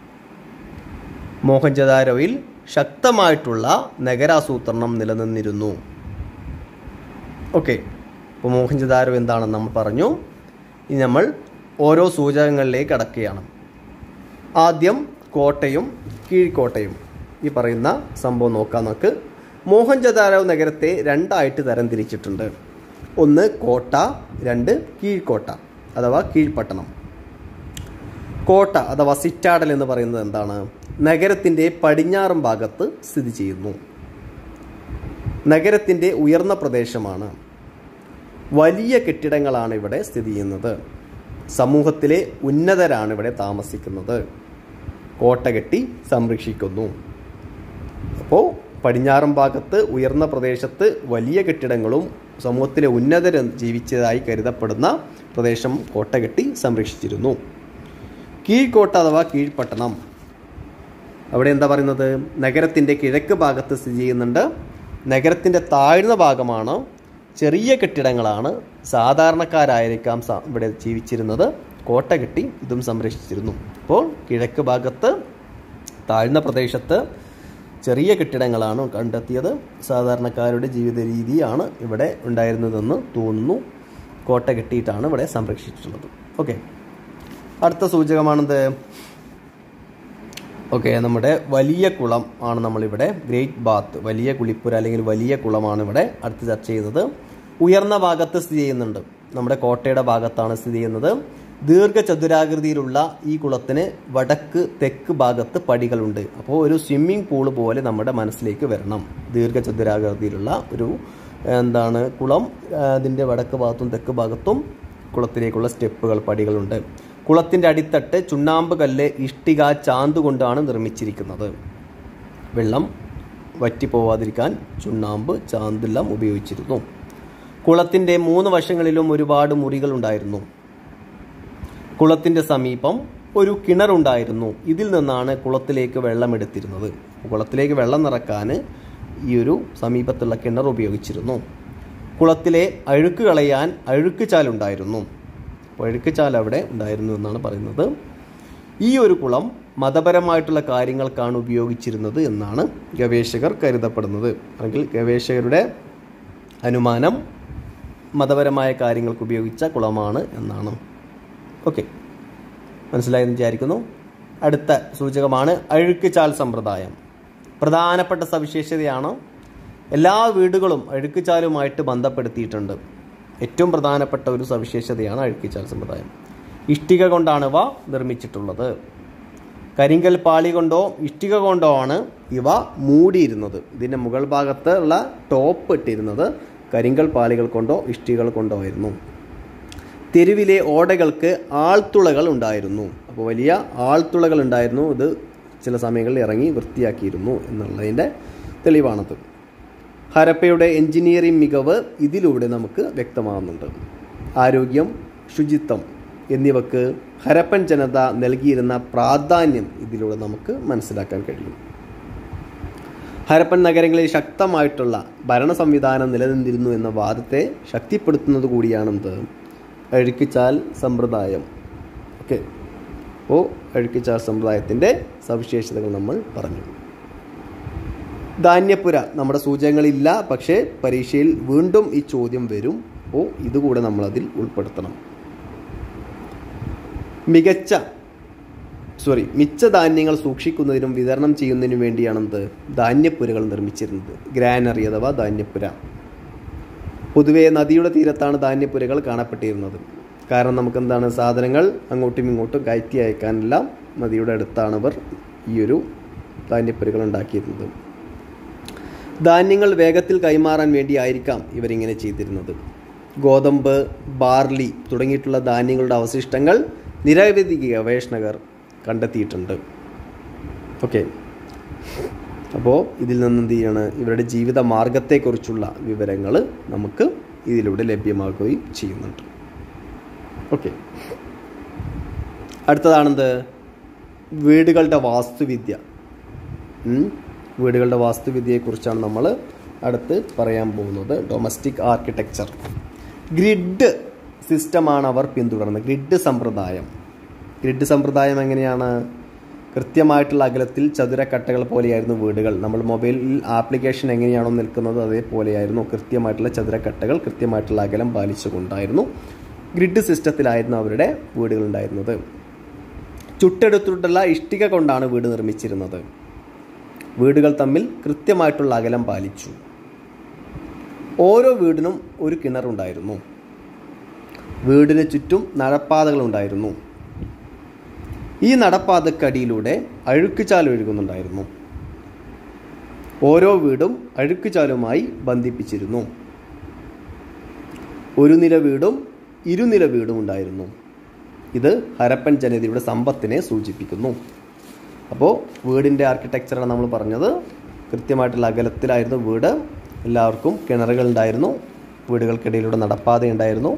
മോഹൻജദാരോയിൽ ശക്തമായിട്ടുള്ള നഗരാസൂത്രണം നിലനിന്നിരുന്നു. ഓക്കെ, അപ്പോൾ മോഹൻജദാരോ എന്താണെന്ന് നമ്മൾ പറഞ്ഞു. ഇനി നമ്മൾ ഓരോ സൂചകങ്ങളിലേക്ക് കടക്കുകയാണ്. ആദ്യം കോട്ടയും കീഴ്ക്കോട്ടയും. ഈ പറയുന്ന സംഭവം നോക്കാം നമുക്ക്. മോഹൻജദാരോ നഗരത്തെ രണ്ടായിട്ട് തരംതിരിച്ചിട്ടുണ്ട്. ഒന്ന് കോട്ട, രണ്ട് കീഴ്ക്കോട്ട അഥവാ കീഴ്പട്ടണം. കോട്ട അഥവാ സിറ്റാഡൽ എന്ന് പറയുന്നത് എന്താണ്? നഗരത്തിൻ്റെ പടിഞ്ഞാറൻ ഭാഗത്ത് സ്ഥിതി ചെയ്യുന്നു. നഗരത്തിൻ്റെ ഉയർന്ന പ്രദേശമാണ്. വലിയ കെട്ടിടങ്ങളാണ് ഇവിടെ സ്ഥിതി ചെയ്യുന്നത്. സമൂഹത്തിലെ ഉന്നതരാണ് ഇവിടെ താമസിക്കുന്നത്. കോട്ട കെട്ടി സംരക്ഷിക്കുന്നു. അപ്പോൾ പടിഞ്ഞാറൻ ഭാഗത്ത് ഉയർന്ന പ്രദേശത്ത് വലിയ കെട്ടിടങ്ങളും സമൂഹത്തിലെ ഉന്നതർ ജീവിച്ചതായി കരുതപ്പെടുന്ന പ്രദേശം കോട്ട കെട്ടി സംരക്ഷിച്ചിരുന്നു. കീഴ്ക്കോട്ട അഥവാ കീഴ്പട്ടണം അവിടെ എന്താ പറയുന്നത്? നഗരത്തിൻ്റെ കിഴക്ക് ഭാഗത്ത് സ്ഥിതി ചെയ്യുന്നുണ്ട്. നഗരത്തിൻ്റെ താഴ്ന്ന ഭാഗമാണ്. ചെറിയ കെട്ടിടങ്ങളാണ്. സാധാരണക്കാരായിരിക്കാം ഇവിടെ ജീവിച്ചിരുന്നത്. കോട്ട കെട്ടി ഇതും സംരക്ഷിച്ചിരുന്നു. അപ്പോൾ കിഴക്ക് ഭാഗത്ത് താഴ്ന്ന പ്രദേശത്ത് ചെറിയ കെട്ടിടങ്ങളാണ് കണ്ടെത്തിയത്. സാധാരണക്കാരുടെ ജീവിത രീതിയാണ് ഇവിടെ ഉണ്ടായിരുന്നതെന്ന് തോന്നുന്നു. കോട്ട കെട്ടിയിട്ടാണ് ഇവിടെ സംരക്ഷിച്ചിട്ടുള്ളത്. ഓക്കെ, അടുത്ത സൂചകമാണെന്ത്? ഓക്കെ, നമ്മുടെ വലിയ കുളം ആണ് നമ്മളിവിടെ. ഗ്രേറ്റ് ബാത്ത്, വലിയ കുളിപ്പുര അല്ലെങ്കിൽ വലിയ കുളമാണ് ഇവിടെ അടുത്ത് ചർച്ച ചെയ്യുന്നത്. ഉയർന്ന ഭാഗത്ത് സ്ഥിതി ചെയ്യുന്നുണ്ട്. നമ്മുടെ കോട്ടയുടെ ഭാഗത്താണ് സ്ഥിതി ചെയ്യുന്നത്. ദീർഘചതുരാകൃതിയിലുള്ള ഈ കുളത്തിന് വടക്ക് തെക്ക് ഭാഗത്ത് പടികളുണ്ട്. അപ്പോൾ ഒരു സ്വിമ്മിംഗ് പൂള് പോലെ നമ്മുടെ മനസ്സിലേക്ക് വരണം. ദീർഘചതുരാകൃതിയിലുള്ള ഒരു എന്താണ് കുളം. അതിൻ്റെ വടക്ക് ഭാഗത്തും തെക്ക് ഭാഗത്തും കുളത്തിലേക്കുള്ള സ്റ്റെപ്പുകൾ, പടികളുണ്ട്. കുളത്തിൻ്റെ അടിത്തട്ട് ചുണ്ണാമ്പ് കല്ല്, ഇഷ്ടിക, ചാന്ത് കൊണ്ടാണ് നിർമ്മിച്ചിരിക്കുന്നത്. വെള്ളം വറ്റിപ്പോവാതിരിക്കാൻ ചുണ്ണാമ്പ്, ചാന്തെല്ലാം ഉപയോഗിച്ചിരുന്നു. കുളത്തിൻ്റെ മൂന്ന് വശങ്ങളിലും ഒരുപാട് മുറികൾ ഉണ്ടായിരുന്നു. കുളത്തിൻ്റെ സമീപം ഒരു കിണറുണ്ടായിരുന്നു. ഇതിൽ നിന്നാണ് കുളത്തിലേക്ക് വെള്ളം എടുത്തിരുന്നത്. കുളത്തിലേക്ക് വെള്ളം നിറക്കാൻ ഈ ഒരു സമീപത്തുള്ള കിണർ ഉപയോഗിച്ചിരുന്നു. കുളത്തിലെ അഴുക്ക് കളയാൻ അഴുക്ക് ചാലുണ്ടായിരുന്നു. അപ്പോൾ അഴുക്ക് ചാൽ അവിടെ ഉണ്ടായിരുന്നു എന്നാണ് പറയുന്നത്. ഈ ഒരു കുളം മതപരമായിട്ടുള്ള കാര്യങ്ങൾക്കാണ് ഉപയോഗിച്ചിരുന്നത് എന്നാണ് ഗവേഷകർ കരുതപ്പെടുന്നത്. അല്ലെങ്കിൽ ഗവേഷകരുടെ അനുമാനം മതപരമായ കാര്യങ്ങൾക്ക് ഉപയോഗിച്ച കുളമാണ് എന്നാണ്. ഓക്കെ, മനസ്സിലായെന്ന് വിചാരിക്കുന്നു. അടുത്ത സൂചകമാണ് അഴുക്ക് ചാൽ സമ്പ്രദായം. പ്രധാനപ്പെട്ട സവിശേഷതയാണ്. എല്ലാ വീടുകളും അഴുക്ക് ചാലുമായിട്ട് ബന്ധപ്പെടുത്തിയിട്ടുണ്ട്. ഏറ്റവും പ്രധാനപ്പെട്ട ഒരു സവിശേഷതയാണ് അഴുക്ക് ചാൽ സമ്പ്രദായം. ഇഷ്ടിക കൊണ്ടാണ് ഇവ നിർമ്മിച്ചിട്ടുള്ളത്. കരിങ്കൽ പാളി കൊണ്ടോ ഇഷ്ടിക കൊണ്ടോ ആണ് ഇവ മൂടിയിരുന്നത്. ഇതിൻ്റെ മുകൾ ഭാഗത്ത് ഉള്ള ടോപ്പ് ഇട്ടിരുന്നത് കരിങ്കൽ പാളികൾ കൊണ്ടോ ഇഷ്ടികൾ കൊണ്ടോ ആയിരുന്നു. തെരുവിലെ ഓടകൾക്ക് ആൾത്തുളകൾ ഉണ്ടായിരുന്നു. അപ്പോൾ വലിയ ആൾത്തുളകൾ ഉണ്ടായിരുന്നു. ഇത് ചില സമയങ്ങളിൽ ഇറങ്ങി വൃത്തിയാക്കിയിരുന്നു എന്നുള്ളതിൻ്റെ തെളിവാണത്. ഹരപ്പയുടെ എഞ്ചിനീയറിംഗ് മികവ് ഇതിലൂടെ നമുക്ക് വ്യക്തമാകുന്നുണ്ട്. ആരോഗ്യം, ശുചിത്വം എന്നിവക്ക് ഹരപ്പൻ ജനത നൽകിയിരുന്ന പ്രാധാന്യം ഇതിലൂടെ നമുക്ക് മനസ്സിലാക്കാൻ കഴിയും. ഹരപ്പൻ നഗരങ്ങളിൽ ശക്തമായിട്ടുള്ള ഭരണ സംവിധാനം നിലനിന്നിരുന്നു എന്ന വാദത്തെ ശക്തിപ്പെടുത്തുന്നത് കൂടിയാണെന്ത്? അഴുക്കുചാൽ സമ്പ്രദായം. ഓക്കെ, അപ്പോൾ അഴുക്കുചാൽ സമ്പ്രദായത്തിൻ്റെ സവിശേഷതകൾ നമ്മൾ പറഞ്ഞു. ധാന്യപ്പുര നമ്മുടെ സൂചകങ്ങളില്ല, പക്ഷേ പരീക്ഷയിൽ വീണ്ടും ഈ ചോദ്യം വരും. അപ്പോൾ ഇതുകൂടെ നമ്മളതിൽ ഉൾപ്പെടുത്തണം. മികച്ച സോറി മിച്ച ധാന്യങ്ങൾ സൂക്ഷിക്കുന്നതിനും വിതരണം ചെയ്യുന്നതിനും വേണ്ടിയാണെന്ത് ധാന്യപ്പുരകൾ നിർമ്മിച്ചിരുന്നത്. ഗ്രാനറി അഥവാ ധാന്യപ്പുര. പൊതുവേ നദിയുടെ തീരത്താണ് ധാന്യപ്പുരകൾ കാണപ്പെട്ടിരുന്നത്. കാരണം നമുക്കെന്താണ് സാധനങ്ങൾ അങ്ങോട്ടും ഇങ്ങോട്ടും കയറ്റി അയക്കാനെല്ലാം നദിയുടെ അടുത്താണ് ഇവർ ഈ ഒരു ധാന്യപ്പുരകൾ ഉണ്ടാക്കിയിരുന്നത്. ധാന്യങ്ങൾ വേഗത്തിൽ കൈമാറാൻ വേണ്ടിയായിരിക്കാം ഇവരിങ്ങനെ ചെയ്തിരുന്നത്. ഗോതമ്പ്, ബാർലി തുടങ്ങിയിട്ടുള്ള ധാന്യങ്ങളുടെ അവശിഷ്ടങ്ങൾ നിരവധി ഗവേഷകർ കണ്ടെത്തിയിട്ടുണ്ട്. ഓക്കെ, അപ്പോൾ ഇതിൽ നിന്ന് എന്ത് ചെയ്യാണ് ഇവരുടെ ജീവിത മാർഗത്തെക്കുറിച്ചുള്ള വിവരങ്ങൾ നമുക്ക് ഇതിലൂടെ ലഭ്യമാക്കുകയും ചെയ്യുന്നുണ്ട്. ഓക്കെ, അടുത്തതാണെന്ത് വീടുകളുടെ വാസ്തുവിദ്യ. വീടുകളുടെ വാസ്തുവിദ്യയെക്കുറിച്ചാണ് നമ്മൾ അടുത്ത് പറയാൻ പോകുന്നത്. Domestic architecture. ഗ്രിഡ് സിസ്റ്റമാണ് അവർ പിന്തുടർന്നത്. ഗ്രിഡ് സമ്പ്രദായം. ഗ്രിഡ് സമ്പ്രദായം എങ്ങനെയാണ്? കൃത്യമായിട്ടുള്ള അകലത്തിൽ ചതുരക്കട്ടകൾ പോലെയായിരുന്നു വീടുകൾ. നമ്മൾ മൊബൈലിൽ ആപ്ലിക്കേഷൻ എങ്ങനെയാണോ നിൽക്കുന്നത് അതേപോലെയായിരുന്നു. കൃത്യമായിട്ടുള്ള ചതുരക്കട്ടകൾ കൃത്യമായിട്ടുള്ള അകലം പാലിച്ചുകൊണ്ടായിരുന്നു ഗ്രിഡ് സിസ്റ്റത്തിലായിരുന്നു അവരുടെ വീടുകൾ ഉണ്ടായിരുന്നത്. ചുട്ടെടുത്തിട്ടുള്ള ഇഷ്ടിക കൊണ്ടാണ് വീട് നിർമ്മിച്ചിരുന്നത്. വീടുകൾ തമ്മിൽ കൃത്യമായിട്ടുള്ള അകലം പാലിച്ചു. ഓരോ വീടിനും ഒരു കിണറുണ്ടായിരുന്നു. വീടിന് ചുറ്റും നടപ്പാതകളുണ്ടായിരുന്നു. ഈ നടപ്പാതക്കടിയിലൂടെ അഴുക്കുചാൽ ഒഴുകുന്നുണ്ടായിരുന്നു. ഓരോ വീടും അഴുക്കുചാലുമായി ബന്ധിപ്പിച്ചിരുന്നു. ഒരു നില വീടും ഇരുനില വീടും ഉണ്ടായിരുന്നു. ഇത് ഹരപ്പൻ ജനതയുടെ സമ്പത്തിനെ സൂചിപ്പിക്കുന്നു. അപ്പോൾ വീടിൻ്റെ ആർക്കിടെക്ചറാണ് നമ്മൾ പറഞ്ഞത്. കൃത്യമായിട്ടുള്ള അകലത്തിലായിരുന്നു വീട്. എല്ലാവർക്കും കിണറുകൾ ഉണ്ടായിരുന്നു. വീടുകൾക്കിടയിലൂടെ നടപ്പാത ഉണ്ടായിരുന്നു.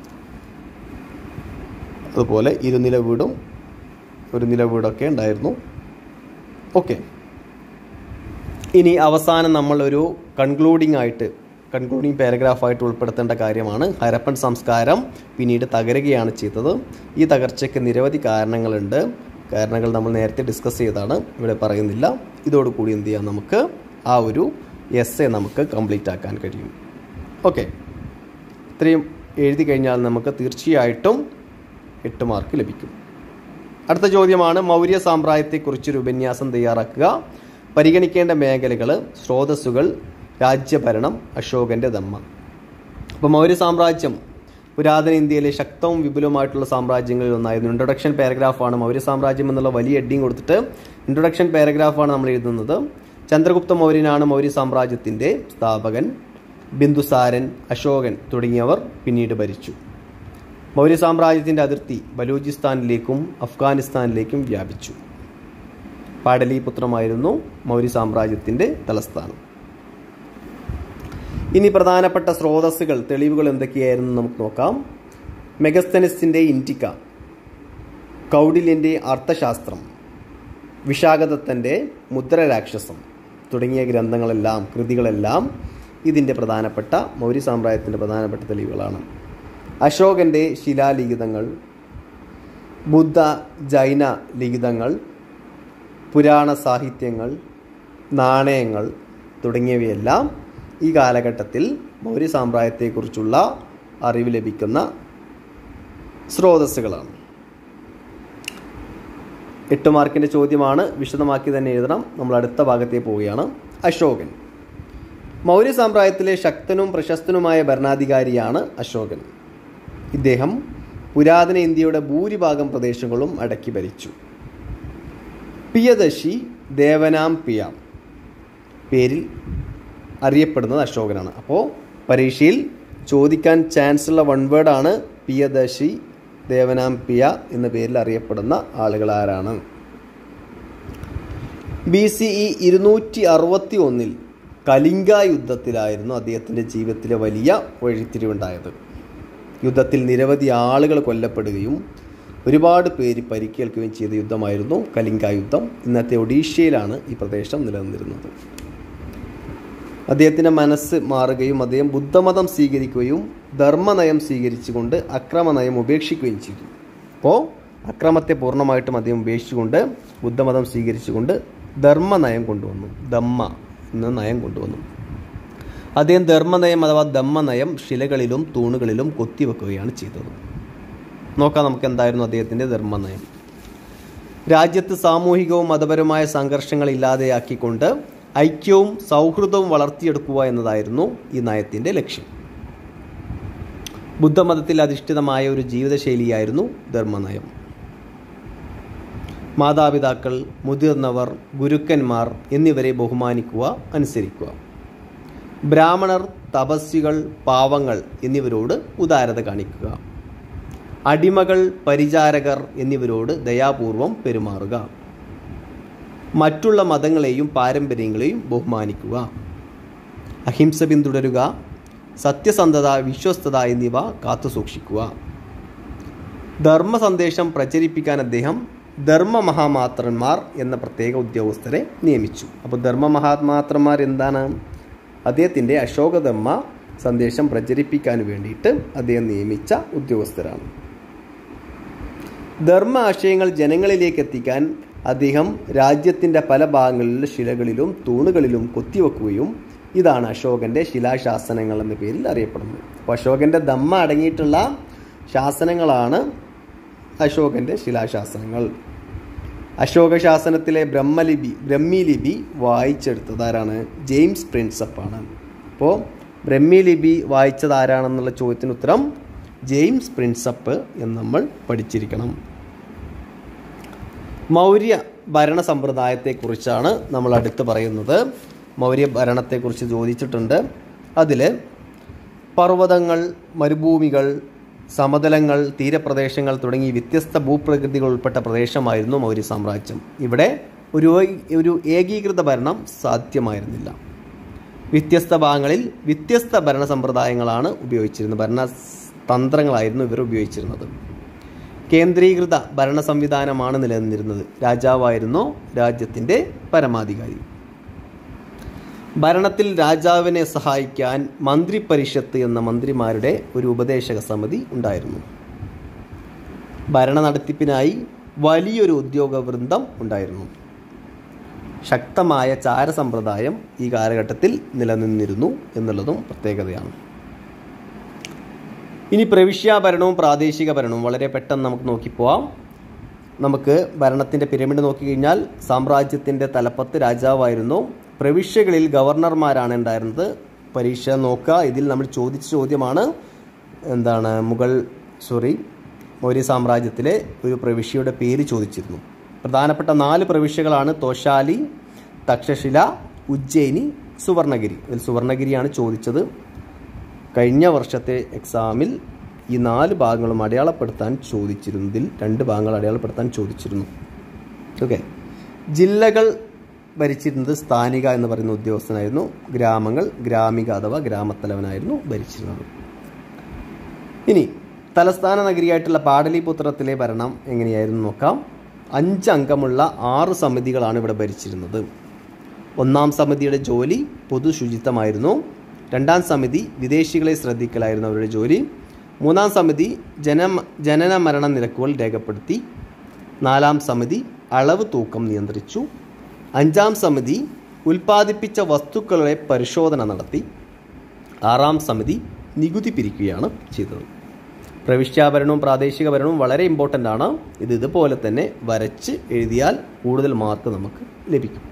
അതുപോലെ ഇരുനില വീടും ഒരു നില വീടൊക്കെ ഉണ്ടായിരുന്നു. ഓക്കെ, ഇനി അവസാനം നമ്മളൊരു കൺക്ലൂഡിംഗ് ആയിട്ട് കൺക്ലൂഡിംഗ് പാരഗ്രാഫായിട്ട് ഉൾപ്പെടുത്തേണ്ട കാര്യമാണ് ഹരപ്പൻ സംസ്കാരം പിന്നീട് തകരുകയാണ് ചെയ്തത്. ഈ തകർച്ചയ്ക്ക് നിരവധി കാരണങ്ങളുണ്ട്. കാരണങ്ങൾ നമ്മൾ നേരത്തെ ഡിസ്കസ് ചെയ്താണ്, ഇവിടെ പറയുന്നില്ല. ഇതോടുകൂടി എന്ത് ചെയ്യാം, നമുക്ക് ആ ഒരു എസ്സേ നമുക്ക് കംപ്ലീറ്റ് ആക്കാൻ കഴിയും. ഓക്കെ, ഇത്രയും എഴുതി കഴിഞ്ഞാൽ നമുക്ക് തീർച്ചയായിട്ടും എട്ട് മാർക്ക് ലഭിക്കും. അടുത്ത ചോദ്യമാണ് മൗര്യ സാമ്രാജ്യത്തെക്കുറിച്ചൊരു ഉപന്യാസം തയ്യാറാക്കുക. പരിഗണിക്കേണ്ട മേഖലകൾ: സ്രോതസ്സുകൾ, രാജ്യഭരണം, അശോകൻ്റെ ദമ്മ. അപ്പോൾ മൗര്യ സാമ്രാജ്യം പുരാതന ഇന്ത്യയിലെ ശക്തവും വിപുലമായിട്ടുള്ള സാമ്രാജ്യങ്ങളിൽ ഒന്നായിരുന്നു. ഇൻട്രൊഡക്ഷൻ പാരഗ്രാഫാണ് മൗര്യ സാമ്രാജ്യം എന്നുള്ള വലിയ ഹെഡിങ് കൊടുത്തിട്ട് ഇൻട്രൊഡക്ഷൻ പാരഗ്രാഫാണ് നമ്മൾ എഴുതുന്നത്. ചന്ദ്രഗുപ്ത മൗര്യനാണ് മൗര്യ സാമ്രാജ്യത്തിൻ്റെ സ്ഥാപകൻ. ബിന്ദുസാരൻ, അശോകൻ തുടങ്ങിയവർ പിന്നീട് ഭരിച്ചു. മൗര്യ സാമ്രാജ്യത്തിൻ്റെ അതിർത്തി ബലൂചിസ്ഥാനിലേക്കും അഫ്ഗാനിസ്ഥാനിലേക്കും വ്യാപിച്ചു. പാടലീപുത്രമായിരുന്നു മൗര്യ സാമ്രാജ്യത്തിൻ്റെ തലസ്ഥാനം. ഇനി പ്രധാനപ്പെട്ട സ്രോതസ്സുകൾ, തെളിവുകൾ എന്തൊക്കെയായിരുന്നു നമുക്ക് നോക്കാം. മെഗസ്തനിസിൻ്റെ ഇൻഡിക്ക, കൗടില്യൻ്റെ അർത്ഥശാസ്ത്രം, വിശാഖദത്തൻ്റെ മുദ്രരാക്ഷസം തുടങ്ങിയ ഗ്രന്ഥങ്ങളെല്ലാം കൃതികളെല്ലാം ഇതിൻ്റെ പ്രധാനപ്പെട്ട മൗര്യ സാമ്രാജ്യത്തിൻ്റെ പ്രധാനപ്പെട്ട തെളിവുകളാണ്. അശോകൻ്റെ ശിലാലിഖിതങ്ങൾ, ബുദ്ധ ജൈന ലിഖിതങ്ങൾ, പുരാണ സാഹിത്യങ്ങൾ, നാണയങ്ങൾ തുടങ്ങിയവയെല്ലാം ഈ കാലഘട്ടത്തിൽ മൗര്യ സാമ്രാജ്യത്തെക്കുറിച്ചുള്ള അറിവ് ലഭിക്കുന്ന സ്രോതസ്സുകളാണ്. എട്ട് മാർക്കിൻ്റെ ചോദ്യമാണ്, വിശദമാക്കി തന്നെ എഴുതണം. നമ്മൾ അടുത്ത ഭാഗത്തേക്ക് പോവുകയാണ്. അശോകൻ. മൗര്യ സാമ്രാജ്യത്തിലെ ശക്തനും പ്രശസ്തനുമായ ഭരണാധികാരിയാണ് അശോകൻ. ഇദ്ദേഹം പുരാതന ഇന്ത്യയുടെ ഭൂരിഭാഗം പ്രദേശങ്ങളും അടക്കി ഭരിച്ചു. പിയദശി ദേവനാം പിയ പേരിൽ അറിയപ്പെടുന്നത് അശോകനാണ്. അപ്പോൾ പരീക്ഷയിൽ ചോദിക്കാൻ ചാൻസ് ഉള്ള വൺ വേർഡാണ് പിയദശി ദേവനാം പിയ എന്ന പേരിൽ അറിയപ്പെടുന്ന ആളുകൾ ആരാണ്. ബി സി ഇ ഇരുന്നൂറ്റി അറുപത്തി ഒന്നിൽ കലിംഗ യുദ്ധത്തിലായിരുന്നു അദ്ദേഹത്തിൻ്റെ ജീവിതത്തിലെ വലിയ വഴിത്തിരിവുണ്ടായത്. യുദ്ധത്തിൽ നിരവധി ആളുകൾ കൊല്ലപ്പെടുകയും ഒരുപാട് പേര് പരിക്കേൽക്കുകയും ചെയ്ത യുദ്ധമായിരുന്നു കലിംഗ യുദ്ധം. ഇന്നത്തെ ഒഡീഷയിലാണ് ഈ പ്രദേശം നിലനിന്നിരുന്നത്. അദ്ദേഹത്തിൻ്റെ മനസ്സ് മാറുകയും അദ്ദേഹം ബുദ്ധമതം സ്വീകരിക്കുകയും ധർമ്മനയം സ്വീകരിച്ചുകൊണ്ട് അക്രമനയം ഉപേക്ഷിക്കുകയും ചെയ്തു. അപ്പോൾ അക്രമത്തെ പൂർണ്ണമായിട്ടും അദ്ദേഹം ഉപേക്ഷിച്ചുകൊണ്ട് ബുദ്ധമതം സ്വീകരിച്ചുകൊണ്ട് ധർമ്മനയം കൊണ്ടുവന്നു. ധമ്മ എന്ന നയം കൊണ്ടുവന്നു. അദ്ദേഹം ധർമ്മനയം അഥവാ ധമ്മനയം ശിലകളിലും തൂണുകളിലും കൊത്തിവെക്കുകയാണ് ചെയ്തത്. നോക്കാം നമുക്ക് എന്തായിരുന്നു അദ്ദേഹത്തിൻ്റെ ധർമ്മനയം. രാജ്യത്ത് സാമൂഹികവും മതപരമായ സംഘർഷങ്ങൾ ഇല്ലാതെയാക്കിക്കൊണ്ട് ഐക്യവും സൗഹൃദവും വളർത്തിയെടുക്കുക എന്നതായിരുന്നു ഈ നയത്തിൻ്റെ ലക്ഷ്യം. ബുദ്ധമതത്തിൽ അധിഷ്ഠിതമായ ഒരു ജീവിതശൈലിയായിരുന്നു ധർമ്മനയം. മാതാപിതാക്കൾ, മുതിർന്നവർ, ഗുരുക്കന്മാർ എന്നിവരെ ബഹുമാനിക്കുക, അനുസരിക്കുക. ബ്രാഹ്മണർ, തപസ്വികൾ, പാവങ്ങൾ എന്നിവരോട് ഉദാരത കാണിക്കുക. അടിമകൾ, പരിചാരകർ എന്നിവരോട് ദയാപൂർവം പെരുമാറുക. മറ്റുള്ള മതങ്ങളെയും പാരമ്പര്യങ്ങളെയും ബഹുമാനിക്കുക. അഹിംസ പിന്തുടരുക. സത്യസന്ധത, വിശ്വസ്തത എന്നിവ കാത്തുസൂക്ഷിക്കുക. ധർമ്മ സന്ദേശം പ്രചരിപ്പിക്കാൻ അദ്ദേഹം ധർമ്മ മഹാമാത്രന്മാർ എന്ന പ്രത്യേക ഉദ്യോഗസ്ഥരെ നിയമിച്ചു. അപ്പോൾ ധർമ്മ മഹാമാത്രന്മാർ എന്താണ്? അദ്ദേഹത്തിൻ്റെ അശോകധർമ്മ സന്ദേശം പ്രചരിപ്പിക്കാൻ വേണ്ടിയിട്ട് അദ്ദേഹം നിയമിച്ച ഉദ്യോഗസ്ഥരാണ്. ധർമ്മ ആശയങ്ങൾ ജനങ്ങളിലേക്ക് എത്തിക്കാൻ അദ്ദേഹം രാജ്യത്തിൻ്റെ പല ഭാഗങ്ങളിലും ശിലകളിലും തൂണുകളിലും കൊത്തിവെക്കുകയും ഇതാണ് അശോകൻ്റെ ശിലാശാസനങ്ങൾ എന്ന പേരിൽ അറിയപ്പെടുന്നത്. അപ്പോൾ അശോകൻ്റെ ധമ്മ അടങ്ങിയിട്ടുള്ള ശാസനങ്ങളാണ് അശോകൻ്റെ ശിലാശാസനങ്ങൾ. അശോക ശാസനത്തിലെ ബ്രഹ്മലിപി ബ്രഹ്മിലിപി വായിച്ചെടുത്തത് ആരാണ്? ജെയിംസ് പ്രിൻസപ്പാണ്. അപ്പോൾ ബ്രഹ്മിലിപി വായിച്ചത് ആരാണെന്നുള്ള ചോദ്യത്തിന് ഉത്തരം ജെയിംസ് പ്രിൻസപ്പ് എന്ന് നമ്മൾ പഠിച്ചിരിക്കണം. മൗര്യ ഭരണ സമ്പ്രദായത്തെക്കുറിച്ചാണ് നമ്മൾ അടുത്ത് പറയുന്നത്. മൗര്യ ഭരണത്തെക്കുറിച്ച് ചോദിച്ചിട്ടുണ്ട്. അതിൽ പർവ്വതങ്ങൾ, മരുഭൂമികൾ, സമതലങ്ങൾ, തീരപ്രദേശങ്ങൾ തുടങ്ങി വ്യത്യസ്ത ഭൂപ്രകൃതികൾ ഉൾപ്പെട്ട പ്രദേശമായിരുന്നു മൗര്യ സാമ്രാജ്യം. ഇവിടെ ഒരു ഒരു ഏകീകൃത ഭരണം സാധ്യമായിരുന്നില്ല. വ്യത്യസ്ത ഭാഗങ്ങളിൽ വ്യത്യസ്ത ഭരണ സമ്പ്രദായങ്ങളാണ് ഉപയോഗിച്ചിരുന്നത്. ഭരണ തന്ത്രങ്ങളായിരുന്നു ഇവർ ഉപയോഗിച്ചിരുന്നത്. കേന്ദ്രീകൃത ഭരണ സംവിധാനമാണ് നിലനിന്നിരുന്നത്. രാജാവായിരുന്നു രാജ്യത്തിൻ്റെ പരമാധികാരി. ഭരണത്തിൽ രാജാവിനെ സഹായിക്കാൻ മന്ത്രി പരിഷത്ത് എന്ന മന്ത്രിമാരുടെ ഒരു ഉപദേശക സമിതി ഉണ്ടായിരുന്നു. ഭരണ നടത്തിപ്പിനായി വലിയൊരു ഉദ്യോഗ വൃന്ദം ഉണ്ടായിരുന്നു. ശക്തമായ ചാരസമ്പ്രദായം ഈ കാലഘട്ടത്തിൽ നിലനിന്നിരുന്നു എന്നുള്ളതും പ്രത്യേകതയാണ്. ഇനി പ്രവിശ്യാ ഭരണവും പ്രാദേശിക ഭരണവും വളരെ പെട്ടെന്ന് നമുക്ക് നോക്കിപ്പോവാം. നമുക്ക് ഭരണത്തിൻ്റെ പിരമിഡ് നോക്കിക്കഴിഞ്ഞാൽ സാമ്രാജ്യത്തിൻ്റെ തലപ്പത്ത് രാജാവായിരുന്നു. പ്രവിശ്യകളിൽ ഗവർണർമാരാണ് ഉണ്ടായിരുന്നത്. പരീക്ഷ നോക്കുക. ഇതിൽ നമ്മൾ ചോദിച്ച ചോദ്യമാണ് എന്താണ് മുഗൾ സോറി മൗര്യ സാമ്രാജ്യത്തിലെ ഒരു പ്രവിശ്യയുടെ പേര് ചോദിച്ചിരുന്നു. പ്രധാനപ്പെട്ട നാല് പ്രവിശ്യകളാണ് തോശാലി, തക്ഷശില, ഉജ്ജയിനി, സുവർണഗിരി. ഇതിൽ സുവർണഗിരിയാണ് ചോദിച്ചത്. കഴിഞ്ഞ വർഷത്തെ എക്സാമിൽ ഈ നാല് ഭാഗങ്ങളും അടയാളപ്പെടുത്താൻ ചോദിച്ചിരുന്നതിൽ രണ്ട് ഭാഗങ്ങൾ അടയാളപ്പെടുത്താൻ ചോദിച്ചിരുന്നു. ഓക്കെ. ജില്ലകൾ ഭരിച്ചിരുന്നത് സ്ഥാനിക എന്ന് പറയുന്ന ഉദ്യോഗസ്ഥനായിരുന്നു. ഗ്രാമങ്ങൾ ഗ്രാമിക അഥവാ ഗ്രാമത്തലവനായിരുന്നു ഭരിച്ചിരുന്നത്. ഇനി തലസ്ഥാന നഗരിയായിട്ടുള്ള പാടലിപുത്രത്തിലെ ഭരണം എങ്ങനെയായിരുന്നു നോക്കാം. അഞ്ചംഗമുള്ള ആറ് സമിതികളാണ് ഇവിടെ ഭരിച്ചിരുന്നത്. ഒന്നാം സമിതിയുടെ ജോലി പൊതു ശുചിത്വമായിരുന്നു. രണ്ടാം സമിതി വിദേശികളെ ശ്രദ്ധിക്കലായിരുന്നു അവരുടെ ജോലി. മൂന്നാം സമിതി ജന ജനന മരണ നിരക്കുകൾ രേഖപ്പെടുത്തി. നാലാം സമിതി അളവ് തൂക്കം നിയന്ത്രിച്ചു. അഞ്ചാം സമിതി ഉൽപ്പാദിപ്പിച്ച വസ്തുക്കളുടെ പരിശോധന നടത്തി. ആറാം സമിതി നികുതി പിരിക്കുകയാണ് ചെയ്തത്. പ്രവിശ്യാഭരണവും പ്രാദേശിക ഭരണവും വളരെ ഇമ്പോർട്ടൻ്റ് ആണ്. ഇത് ഇതുപോലെ തന്നെ വരച്ച് എഴുതിയാൽ കൂടുതൽ മാർക്ക് നമുക്ക് ലഭിക്കും.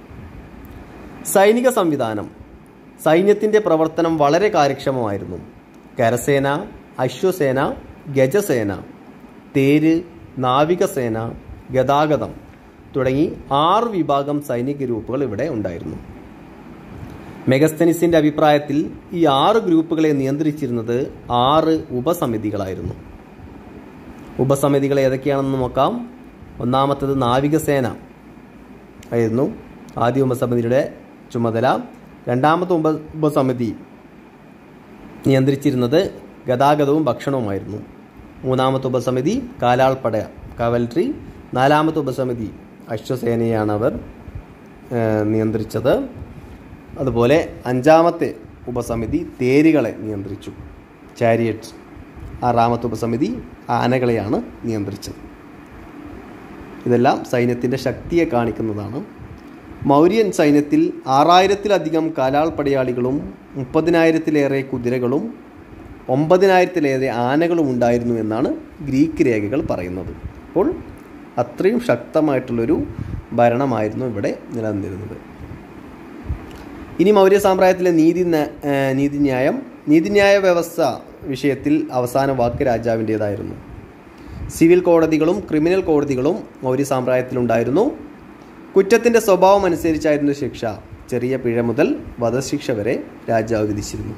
സൈനിക സംവിധാനം. സൈന്യത്തിൻ്റെ പ്രവർത്തനം വളരെ കാര്യക്ഷമമായിരുന്നു. കരസേന, അശ്വസേന, ഗജസേന, തേര്, നാവികസേന, ഗതാഗതം തുടങ്ങി ആറ് വിഭാഗം സൈനിക ഗ്രൂപ്പുകൾ ഇവിടെ ഉണ്ടായിരുന്നു. മെഗസ്തനിസിൻ്റെ അഭിപ്രായത്തിൽ ഈ ആറ് ഗ്രൂപ്പുകളെ നിയന്ത്രിച്ചിരുന്നത് ആറ് ഉപസമിതികളായിരുന്നു. ഉപസമിതികൾ ഏതൊക്കെയാണെന്ന് നോക്കാം. ഒന്നാമത്തേത് നാവികസേന ആയിരുന്നു ആദ്യ ഉപസമിതിയുടെ ചുമതല. രണ്ടാമത്തെ ഉപ ഉപസമിതി നിയന്ത്രിച്ചിരുന്നത് ഗതാഗതവും ഭക്ഷണവുമായിരുന്നു. മൂന്നാമത്തെ ഉപസമിതി കാലാൾപ്പട കവൽട്രി. നാലാമത്തെ ഉപസമിതി അശ്വസേനയാണ് അവർ നിയന്ത്രിച്ചത്. അതുപോലെ അഞ്ചാമത്തെ ഉപസമിതി തേരുകളെ നിയന്ത്രിച്ചു, ചാരിയറ്റ്. ആറാമത്തെ ഉപസമിതി ആനകളെയാണ് നിയന്ത്രിച്ചത്. ഇതെല്ലാം സൈന്യത്തിൻ്റെ ശക്തിയെ കാണിക്കുന്നതാണ്. മൗര്യൻ സൈന്യത്തിൽ ആറായിരത്തിലധികം കാലാൾ പടയാളികളും മുപ്പതിനായിരത്തിലേറെ കുതിരകളും ഒമ്പതിനായിരത്തിലേറെ ആനകളും ഉണ്ടായിരുന്നു എന്നാണ് ഗ്രീക്ക് രേഖകൾ പറയുന്നത്. അപ്പോൾ അത്രയും ശക്തമായിട്ടുള്ളൊരു ഭരണമായിരുന്നു ഇവിടെ നിലനിന്നിരുന്നത്. ഇനി മൗര്യ സാമ്രാജ്യത്തിലെ നീതി നീതിന്യായം നീതിന്യായ വ്യവസ്ഥ വിഷയത്തിൽ അവസാന വാക്ക് രാജാവിൻ്റേതായിരുന്നു. സിവിൽ കോടതികളും ക്രിമിനൽ കോടതികളും മൗര്യ സാമ്രാജ്യത്തിലുണ്ടായിരുന്നു. കുറ്റത്തിൻ്റെ സ്വഭാവം അനുസരിച്ചായിരുന്നു ശിക്ഷ. ചെറിയ പിഴ മുതൽ വധശിക്ഷ വരെ രാജാവ് വിധിച്ചിരുന്നു.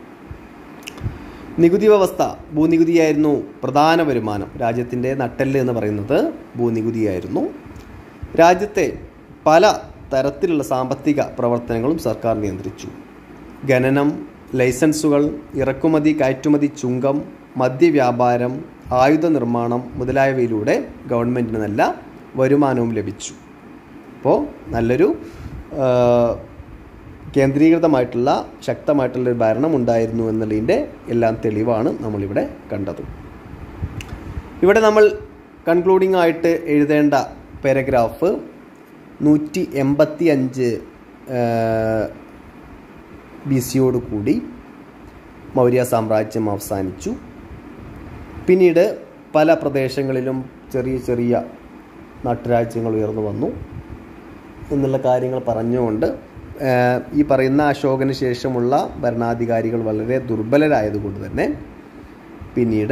നികുതി വ്യവസ്ഥ. ഭൂനികുതിയായിരുന്നു പ്രധാന വരുമാനം. രാജ്യത്തിൻ്റെ നട്ടെല്ല് എന്ന് പറയുന്നത് ഭൂനികുതിയായിരുന്നു. രാജ്യത്തെ പല തരത്തിലുള്ള സാമ്പത്തിക പ്രവർത്തനങ്ങളും സർക്കാർ നിയന്ത്രിച്ചു. ഖനനം, ലൈസൻസുകൾ, ഇറക്കുമതി കയറ്റുമതി ചുങ്കം, മദ്യവ്യാപാരം, ആയുധ നിർമ്മാണം മുതലായവയിലൂടെ ഗവൺമെൻറ്റിന് നല്ല വരുമാനവും ലഭിച്ചു. അപ്പോൾ നല്ലൊരു കേന്ദ്രീകൃതമായിട്ടുള്ള ശക്തമായിട്ടുള്ളൊരു ഭരണം ഉണ്ടായിരുന്നു എന്നുള്ളതിൻ്റെ എല്ലാം തെളിവാണ് നമ്മളിവിടെ കണ്ടത്. ഇവിടെ നമ്മൾ കൺക്ലൂഡിംഗ് ആയിട്ട് എഴുതേണ്ട പാരഗ്രാഫ് നൂറ്റി എൺപത്തി അഞ്ച് ബി സിയോട് കൂടി മൗര്യ സാമ്രാജ്യം അവസാനിച്ചു. പിന്നീട് പല പ്രദേശങ്ങളിലും ചെറിയ ചെറിയ നാട്ടുരാജ്യങ്ങൾ ഉയർന്നു വന്നു എന്നുള്ള കാര്യങ്ങൾ പറഞ്ഞുകൊണ്ട് ഈ പറയുന്ന അശോകന് ശേഷമുള്ള ഭരണാധികാരികൾ വളരെ ദുർബലരായതുകൊണ്ട് തന്നെ പിന്നീട്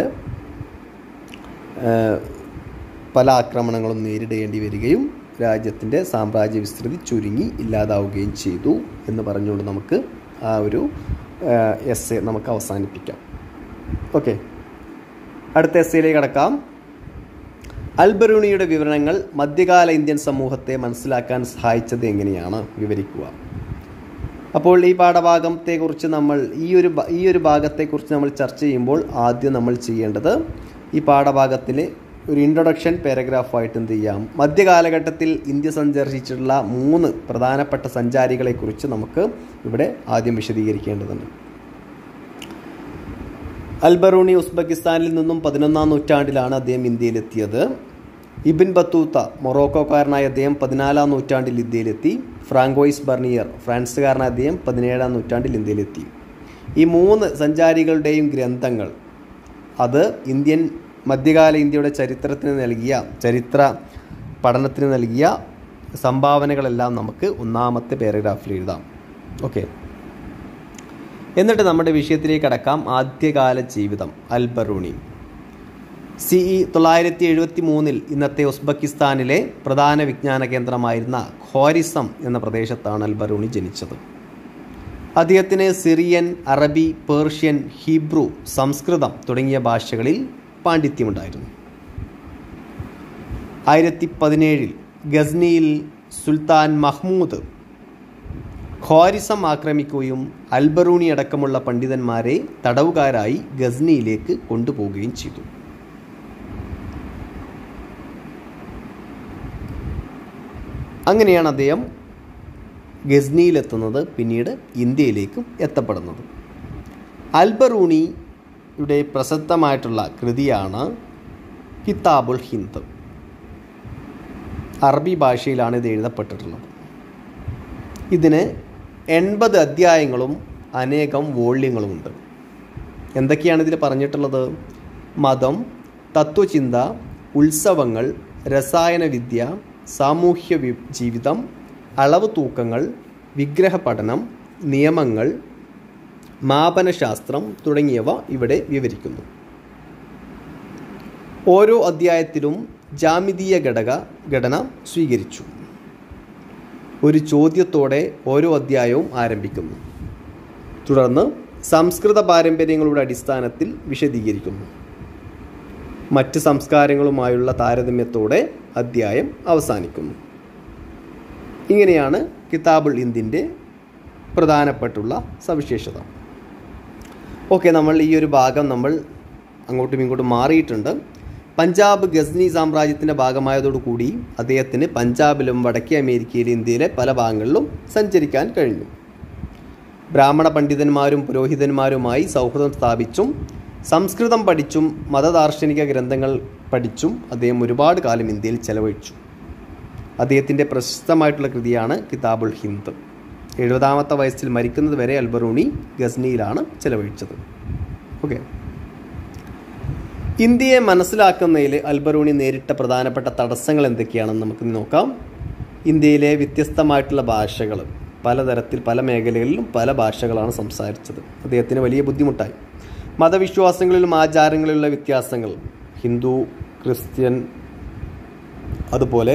പല ആക്രമണങ്ങളും നേരിടേണ്ടി വരികയും രാജ്യത്തിൻ്റെ സാമ്രാജ്യ വിസ്തൃതി ചുരുങ്ങി ഇല്ലാതാവുകയും ചെയ്തു എന്ന് പറഞ്ഞുകൊണ്ട് നമുക്ക് ആ ഒരു എസ് എ നമുക്ക് അവസാനിപ്പിക്കാം. ഓക്കെ, അടുത്ത എസ് എയിലേക്ക് കടക്കാം. അൽബറൂണിയുടെ വിവരണങ്ങൾ മധ്യകാല ഇന്ത്യൻ സമൂഹത്തെ മനസ്സിലാക്കാൻ സഹായിച്ചത് എങ്ങനെയാണ്? വിവരിക്കുക. അപ്പോൾ ഈ പാഠഭാഗത്തെക്കുറിച്ച് നമ്മൾ ഈ ഒരു ഈ ഒരു ഭാഗത്തെക്കുറിച്ച് നമ്മൾ ചർച്ച ചെയ്യുമ്പോൾ ആദ്യം നമ്മൾ ചെയ്യേണ്ടത് ഈ പാഠഭാഗത്തിൽ ഒരു ഇൻട്രൊഡക്ഷൻ പാരഗ്രാഫായിട്ട് എന്ത് ചെയ്യാം, മധ്യകാലഘട്ടത്തിൽ ഇന്ത്യ സന്ദർശിച്ചിട്ടുള്ള മൂന്ന് പ്രധാനപ്പെട്ട സഞ്ചാരികളെക്കുറിച്ച് നമുക്ക് ഇവിടെ ആദ്യം വിശദീകരിക്കേണ്ടതുണ്ട്. അൽബറൂണി ഉസ്ബെക്കിസ്ഥാനിൽ നിന്നും പതിനൊന്നാം നൂറ്റാണ്ടിലാണ് അദ്ദേഹം ഇന്ത്യയിലെത്തിയത്. ഇബിൻ ബത്തൂത്ത മൊറോക്കോക്കാരനായ അദ്ദേഹം പതിനാലാം നൂറ്റാണ്ടിൽ ഇന്ത്യയിലെത്തി. ഫ്രാങ്കോയിസ് ബർണിയർ ഫ്രാൻസുകാരനായ അദ്ദേഹം പതിനേഴാം നൂറ്റാണ്ടിൽ ഇന്ത്യയിലെത്തി. ഈ മൂന്ന് സഞ്ചാരികളുടെയും ഗ്രന്ഥങ്ങൾ അത് ഇന്ത്യൻ മധ്യകാല ഇന്ത്യയുടെ ചരിത്രത്തിന് നൽകിയ ചരിത്ര പഠനത്തിന് നൽകിയ സംഭാവനകളെല്ലാം നമുക്ക് ഒന്നാമത്തെ പാരഗ്രാഫിൽ എഴുതാം. ഓക്കെ, എന്നിട്ട് നമ്മുടെ വിഷയത്തിലേക്ക് കടക്കാം. ആദ്യകാല ജീവിതം അൽബറൂണി. സി ഇ തൊള്ളായിരത്തി എഴുപത്തി മൂന്നിൽ ഇന്നത്തെ ഉസ്ബെക്കിസ്ഥാനിലെ പ്രധാന വിജ്ഞാന കേന്ദ്രമായിരുന്ന ഖ്വാരിസം എന്ന പ്രദേശത്താണ് അൽബറൂണി ജനിച്ചത്. അദ്ദേഹത്തിന് സിറിയൻ, അറബി, പേർഷ്യൻ, ഹീബ്രു, സംസ്കൃതം തുടങ്ങിയ ഭാഷകളിൽ പാണ്ഡിത്യമുണ്ടായിരുന്നു. ആയിരത്തി പതിനേഴിൽ ഗസ്നിയിൽ സുൽത്താൻ മഹ്മൂദ് ഖ്വാരിസം ആക്രമിക്കുകയും അൽബറൂണി അടക്കമുള്ള പണ്ഡിതന്മാരെ തടവുകാരായി ഗസ്നിയിലേക്ക് കൊണ്ടുപോവുകയും ചെയ്തു. അങ്ങനെയാണ് അദ്ദേഹം ഗസ്നിയിലെത്തുന്നത്, പിന്നീട് ഇന്ത്യയിലേക്കും എത്തപ്പെടുന്നത്. അൽബറൂണിയുടെ പ്രസിദ്ധമായിട്ടുള്ള കൃതിയാണ് കിതാബുൽ ഹിന്ദ്. അറബി ഭാഷയിലാണ് ഇത് എഴുതപ്പെട്ടിട്ടുള്ളത്. ഇതിന് എൺപത് അധ്യായങ്ങളും അനേകം വോള്യങ്ങളുമുണ്ട്. എന്തൊക്കെയാണ് ഇതിൽ പറഞ്ഞിട്ടുള്ളത്? മതം, തത്വചിന്ത, ഉത്സവങ്ങൾ, രസായനവിദ്യ, സാമൂഹ്യ ജീവിതം, അളവ് തൂക്കങ്ങൾ, വിഗ്രഹ പഠനം, നിയമങ്ങൾ, മാപനശാസ്ത്രം തുടങ്ങിയവ ഇവിടെ വിവരിക്കുന്നു. ഓരോ അധ്യായത്തിലും ജാമിതീയ ഘടക ഘടന സ്വീകരിച്ചു. ഒരു ചോദ്യത്തോടെ ഓരോ അധ്യായവും ആരംഭിക്കുന്നു. തുടർന്ന് സംസ്കൃത പാരമ്പര്യങ്ങളുടെ അടിസ്ഥാനത്തിൽ വിശദീകരിക്കുന്നു. മറ്റ് സംസ്കാരങ്ങളുമായുള്ള താരതമ്യത്തോടെ അധ്യായം അവസാനിക്കുന്നു. ഇങ്ങനെയാണ് കിതാബുൽ ഹിന്ദിൻ്റെ പ്രധാനപ്പെട്ടുള്ള സവിശേഷത. ഓക്കെ, നമ്മൾ ഈ ഒരു ഭാഗം നമ്മൾ അങ്ങോട്ടും ഇങ്ങോട്ടും മാറിയിട്ടുണ്ട്. പഞ്ചാബ് ഗസ്നി സാമ്രാജ്യത്തിൻ്റെ ഭാഗമായതോടുകൂടി അദ്ദേഹത്തിന് പഞ്ചാബിലും വടക്കേ അമേരിക്കയിലെ ഇന്ത്യയിലെ പല ഭാഗങ്ങളിലും സഞ്ചരിക്കാൻ കഴിഞ്ഞു. ബ്രാഹ്മണ പണ്ഡിതന്മാരും പുരോഹിതന്മാരുമായി സൗഹൃദം സ്ഥാപിച്ചും സംസ്കൃതം പഠിച്ചും മതദാർശനിക ഗ്രന്ഥങ്ങൾ പഠിച്ചും അദ്ദേഹം ഒരുപാട് കാലം ഇന്ത്യയിൽ ചെലവഴിച്ചു. അദ്ദേഹത്തിൻ്റെ പ്രശസ്തമായിട്ടുള്ള കൃതിയാണ് കിതാബുൽ ഹിന്ദ്. എഴുപതാമത്തെ വയസ്സിൽ മരിക്കുന്നത് വരെ അൽബറൂണി ഗസ്നിയിലാണ് ചെലവഴിച്ചത്. ഓക്കെ, ഇന്ത്യയെ മനസ്സിലാക്കുന്നതിൽ അൽബറൂണി നേരിട്ട പ്രധാനപ്പെട്ട തടസ്സങ്ങൾ എന്തൊക്കെയാണെന്ന് നമുക്ക് നോക്കാം. ഇന്ത്യയിലെ വ്യത്യസ്തമായിട്ടുള്ള ഭാഷകൾ, പലതരത്തിൽ പല മേഖലകളിലും പല ഭാഷകളാണ് സംസാരിച്ചത്. അദ്ദേഹത്തിന് വലിയ ബുദ്ധിമുട്ടായി. മതവിശ്വാസങ്ങളിലും ആചാരങ്ങളിലുള്ള വ്യത്യാസങ്ങൾ, ഹിന്ദു, ക്രിസ്ത്യൻ, അതുപോലെ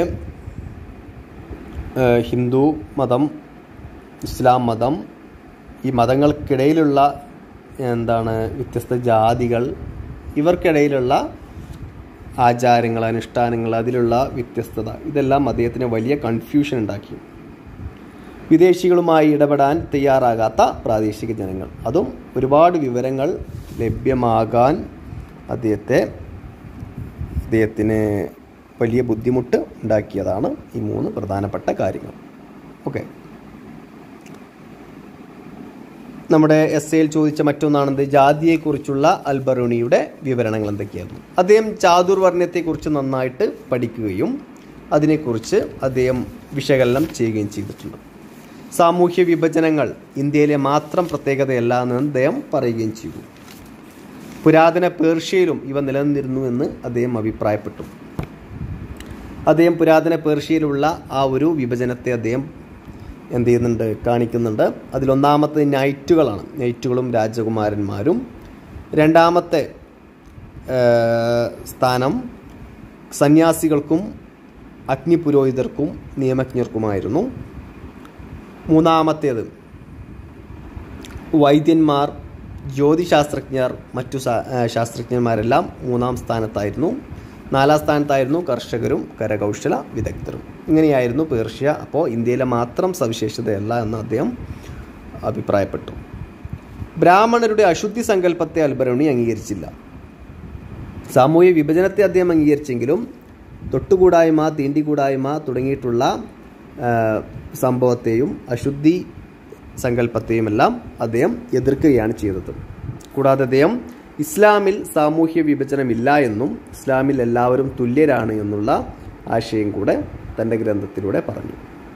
ഹിന്ദു മതം, ഇസ്ലാം മതം, ഈ മതങ്ങൾക്കിടയിലുള്ള എന്താണ് വ്യത്യസ്ത ജാതികൾ, ഇവർക്കിടയിലുള്ള ആചാരങ്ങൾ, അനുഷ്ഠാനങ്ങൾ, അതിലുള്ള വ്യത്യസ്തത, ഇതെല്ലാം അദ്ദേഹത്തിന് വലിയ കൺഫ്യൂഷൻ ഉണ്ടാക്കി. വിദേശികളുമായി ഇടപെടാൻ തയ്യാറാകാത്ത പ്രാദേശിക ജനങ്ങൾ, അതും ഒരുപാട് വിവരങ്ങൾ ലഭ്യമാകാൻ അദ്ദേഹത്തെ അദ്ദേഹത്തിന് വലിയ ബുദ്ധിമുട്ട് ഉണ്ടാക്കിയതാണ് ഈ മൂന്ന് പ്രധാനപ്പെട്ട കാര്യങ്ങൾ. ഓക്കെ, നമ്മുടെ എസ് എയിൽ ചോദിച്ച മറ്റൊന്നാണെന്ത്? ജാതിയെക്കുറിച്ചുള്ള അൽബറൂണിയുടെ വിവരണങ്ങൾ എന്തൊക്കെയായിരുന്നു? അദ്ദേഹം ചാതുർവർണ്ണയത്തെക്കുറിച്ച് നന്നായിട്ട് പഠിക്കുകയും അതിനെക്കുറിച്ച് അദ്ദേഹം വിശകലനം ചെയ്യുകയും ചെയ്തിട്ടുണ്ട്. സാമൂഹ്യ വിഭജനങ്ങൾ ഇന്ത്യയിലെ മാത്രം പ്രത്യേകതയല്ല എന്ന് അദ്ദേഹം പറയുകയും ചെയ്തു. പുരാതന പേർഷ്യയിലും ഇവ നിലനിന്നിരുന്നു എന്ന് അദ്ദേഹം അഭിപ്രായപ്പെട്ടു. അദ്ദേഹം പുരാതന പേർഷ്യയിലുള്ള ആ ഒരു വിഭജനത്തെ അദ്ദേഹം എന്ത് ചെയ്യുന്നുണ്ട്, കാണിക്കുന്നുണ്ട്. അതിലൊന്നാമത്തെ നൈറ്റുകളാണ്, നൈറ്റുകളും രാജകുമാരന്മാരും. രണ്ടാമത്തെ സ്ഥാനം സന്യാസികൾക്കും അഗ്നിപുരോഹിതർക്കും നിയമജ്ഞർക്കുമായിരുന്നു. മൂന്നാമത്തേത് വൈദ്യന്മാർ, ജ്യോതിശാസ്ത്രജ്ഞർ, മറ്റു ശാസ്ത്രജ്ഞന്മാരെല്ലാം മൂന്നാം സ്ഥാനത്തായിരുന്നു. നാലാം സ്ഥാനത്തായിരുന്നു കർഷകരും കരകൗശല വിദഗ്ധരും. ഇങ്ങനെയായിരുന്നു പേർഷ്യ. അപ്പോൾ ഇന്ത്യയിലെ മാത്രം സവിശേഷതയല്ല എന്ന് അദ്ദേഹം അഭിപ്രായപ്പെട്ടു. ബ്രാഹ്മണരുടെ അശുദ്ധി സങ്കല്പത്തെ അൽബറൂണി അംഗീകരിച്ചില്ല. സാമൂഹ്യ വിഭജനത്തെ അദ്ദേഹം അംഗീകരിച്ചെങ്കിലും തൊട്ടുകൂടായ്മ, തീണ്ടിക്കൂടായ്മ തുടങ്ങിയിട്ടുള്ള സംഭവത്തെയും അശുദ്ധി സങ്കല്പത്തെയുമെല്ലാം അദ്ദേഹം എതിർക്കുകയാണ് ചെയ്തത്. കൂടാതെ അദ്ദേഹം ഇസ്ലാമിൽ സാമൂഹ്യ വിഭജനമില്ല എന്നും ഇസ്ലാമിൽ എല്ലാവരും തുല്യരാണ് എന്നുള്ള ആശയം കൂടെ തൻ്റെ ഗ്രന്ഥത്തിലൂടെ പറഞ്ഞു.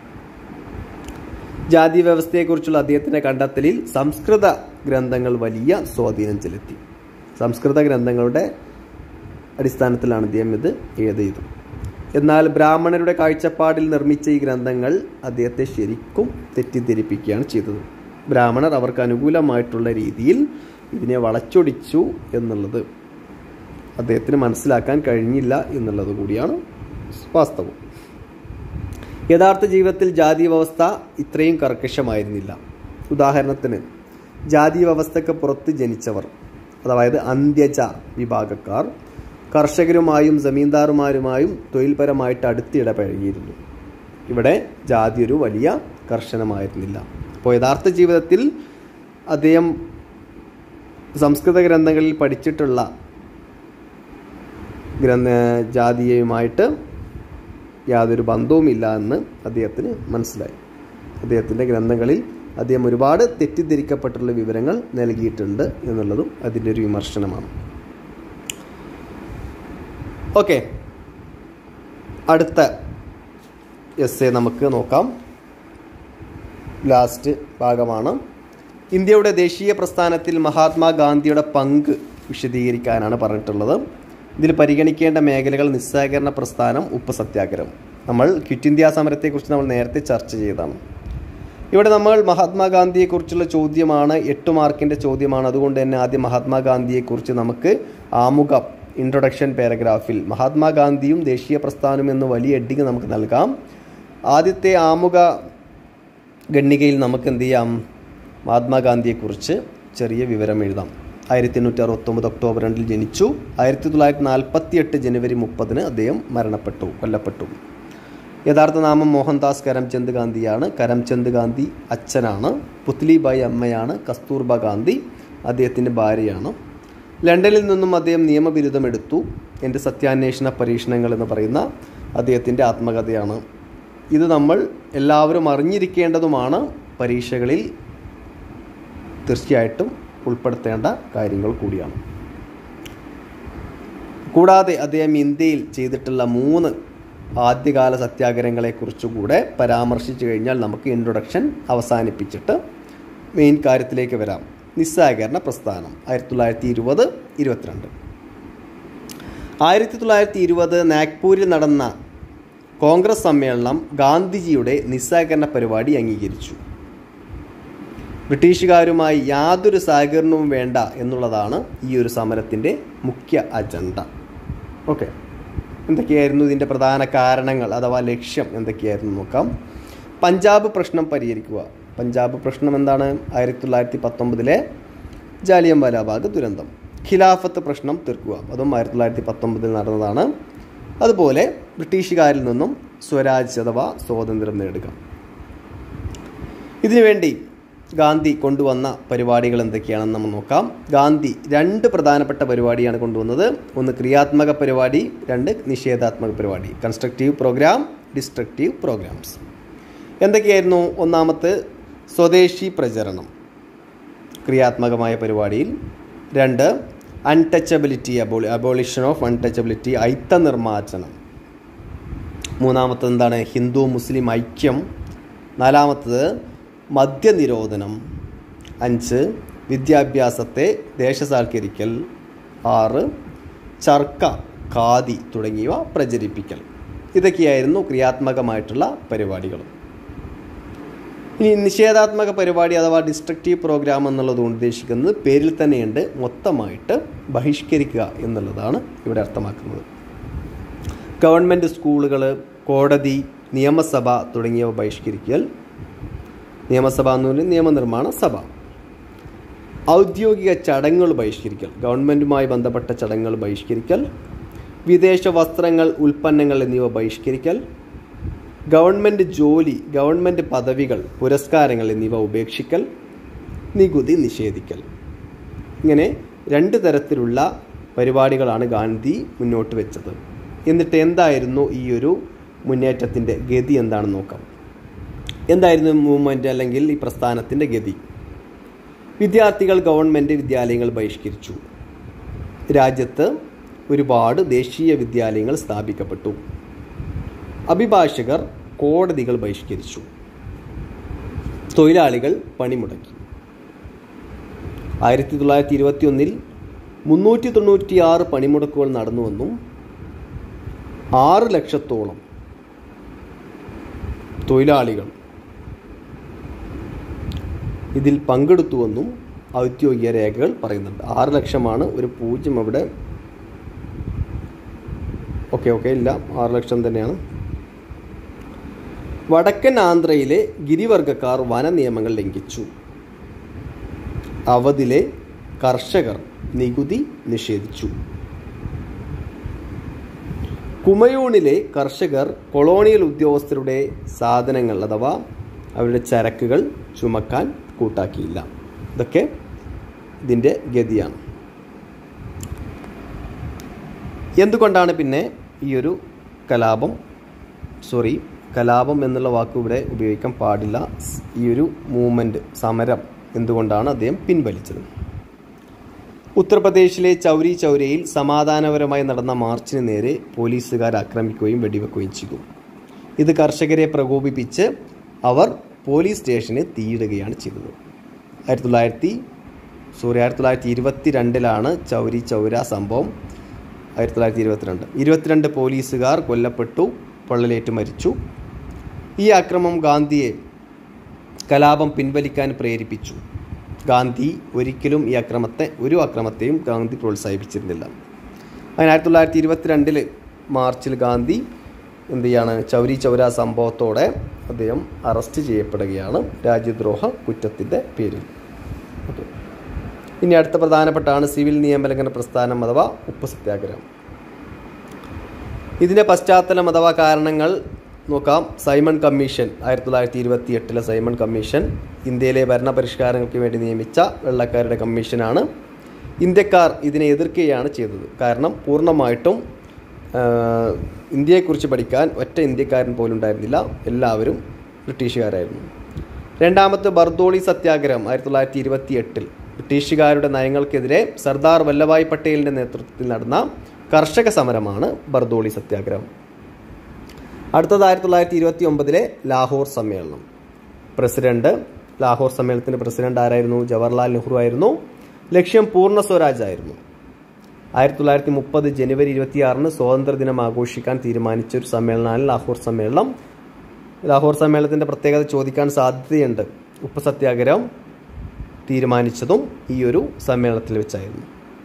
ജാതി വ്യവസ്ഥയെക്കുറിച്ചുള്ള അദ്ദേഹത്തിൻ്റെ കണ്ടെത്തലിൽ സംസ്കൃത ഗ്രന്ഥങ്ങൾ വലിയ സ്വാധീനം ചെലുത്തി. സംസ്കൃത ഗ്രന്ഥങ്ങളുടെ അടിസ്ഥാനത്തിലാണ് അദ്ദേഹം ഇത് എഴുതിയത്. എന്നാൽ ബ്രാഹ്മണരുടെ കാഴ്ചപ്പാടിൽ നിർമ്മിച്ച ഈ ഗ്രന്ഥങ്ങൾ അദ്ദേഹത്തെ ശരിക്കും തെറ്റിദ്ധരിപ്പിക്കുകയാണ് ചെയ്തത്. ബ്രാഹ്മണർ അവർക്ക് അനുകൂലമായിട്ടുള്ള രീതിയിൽ ഇതിനെ വളച്ചൊടിച്ചു എന്നുള്ളത് അദ്ദേഹത്തിന് മനസ്സിലാക്കാൻ കഴിഞ്ഞില്ല എന്നുള്ളത് കൂടിയാണ് വാസ്തവം. യഥാർത്ഥ ജീവിതത്തിൽ ജാതി വ്യവസ്ഥ ഇത്രയും കർക്കശമായിരുന്നില്ല. ഉദാഹരണത്തിന് ജാതി വ്യവസ്ഥയ്ക്ക് പുറത്ത് ജനിച്ചവർ, അതായത് അന്ത്യജ വിഭാഗക്കാർ, കർഷകരുമായും ജമീന്ദാറുമാരുമായും തൊഴിൽപരമായിട്ട് അടുത്തിടപഴകിയിരുന്നു. ഇവിടെ ജാതി ഒരു വലിയ കർശനമായിരുന്നില്ല. അപ്പോൾ യഥാർത്ഥ ജീവിതത്തിൽ അദ്ദേഹം സംസ്കൃത ഗ്രന്ഥങ്ങളിൽ പഠിച്ചിട്ടുള്ള ഗ്രന്ഥ ജാതിയുമായിട്ട് യാതൊരു ബന്ധവുമില്ല എന്ന് അദ്ദേഹത്തിന് മനസ്സിലായി. അദ്ദേഹത്തിൻ്റെ ഗ്രന്ഥങ്ങളിൽ അദ്ദേഹം ഒരുപാട് തെറ്റിദ്ധരിക്കപ്പെട്ടുള്ള വിവരങ്ങൾ നൽകിയിട്ടുണ്ട് എന്നുള്ളതും അതിൻ്റെ ഒരു വിമർശനമാണ്. ഓക്കെ, അടുത്ത എസ്സേ നമുക്ക് നോക്കാം. ലാസ്റ്റ് ഭാഗമാണ്. ഇന്ത്യയുടെ ദേശീയ പ്രസ്ഥാനത്തിൽ മഹാത്മാഗാന്ധിയുടെ പങ്ക് വിശദീകരിക്കാനാണ് പറഞ്ഞിട്ടുള്ളത്. ഇതിൽ പരിഗണിക്കേണ്ട മേഖലകൾ നിസ്സഹകരണ പ്രസ്ഥാനം, ഉപ്പ് സത്യാഗ്രഹം. നമ്മൾ ക്വിറ്റ് ഇന്ത്യ സമരത്തെക്കുറിച്ച് നമ്മൾ നേരത്തെ ചർച്ച ചെയ്തതാണ്. ഇവിടെ നമ്മൾ മഹാത്മാഗാന്ധിയെക്കുറിച്ചുള്ള ചോദ്യമാണ്, എട്ട് മാർക്കിൻ്റെ ചോദ്യമാണ്. അതുകൊണ്ട് തന്നെ ആദ്യം മഹാത്മാഗാന്ധിയെക്കുറിച്ച് നമുക്ക് ആമുഖം, ഇൻട്രൊഡക്ഷൻ പാരഗ്രാഫിൽ മഹാത്മാഗാന്ധിയും ദേശീയ പ്രസ്ഥാനവും എന്ന് വലിയ ഹെഡിങ് നമുക്ക് നൽകാം. ആദ്യത്തെ ആമുഖ ഖണ്ഡികയിൽ നമുക്ക് എന്ത് ചെയ്യാം, മഹാത്മാഗാന്ധിയെക്കുറിച്ച് ചെറിയ വിവരം എഴുതാം. ആയിരത്തി എണ്ണൂറ്റി അറുപത്തൊമ്പത് ഒക്ടോബർ രണ്ടിൽ ജനിച്ചു. ആയിരത്തി തൊള്ളായിരത്തി നാൽപ്പത്തി എട്ട് ജനുവരി മുപ്പതിന് അദ്ദേഹം മരണപ്പെട്ടു, കൊല്ലപ്പെട്ടു. യഥാർത്ഥ നാമം മോഹൻദാസ് കരംചന്ദ് ഗാന്ധിയാണ്. കരംചന്ദ് ഗാന്ധി അച്ഛനാണ്, പുത്ലിബായി അമ്മയാണ്, കസ്തൂർബ ഗാന്ധി അദ്ദേഹത്തിൻ്റെ ഭാര്യയാണ്. ലണ്ടനിൽ നിന്നും അദ്ദേഹം നിയമബിരുദം എടുത്തു. എൻ്റെ സത്യാന്വേഷണ പരീക്ഷണങ്ങൾ എന്ന് പറയുന്ന അദ്ദേഹത്തിൻ്റെ ആത്മകഥയാണ്. ഇത് നമ്മൾ എല്ലാവരും അറിഞ്ഞിരിക്കേണ്ടതുമാണ്. പരീക്ഷകളിൽ തീർച്ചയായിട്ടും ഉൾപ്പെടുത്തേണ്ട കാര്യങ്ങൾ കൂടിയാണ്. കൂടാതെ അദ്ദേഹം ഇന്ത്യയിൽ ചെയ്തിട്ടുള്ള മൂന്ന് ആദ്യകാല സത്യാഗ്രഹങ്ങളെക്കുറിച്ചുകൂടെ പരാമർശിച്ചു കഴിഞ്ഞാൽ നമുക്ക് ഇൻട്രൊഡക്ഷൻ അവസാനിപ്പിച്ചിട്ട് മെയിൻ കാര്യത്തിലേക്ക് വരാം. നിസ്സഹകരണ പ്രസ്ഥാനം ആയിരത്തി തൊള്ളായിരത്തി ഇരുപത് ഇരുപത്തിരണ്ട് ആയിരത്തി തൊള്ളായിരത്തി ഇരുപത് നാഗ്പൂരിൽ നടന്ന കോൺഗ്രസ് സമ്മേളനം ഗാന്ധിജിയുടെ നിസ്സഹകരണ പരിപാടി അംഗീകരിച്ചു. ബ്രിട്ടീഷുകാരുമായി യാതൊരു സഹകരണവും വേണ്ട എന്നുള്ളതാണ് ഈ ഒരു സമരത്തിൻ്റെ മുഖ്യ അജണ്ട. ഓക്കെ, എന്തൊക്കെയായിരുന്നു ഇതിൻ്റെ പ്രധാന കാരണങ്ങൾ അഥവാ ലക്ഷ്യം എന്തൊക്കെയായിരുന്നു നോക്കാം. പഞ്ചാബ് പ്രശ്നം പരിഹരിക്കുക. പഞ്ചാബ് പ്രശ്നം എന്താണ്? ആയിരത്തി തൊള്ളായിരത്തി പത്തൊമ്പതിലെ ജാലിയൻവാലാ ബാഗ് ദുരന്തം. ഖിലാഫത്ത് പ്രശ്നം തീർക്കുക, അതും ആയിരത്തി തൊള്ളായിരത്തി പത്തൊമ്പതിൽ നടന്നതാണ്. അതുപോലെ ബ്രിട്ടീഷുകാരിൽ നിന്നും സ്വരാജ് അഥവാ സ്വാതന്ത്ര്യം നേടുക. ഇതിനുവേണ്ടി ഗാന്ധി കൊണ്ടുവന്ന പരിപാടികൾ എന്തൊക്കെയാണെന്ന് നമ്മൾ നോക്കാം. ഗാന്ധി രണ്ട് പ്രധാനപ്പെട്ട പരിപാടിയാണ് കൊണ്ടുവന്നത്. ഒന്ന് ക്രിയാത്മക പരിപാടി, രണ്ട് നിഷേധാത്മക പരിപാടി. Constructive program, destructive programs. എന്തൊക്കെയായിരുന്നു? ഒന്നാമത്തെ സ്വദേശി പ്രചരണം ക്രിയാത്മകമായ പരിപാടിയിൽ. രണ്ട് untouchability, aboli abolition of untouchability, ഐത്ത നിർമ്മാർജ്ജനം. മൂന്നാമത്തത് എന്താണ്? ഹിന്ദു മുസ്ലിം ഐക്യം. നാലാമത്തത് മദ്യനിരോധനം. അഞ്ച് വിദ്യാഭ്യാസത്തെ ദേശസാൽക്കരിക്കൽ. ആറ് ചർക്ക, ഖാദി തുടങ്ങിയവ പ്രചരിപ്പിക്കൽ. ഇതൊക്കെയായിരുന്നു ക്രിയാത്മകമായിട്ടുള്ള പരിപാടികൾ. ഇനി നിഷേധാത്മക പരിപാടി അഥവാ ഡിസ്ട്രക്റ്റീവ് പ്രോഗ്രാം എന്നുള്ളത് ഉദ്ദേശിക്കുന്നത് പേരിൽ തന്നെയുണ്ട്, മൊത്തമായിട്ട് ബഹിഷ്കരിക്കുക എന്നുള്ളതാണ് ഇവിടെ അർത്ഥമാക്കുന്നത്. ഗവൺമെൻറ് സ്കൂളുകൾ, കോടതി, നിയമസഭ തുടങ്ങിയവ ബഹിഷ്കരിക്കൽ. നിയമസഭ എന്ന് പറഞ്ഞാൽ നിയമനിർമ്മാണ സഭ. ഔദ്യോഗിക ചടങ്ങുകൾ ബഹിഷ്കരിക്കൽ, ഗവൺമെൻറ്റുമായി ബന്ധപ്പെട്ട ചടങ്ങുകൾ ബഹിഷ്കരിക്കൽ, വിദേശ വസ്ത്രങ്ങൾ, ഉൽപ്പന്നങ്ങൾ എന്നിവ ബഹിഷ്കരിക്കൽ, ഗവൺമെൻറ് ജോലി, ഗവൺമെൻറ് പദവികൾ, പുരസ്കാരങ്ങൾ എന്നിവ ഉപേക്ഷിക്കൽ, നികുതി നിഷേധിക്കൽ. ഇങ്ങനെ രണ്ട് തരത്തിലുള്ള പരിപാടികളാണ് ഗാന്ധി മുന്നോട്ട് വെച്ചത്. എന്നിട്ട് എന്തായിരുന്നു ഈ ഒരു മുന്നേറ്റത്തിൻ്റെ ഗതി എന്താണെന്ന് നോക്കാം. എന്തായിരുന്നു മൂവ്മെൻറ്റ് അല്ലെങ്കിൽ ഈ പ്രസ്ഥാനത്തിൻ്റെ ഗതി? വിദ്യാർത്ഥികൾ ഗവൺമെൻറ് വിദ്യാലയങ്ങൾ ബഹിഷ്കരിച്ചു. രാജ്യത്ത് ഒരുപാട് ദേശീയ വിദ്യാലയങ്ങൾ സ്ഥാപിക്കപ്പെട്ടു. അഭിഭാഷകർ കോടതികൾ ബഹിഷ്കരിച്ചു. തൊഴിലാളികൾ പണിമുടക്കി. ആയിരത്തി തൊള്ളായിരത്തി ഇരുപത്തി ഒന്നിൽ മുന്നൂറ്റി തൊണ്ണൂറ്റി ആറ് പണിമുടക്കുകൾ നടന്നുവെന്നും ആറ് ലക്ഷത്തോളം തൊഴിലാളികൾ ഇതിൽ പങ്കെടുത്തുവെന്നും ഔദ്യോഗിക രേഖകൾ പറയുന്നുണ്ട്. ആറ് ലക്ഷമാണ്, ഒരു പൂജ്യം അവിടെ, ഓക്കെ ഓക്കെ ഇല്ല, ആറ് ലക്ഷം തന്നെയാണ്. വടക്കൻ ആന്ധ്രയിലെ ഗിരിവർഗക്കാർ വന നിയമങ്ങൾ ലംഘിച്ചു. അവധിലെ കർഷകർ നികുതി നിഷേധിച്ചു. കുമയൂണിലെ കർഷകർ കൊളോണിയൽ ഉദ്യോഗസ്ഥരുടെ സാധനങ്ങൾ അഥവാ അവരുടെ ചരക്കുകൾ ചുമക്കാൻ കൂട്ടാക്കിയില്ല. ഇതൊക്കെ ഇതിൻ്റെ ഗതിയാണ്. എന്തുകൊണ്ടാണ് പിന്നെ ഈ ഒരു കലാപം സോറി കലാപം എന്നുള്ള വാക്ക് ഇവിടെ ഉപയോഗിക്കാൻ പാടില്ല. ഈ ഒരു മൂവ്മെൻറ്റ്, സമരം എന്തുകൊണ്ടാണ് അദ്ദേഹം പിൻവലിച്ചത്? ഉത്തർപ്രദേശിലെ ചൗരി ചൗരയിൽ സമാധാനപരമായി നടന്ന മാർച്ചിന് നേരെ പോലീസുകാർ ആക്രമിക്കുകയും വെടിവെക്കുകയും ചെയ്തു. ഇത് കർഷകരെ പ്രകോപിപ്പിച്ച് അവർ പോലീസ് സ്റ്റേഷന് തീയിടുകയാണ് ചെയ്തത്. ആയിരത്തി തൊള്ളായിരത്തി സോറി ആയിരത്തി തൊള്ളായിരത്തി ഇരുപത്തി രണ്ടിലാണ് ചൗരി ചൗര സംഭവം. ആയിരത്തി തൊള്ളായിരത്തി ഇരുപത്തിരണ്ട് ഇരുപത്തിരണ്ട് പോലീസുകാർ കൊല്ലപ്പെട്ടു, പൊള്ളലേറ്റ് മരിച്ചു. ഈ ആക്രമണം ഗാന്ധിയെ കലാപം പിൻവലിക്കാൻ പ്രേരിപ്പിച്ചു. ഗാന്ധി ഒരിക്കലും ഈ അക്രമത്തെ ഒരു അക്രമത്തെയും ഗാന്ധി പ്രോത്സാഹിപ്പിച്ചിരുന്നില്ല. അങ്ങനെ ആയിരത്തി തൊള്ളായിരത്തി ഇരുപത്തിരണ്ടിൽ മാർച്ചിൽ ഗാന്ധി എന്ത് ചെയ്യാണ്, ചൗരി ചൗര സംഭവത്തോടെ അദ്ദേഹം അറസ്റ്റ് ചെയ്യപ്പെടുകയാണ് രാജ്യദ്രോഹ കുറ്റത്തിൻ്റെ പേരിൽ. ഓക്കെ, ഇനി അടുത്ത പ്രധാനപ്പെട്ടാണ് സിവിൽ നിയമലംഘന പ്രസ്ഥാനം അഥവാ ഉപ്പ് സത്യാഗ്രഹം. ഇതിൻ്റെ പശ്ചാത്തലം അഥവാ കാരണങ്ങൾ നോക്കാം. സൈമൺ കമ്മീഷൻ, ആയിരത്തി തൊള്ളായിരത്തി ഇരുപത്തി എട്ടിലെ സൈമൺ കമ്മീഷൻ ഇന്ത്യയിലെ ഭരണപരിഷ്കാരങ്ങൾക്ക് വേണ്ടി നിയമിച്ച വെള്ളക്കാരുടെ കമ്മീഷനാണ്. ഇന്ത്യക്കാർ ഇതിനെ എതിർക്കുകയാണ് ചെയ്തത്. കാരണം പൂർണ്ണമായിട്ടും ഇന്ത്യയെക്കുറിച്ച് പഠിക്കാൻ ഒറ്റ ഇന്ത്യക്കാരൻ പോലും ഉണ്ടായിരുന്നില്ല, എല്ലാവരും ബ്രിട്ടീഷുകാരായിരുന്നു. രണ്ടാമത്തെ ബർദോളി സത്യാഗ്രഹം ആയിരത്തി തൊള്ളായിരത്തി ഇരുപത്തി എട്ടിൽ ബ്രിട്ടീഷുകാരുടെ നയങ്ങൾക്കെതിരെ സർദാർ വല്ലഭായ് പട്ടേലിൻ്റെ നേതൃത്വത്തിൽ നടന്ന കർഷക സമരമാണ് ബർദോളി സത്യാഗ്രഹം. അടുത്തത് ആയിരത്തി തൊള്ളായിരത്തി ഇരുപത്തി ഒമ്പതിലെ ലാഹോർ സമ്മേളനം. പ്രസിഡന്റ് ലാഹോർ സമ്മേളനത്തിൻ്റെ പ്രസിഡന്റ് ആരായിരുന്നു? ജവഹർലാൽ നെഹ്റു ആയിരുന്നു. ലക്ഷ്യം പൂർണ്ണ സ്വരാജ് ആയിരുന്നു. ആയിരത്തി തൊള്ളായിരത്തി മുപ്പത് ജനുവരി ഇരുപത്തിയാറിന് സ്വാതന്ത്ര്യദിനം ആഘോഷിക്കാൻ തീരുമാനിച്ച ഒരു സമ്മേളനമാണ് ലാഹോർ സമ്മേളനം. ലാഹോർ സമ്മേളനത്തിൻ്റെ പ്രത്യേകത ചോദിക്കാൻ സാധ്യതയുണ്ട്. ഉപ്പ് സത്യാഗ്രഹം തീരുമാനിച്ചതും ഈ ഒരു സമ്മേളനത്തിൽ വെച്ചായിരുന്നു.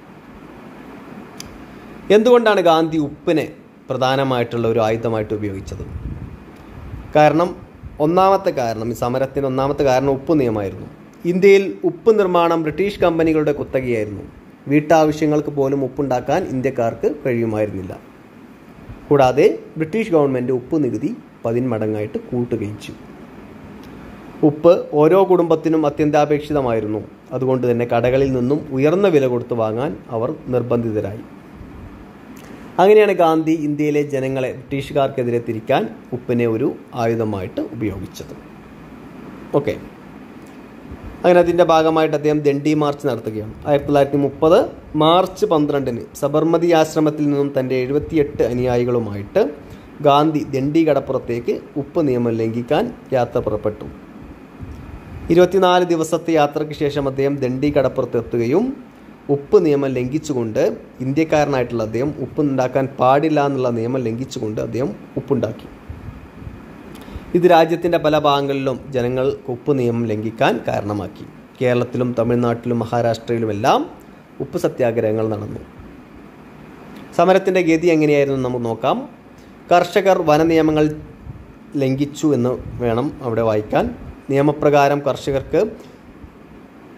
എന്തുകൊണ്ടാണ് ഗാന്ധി ഉപ്പിനെ പ്രധാനമായിട്ടുള്ള ഒരു ആയുധമായിട്ട് ഉപയോഗിച്ചത്? കാരണം ഒന്നാമത്തെ കാരണം ഈ സമരത്തിന് ഒന്നാമത്തെ കാരണം ഉപ്പ് നിയമമായിരുന്നു. ഇന്ത്യയിൽ ഉപ്പ് നിർമ്മാണം ബ്രിട്ടീഷ് കമ്പനികളുടെ കുത്തകയായിരുന്നു. വീട്ടാവശ്യങ്ങൾക്ക് പോലും ഉപ്പുണ്ടാക്കാൻ ഇന്ത്യക്കാർക്ക് കഴിയുമായിരുന്നില്ല. കൂടാതെ ബ്രിട്ടീഷ് ഗവൺമെൻറ് ഉപ്പ് നികുതി പതിന്മടങ്ങായിട്ട് കൂട്ടുകയും ചെയ്തു. ഉപ്പ് ഓരോ കുടുംബത്തിനും അത്യന്താപേക്ഷിതമായിരുന്നു. അതുകൊണ്ട് തന്നെ കടകളിൽ നിന്നും ഉയർന്ന വില കൊടുത്ത് വാങ്ങാൻ അവർ നിർബന്ധിതരായി. അങ്ങനെയാണ് ഗാന്ധി ഇന്ത്യയിലെ ജനങ്ങളെ ബ്രിട്ടീഷുകാർക്കെതിരെ തിരിക്കാൻ ഉപ്പിനെ ഒരു ആയുധമായിട്ട് ഉപയോഗിച്ചത്. ഓക്കെ, അങ്ങനെ അതിൻ്റെ ഭാഗമായിട്ട് അദ്ദേഹം ദണ്ഡി മാർച്ച് നടത്തുകയാണ്. ആയിരത്തി തൊള്ളായിരത്തി മുപ്പത് മാർച്ച് പന്ത്രണ്ടിന് സബർമതി ആശ്രമത്തിൽ നിന്നും തൻ്റെ എഴുപത്തിയെട്ട് അനുയായികളുമായിട്ട് ഗാന്ധി ദണ്ഡി കടപ്പുറത്തേക്ക് ഉപ്പ് നിയമം ലംഘിക്കാൻ യാത്ര പുറപ്പെട്ടു. ഇരുപത്തിനാല് ദിവസത്തെ യാത്രയ്ക്ക് ശേഷം അദ്ദേഹം ദണ്ഡി കടപ്പുറത്ത് എത്തുകയും ഉപ്പ് നിയമം ലംഘിച്ചുകൊണ്ട് ഇന്ത്യക്കാരനായിട്ടുള്ള അദ്ദേഹം ഉപ്പ് ഉണ്ടാക്കാൻ പാടില്ല എന്നുള്ള നിയമം ലംഘിച്ചുകൊണ്ട് അദ്ദേഹം ഉപ്പുണ്ടാക്കി. ഇത് രാജ്യത്തിൻ്റെ പല ഭാഗങ്ങളിലും ജനങ്ങൾക്ക് ഉപ്പ് നിയമം ലംഘിക്കാൻ കാരണമാക്കി. കേരളത്തിലും തമിഴ്നാട്ടിലും മഹാരാഷ്ട്രയിലുമെല്ലാം ഉപ്പ് സത്യാഗ്രഹങ്ങൾ നടന്നു. സമരത്തിൻ്റെ ഗതി എങ്ങനെയായിരുന്നു നമുക്ക് നോക്കാം. കർഷകർ വന നിയമങ്ങൾ ലംഘിച്ചു എന്ന് വേണം അവിടെ വായിക്കാൻ. നിയമപ്രകാരം കർഷകർക്ക്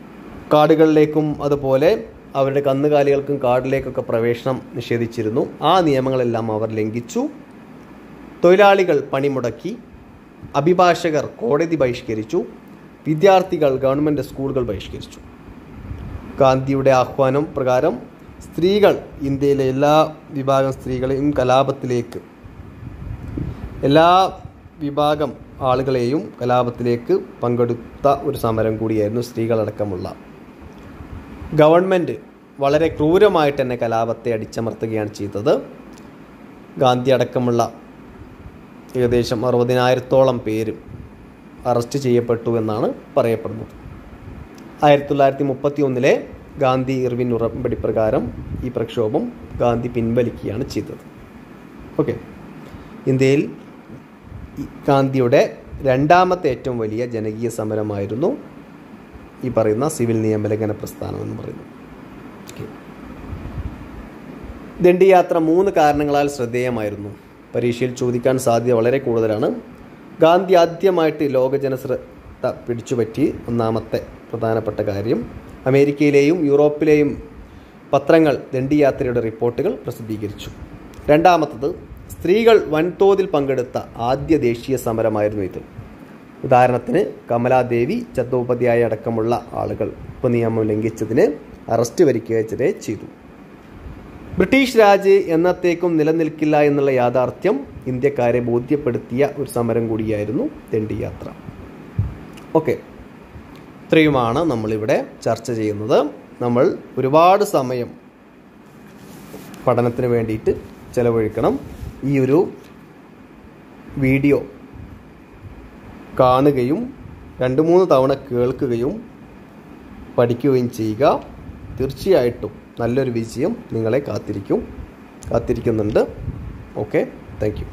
കാടുകളിലേക്കും അതുപോലെ അവരുടെ കന്നുകാലികൾക്കും കാടിലേക്കൊക്കെ പ്രവേശനം നിഷേധിച്ചിരുന്നു. ആ നിയമങ്ങളെല്ലാം അവർ ലംഘിച്ചു. തൊഴിലാളികൾ പണിമുടക്കി, അഭിഭാഷകർ കോടതി ബഹിഷ്കരിച്ചു, വിദ്യാർത്ഥികൾ ഗവൺമെൻറ് സ്കൂളുകൾ ബഹിഷ്കരിച്ചു. ഗാന്ധിയുടെ ആഹ്വാനം പ്രകാരം സ്ത്രീകൾ, ഇന്ത്യയിലെ എല്ലാ വിഭാഗം സ്ത്രീകളെയും കലാപത്തിലേക്ക്, എല്ലാ വിഭാഗം ആളുകളെയും കലാപത്തിലേക്ക് പങ്കെടുത്ത ഒരു സമരം കൂടിയായിരുന്നു സ്ത്രീകളടക്കമുള്ള. ഗവൺമെൻറ് വളരെ ക്രൂരമായിട്ട് തന്നെ കലാപത്തെ അടിച്ചമർത്തുകയാണ് ചെയ്തത്. ഗാന്ധി അടക്കമുള്ള ഏകദേശം അറുപതിനായിരത്തോളം പേര് അറസ്റ്റ് ചെയ്യപ്പെട്ടു എന്നാണ് പറയപ്പെടുന്നത്. ആയിരത്തി തൊള്ളായിരത്തി മുപ്പത്തി ഒന്നിലെ ഗാന്ധി ഇർവിൻ ഉടമ്പടി പ്രകാരം ഈ പ്രക്ഷോഭം ഗാന്ധി പിൻവലിക്കുകയാണ് ചെയ്തത്. ഓക്കെ, ഇന്ത്യയിൽ ഗാന്ധിയുടെ രണ്ടാമത്തെ ഏറ്റവും വലിയ ജനകീയ സമരമായിരുന്നു ഈ പറയുന്ന സിവിൽ നിയമലംഘന പ്രസ്ഥാനം എന്ന് പറയുന്നത്. ഓക്കെ, ദണ്ഡിയാത്ര മൂന്ന് കാരണങ്ങളാൽ ശ്രദ്ധേയമായിരുന്നു. പരീക്ഷയിൽ ചോദിക്കാൻ സാധ്യത വളരെ കൂടുതലാണ്. ഗാന്ധി ആദ്യമായിട്ട് ലോകജന ശ്രദ്ധ പിടിച്ചുപറ്റി. ഒന്നാമത്തെ പ്രധാനപ്പെട്ട കാര്യം, അമേരിക്കയിലെയും യൂറോപ്പിലെയും പത്രങ്ങൾ ദണ്ഡിയാത്രയുടെ റിപ്പോർട്ടുകൾ പ്രസിദ്ധീകരിച്ചു. രണ്ടാമത്തത്, സ്ത്രീകൾ വൻതോതിൽ പങ്കെടുത്ത ആദ്യ ദേശീയ സമരമായിരുന്നു ഇത്. ഉദാഹരണത്തിന് കമലാദേവി ചത്തോപാധ്യായ അടക്കമുള്ള ആളുകൾ ഉപനിയമം ലംഘിച്ചതിന് അറസ്റ്റ് വരിക്കുകയെ ചെയ്തു. ബ്രിട്ടീഷ് രാജ് എന്നത്തേക്കും നിലനിൽക്കില്ല എന്നുള്ള യാഥാർത്ഥ്യം ഇന്ത്യക്കാരെ ബോധ്യപ്പെടുത്തിയ ഒരു സമരം കൂടിയായിരുന്നു ദണ്ഡിയാത്ര. ഓക്കെ, ഇത്രയുമാണ് നമ്മളിവിടെ ചർച്ച ചെയ്യുന്നത്. നമ്മൾ ഒരുപാട് സമയം പഠനത്തിന് വേണ്ടിയിട്ട് ചെലവഴിക്കണം. ഈ ഒരു വീഡിയോ കാണുകയും രണ്ട് മൂന്ന് തവണ കേൾക്കുകയും പഠിക്കുകയും ചെയ്യുക. തീർച്ചയായിട്ടും നല്ലൊരു വിജയം നിങ്ങളെ കാത്തിരിക്കും കാത്തിരിക്കുന്നുണ്ട്. Okay, thank U.